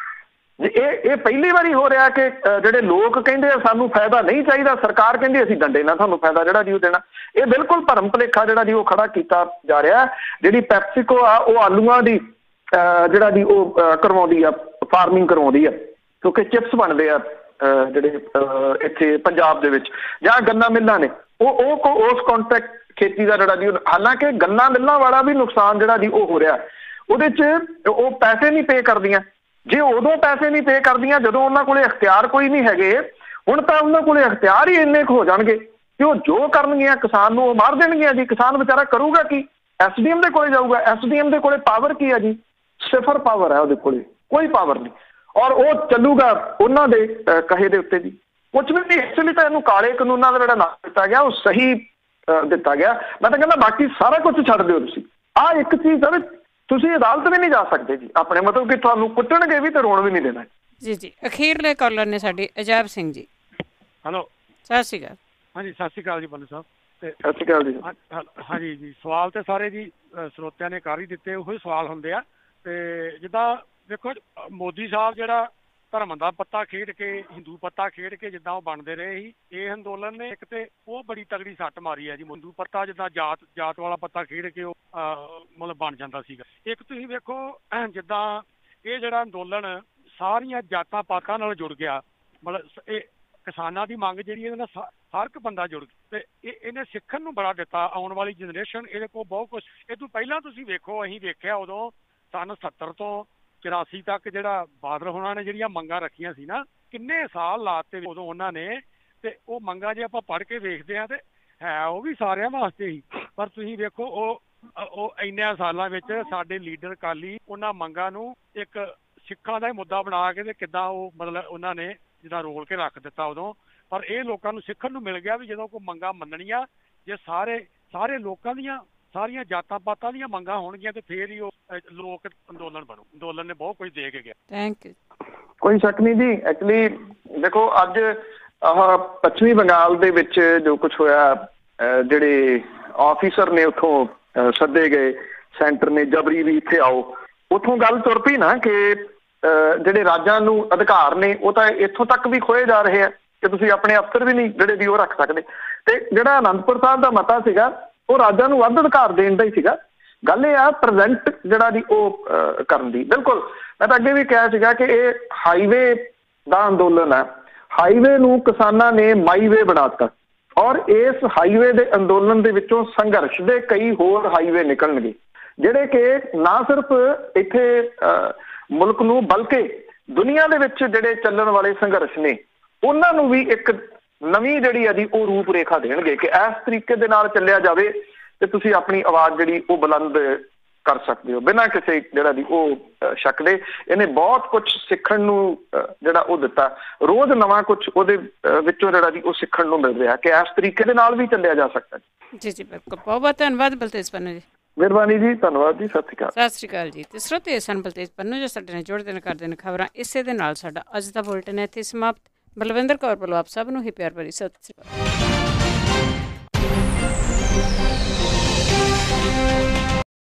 ਇਹ ਇਹ ਪਹਿਲੀ ਵਾਰੀ ਹੋ ਰਿਹਾ ਕਿ ਜਿਹੜੇ ਲੋਕ ਕਹਿੰਦੇ ਆ ਸਾਨੂੰ ਫਾਇਦਾ ਨਹੀਂ ਚਾਹੀਦਾ, ਸਰਕਾਰ ਕਹਿੰਦੀ ਅਸੀਂ ਡੰਡੇ ਨਾਲ ਤੁਹਾਨੂੰ ਫਾਇਦਾ ਜਿਹੜਾ ਜੀ ਉਹ ਦੇਣਾ। ਇਹ ਬਿਲਕੁਲ ਭਰਮ ਭੁਲੇਖਾ ਜਿਹੜਾ ਜੀ ਉਹ ਖੜਾ ਕੀਤਾ ਜਾ ਰਿਹਾ। ਜਿਹੜੀ ਪੈਪਸੀਕੋ ਆ ਉਹ ਆਲੂਆਂ ਦੀ ਜਿਹੜਾ ਜੀ ਉਹ ਕਰਵਾਉਂਦੀ ਆ, ਫਾਰਮਿੰਗ ਕਰਵਾਉਂਦੀ ਆ, ਕਿਉਂਕਿ ਚਿਪਸ ਬਣਦੇ ਆ ਜਿਹੜੇ ਇੱਥੇ ਪੰਜਾਬ ਦੇ ਵਿੱਚ, ਜਾਂ ਗੰਨਾ ਮਿੱਲਾਂ ਨੇ ਉਹ ਉਹ ਉਸ ਕੰਟਰੈਕਟ ਖੇਤੀ ਦਾ ਜਿਹੜਾ ਜੀ, ਹਾਲਾਂਕਿ ਗੰਨਾ ਮਿੱਲਾਂ ਵਾਲਾ ਵੀ ਨੁਕਸਾਨ ਜਿਹੜਾ ਜੀ ਉਹ ਹੋ ਰਿਹਾ। ਉਹਦੇ 'ਚ ਉਹ ਪੈਸੇ ਨਹੀਂ ਪੇ ਕਰਦੀਆਂ। ਜੇ ਉਦੋਂ ਪੈਸੇ ਨਹੀਂ ਪੇ ਕਰਦੀਆਂ ਜਦੋਂ ਉਹਨਾਂ ਕੋਲੇ ਅਖਤਿਆਰ ਕੋਈ ਨਹੀਂ ਹੈਗੇ, ਹੁਣ ਤਾਂ ਉਹਨਾਂ ਕੋਲੇ ਅਖਤਿਆਰ ਹੀ ਇੰਨੇ ਕੁ ਹੋ ਜਾਣਗੇ ਕਿ ਉਹ ਜੋ ਕਰਨਗੀਆਂ ਕਿਸਾਨ ਨੂੰ ਉਹ ਮਾਰ ਦੇਣਗੀਆਂ ਜੀ। ਕਿਸਾਨ ਵਿਚਾਰਾ ਕਰੂਗਾ ਕੀ? ਐਸ ਡੀ ਐਮ ਦੇ ਕੋਲੇ ਜਾਊਗਾ। ਐਸ ਡੀ ਐਮ ਦੇ ਕੋਲੇ ਪਾਵਰ ਕੀ ਹੈ ਜੀ? ਸਿਫਰ ਪਾਵਰ ਹੈ ਉਹਦੇ ਕੋਲੇ, ਕੋਈ ਪਾਵਰ ਨਹੀਂ। ਔਰ ਉਹ ਚੱਲੂਗਾ ਉਹਨਾਂ ਦੇ ਕਹੇ ਦੇ ਉੱਤੇ ਜੀ, ਕੁਛ ਵੀ ਨਹੀਂ। ਇਸ ਲਈ ਤਾਂ ਇਹਨੂੰ ਕਾਲੇ ਕਾਨੂੰਨਾਂ ਦਾ ਜਿਹੜਾ ਨਾਮ ਦਿੱਤਾ ਗਿਆ ਉਹ ਸਹੀ ਦਿੱਤਾ ਗਿਆ। ਮੈਂ ਤਾਂ ਕਹਿੰਦਾ ਬਾਕੀ ਸਾਰਾ ਕੁਛ ਛੱਡ ਦਿਓ ਤੁਸੀਂ। ਆਹ ਇੱਕ ਚੀਜ਼ ਸਰ, ਤੁਸੀਂ ਅਦਾਲਤ ਵੀ ਨਹੀਂ ਜਾ ਸਕਦੇ ਜੀ ਆਪਣੇ, ਮਤਲਬ ਕਿ ਤੁਹਾਨੂੰ ਕੁੱਟਣਗੇ ਵੀ ਤੇ ਰੋਣ ਵੀ ਨਹੀਂ ਦੇਣਾ ਜੀ। ਜੀ ਅਖੀਰਲੇ ਕਾਲਰ ਨੇ ਸਾਡੇ ਅਜਾਇਬ ਸਿੰਘ ਜੀ। ਹੈਲੋ, ਸਤਿ ਸ਼੍ਰੀ ਅਕਾਲ। ਹਾਂਜੀ ਸਤਿ ਸ਼੍ਰੀ ਅਕਾਲ ਜੀ ਬੱਲੂ ਸਾਹਿਬ। ਤੇ ਸਤਿ ਸ਼੍ਰੀ ਅਕਾਲ ਜੀ। ਹਾਂਜੀ ਜੀ, ਸਵਾਲ ਤੇ ਸਾਰੇ ਜੀ ਸਰੋਤਿਆਂ ਨੇ ਕਰ ਹੀ ਦਿੱਤੇ, ਉਹੀ ਸਵਾਲ ਹੁੰਦੇ ਆ। ਤੇ ਜਿੱਦਾਂ ਦੇਖੋ ਮੋਦੀ ਸਾਹਿਬ ਜਿਹੜਾ ਧਰਮ ਦਾ ਪੱਤਾ ਖੇਡ ਕੇ, ਹਿੰਦੂ ਪੱਤਾ ਖੇਡ ਕੇ ਜਿੱਦਾਂ ਉਹ ਬਣਦੇ ਰਹੇ ਸੀ, ਇਹ ਅੰਦੋਲਨ ਨੇ ਇੱਕ ਤੇ ਉਹ ਬੜੀ ਤਗੜੀ ਸੱਟ ਮਾਰੀ ਹੈ ਜੀ। ਹਿੰਦੂ ਪੱਤਾ ਜਿੱਦਾਂ ਜਾਤ ਜਾਤ ਵਾਲਾ ਪੱਤਾ ਖੇਡ ਕੇ ਉਹ ਮਤਲਬ ਬਣ ਜਾਂਦਾ ਸੀਗਾ। ਇੱਕ ਤੁਸੀਂ ਵੇਖੋ ਜਿੱਦਾਂ ਇਹ ਜਿਹੜਾ ਅੰਦੋਲਨ ਸਾਰੀਆਂ ਜਾਤਾਂ ਪਾਤਾਂ ਨਾਲ ਜੁੜ ਗਿਆ, ਮਤਲਬ ਇਹ ਕਿਸਾਨਾਂ ਦੀ ਮੰਗ ਜਿਹੜੀ ਇਹਦੇ ਨਾਲ ਹਰ ਇੱਕ ਬੰਦਾ ਜੁੜ ਗਿਆ। ਤੇ ਇਹ ਇਹਨੇ ਸਿੱਖਣ ਨੂੰ ਬੜਾ ਦਿੱਤਾ। ਆਉਣ ਵਾਲੀ ਜਨਰੇਸ਼ਨ ਇਹਦੇ ਕੋਲ ਬਹੁਤ ਕੁਛ, ਇਹ ਤੋਂ ਪਹਿਲਾਂ ਤੁਸੀਂ ਵੇਖੋ ਅਸੀਂ ਵੇਖਿਆ ਉਦੋਂ ਸੰਨ ਸੱਤਰ ਤੋਂ ਚੁਰਾਸੀ ਤੱਕ ਜਿਹੜਾ ਬਾਦਲ ਹੋਣਾ ਨੇ ਜਿਹੜੀਆਂ ਮੰਗਾਂ ਰੱਖੀਆਂ ਸੀ ਨਾ, ਕਿੰਨੇ ਸਾਲ ਲਾਤੇ ਉਦੋਂ ਉਹਨਾਂ ਨੇ। ਤੇ ਉਹ ਮੰਗਾਂ ਜੇ ਆਪਾਂ ਪੜ੍ਹ ਕੇ ਵੇਖਦੇ ਹਾਂ ਤੇ ਹੈ ਉਹ ਵੀ ਸਾਰਿਆਂ ਵਾਸਤੇ ਹੀ, ਪਰ ਤੁਸੀਂ ਵੇਖੋ ਉਹ ਉਹ ਇੰਨਿਆਂ ਸਾਲਾਂ ਵਿੱਚ ਸਾਡੇ ਲੀਡਰ ਅਕਾਲੀ ਉਹਨਾਂ ਮੰਗਾਂ ਨੂੰ ਇੱਕ ਸਿੱਖਾਂ ਦਾ ਹੀ ਮੁੱਦਾ ਬਣਾ ਕੇ ਤੇ ਕਿੱਦਾਂ ਉਹ ਮਤਲਬ ਉਹਨਾਂ ਨੇ ਜਿੱਦਾਂ ਰੋਲ ਕੇ ਰੱਖ ਦਿੱਤਾ ਉਦੋਂ। ਪਰ ਇਹ ਲੋਕਾਂ ਨੂੰ ਸਿੱਖਣ ਨੂੰ ਮਿਲ ਗਿਆ ਵੀ ਜਦੋਂ ਕੋਈ ਮੰਗਾਂ ਮੰਨਣੀਆਂ, ਜੇ ਸਾਰੇ ਸਾਰੇ ਲੋਕਾਂ ਦੀਆਂ ਸਾਰੀਆਂ ਜਾਤਾਂ ਪਾਤਾਂ ਦੀਆਂ ਮੰਗਾਂ ਹੋਣਗੀਆਂ ਤੇ ਫੇਰ ਹੀ ਉਹ ਲੋਕ ਅੰਦੋਲਨ ਬਣੂ। ਅੰਦੋਲਨ ਨੇ ਬਹੁਤ ਕੁਝ ਦੇ ਕੇ ਗਿਆ। Thank you. ਕੋਈ ਸ਼ੱਕ ਨਹੀਂ ਜੀ। ਐਕਚੁਅਲੀ ਦੇਖੋ ਅੱਜ ਆਹ ਪੱਛਮੀ ਬੰਗਾਲ ਦੇ ਵਿੱਚ ਜੋ ਕੁਛ ਹੋਇਆ, ਜਿਹੜੇ ਆਫਿਸਰ ਨੇ ਉੱਥੋਂ ਸੱਦੇ ਗਏ, ਸੈਂਟਰ ਨੇ ਜਬਰੀ ਵੀ ਇੱਥੇ ਆਓ, ਉੱਥੋਂ ਗੱਲ ਤੁਰ ਪਈ ਨਾ ਕਿ ਜਿਹੜੇ ਰਾਜਾਂ ਨੂੰ ਅਧਿਕਾਰ ਨੇ ਉਹ ਤਾਂ ਇੱਥੋਂ ਤੱਕ ਵੀ ਖੋਏ ਜਾ ਰਹੇ ਆ ਕਿ ਤੁਸੀਂ ਆਪਣੇ ਅਫਸਰ ਵੀ ਨਹੀਂ ਜਿਹੜੇ ਵੀ ਉਹ ਰੱਖ ਸਕਦੇ। ਤੇ ਜਿਹੜਾ ਅਨੰਦਪੁਰ ਸਾਹਿਬ ਦਾ ਮਤਾ ਸੀਗਾ ਉਹ ਰਾਜਾਂ ਨੂੰ ਵੱਧ ਅਧਿਕਾਰ ਦੇਣ ਦਾ ਹੀ ਸੀਗਾ। ਗੱਲ ਇਹ ਆ ਪ੍ਰੈਜ਼ੈਂਟ ਜਿਹੜਾ ਦੀ ਉਹ ਕਰਨ ਦੀ। ਬਿਲਕੁਲ, ਮੈਂ ਤਾਂ ਅੱਗੇ ਵੀ ਕਿਹਾ ਸੀਗਾ ਕਿ ਇਹ ਹਾਈਵੇ ਦਾ ਅੰਦੋਲਨ ਹੈ। ਹਾਈਵੇ ਨੂੰ ਕਿਸਾਨਾਂ ਨੇ ਮਾਈਵੇ ਬਣਾ ਦਿੱਤਾ ਔਰ ਇਸ ਹਾਈਵੇ ਦੇ ਅੰਦੋਲਨ ਦੇ ਵਿੱਚੋਂ ਸੰਘਰਸ਼ ਦੇ ਕਈ ਹੋਰ ਹਾਈਵੇ ਨਿਕਲਣਗੇ ਜਿਹੜੇ ਕਿ ਨਾ ਸਿਰਫ ਇੱਥੇ ਮੁਲਕ ਨੂੰ ਬਲਕਿ ਦੁਨੀਆ ਦੇ ਵਿੱਚ ਜਿਹੜੇ ਚੱਲਣ ਵਾਲੇ ਸੰਘਰਸ਼ ਨੇ ਉਹਨਾਂ ਨੂੰ ਵੀ ਇੱਕ ਨਵੀਂ ਜਿਹੜੀ ਆ ਜੀ ਉਹ ਰੂਪ ਰੇਖਾ ਦੇਣਗੇ ਕਿ ਇਸ ਤਰੀਕੇ ਦੇ ਨਾਲ ਚੱਲਿਆ ਜਾਵੇ ਤੇ ਤੁਸੀਂ ਆਪਣੀ ਆਵਾਜ਼ ਜਿਹੜੀ ਉਹ ਬੁਲੰਦ ਕਰ ਸਕਦੇ ਹੋ ਬਿਨਾਂ ਕਿਸੇ ਜਿਹੜਾ ਦੀ ਉਹ ਸ਼ੱਕ ਦੇ। ਇਹਨੇ ਬਹੁਤ ਕੁਛ ਸਿੱਖਣ ਨੂੰ ਜਿਹੜਾ ਉਹ ਦਿੱਤਾ, ਰੋਜ਼ ਨਵਾਂ ਕੁਛ ਉਹਦੇ ਵਿੱਚੋਂ ਜਿਹੜਾ ਦੀ ਉਹ ਸਿੱਖਣ ਨੂੰ ਮਿਲ ਰਿਹਾ ਕਿ ਇਸ ਤਰੀਕੇ ਦੇ ਨਾਲ ਵੀ ਚੱਲਿਆ ਜਾ ਸਕਦਾ। ਜੀ ਜੀ ਬਿਲਕੁਲ, ਬਹੁਤ ਬਹੁਤ ਧੰਨਵਾਦ ਬਲਤੇਜ ਪੰਨੂ ਜੀ। ਮਿਹਰਬਾਨੀ ਜੀ, ਧੰਨਵਾਦ ਜੀ, ਸਤਿ ਸ਼੍ਰੀ ਅਕਾਲ। ਸਤਿ ਸ਼੍ਰੀ ਅਕਾਲ ਜੀ। ਤੇ ਸਰੋਤੇ ਸਨ ਬਲਤੇਜ ਪੰਨੂ ਜੋ ਸਾਡੇ ਨਾਲ ਜੁੜਦੇ ਨੇ, ਕਰਦੇ ਨੇ ਖਬਰਾਂ। ਇਸੇ ਦੇ ਨਾਲ ਸਾਡਾ ਅੱਜ ਦਾ ਬੁਲਟਨ ਇੱਥੇ ਸਮਾਪਤ। ਬਲਵਿੰਦਰ ਕੌਰ ਵੱਲੋਂ ਆਪ ਸਭ ਨੂੰ ਹੀ ਪਿਆਰ ਭਰੀ ਸਤਿ ਸ਼੍ਰੀ ਅਕਾਲ।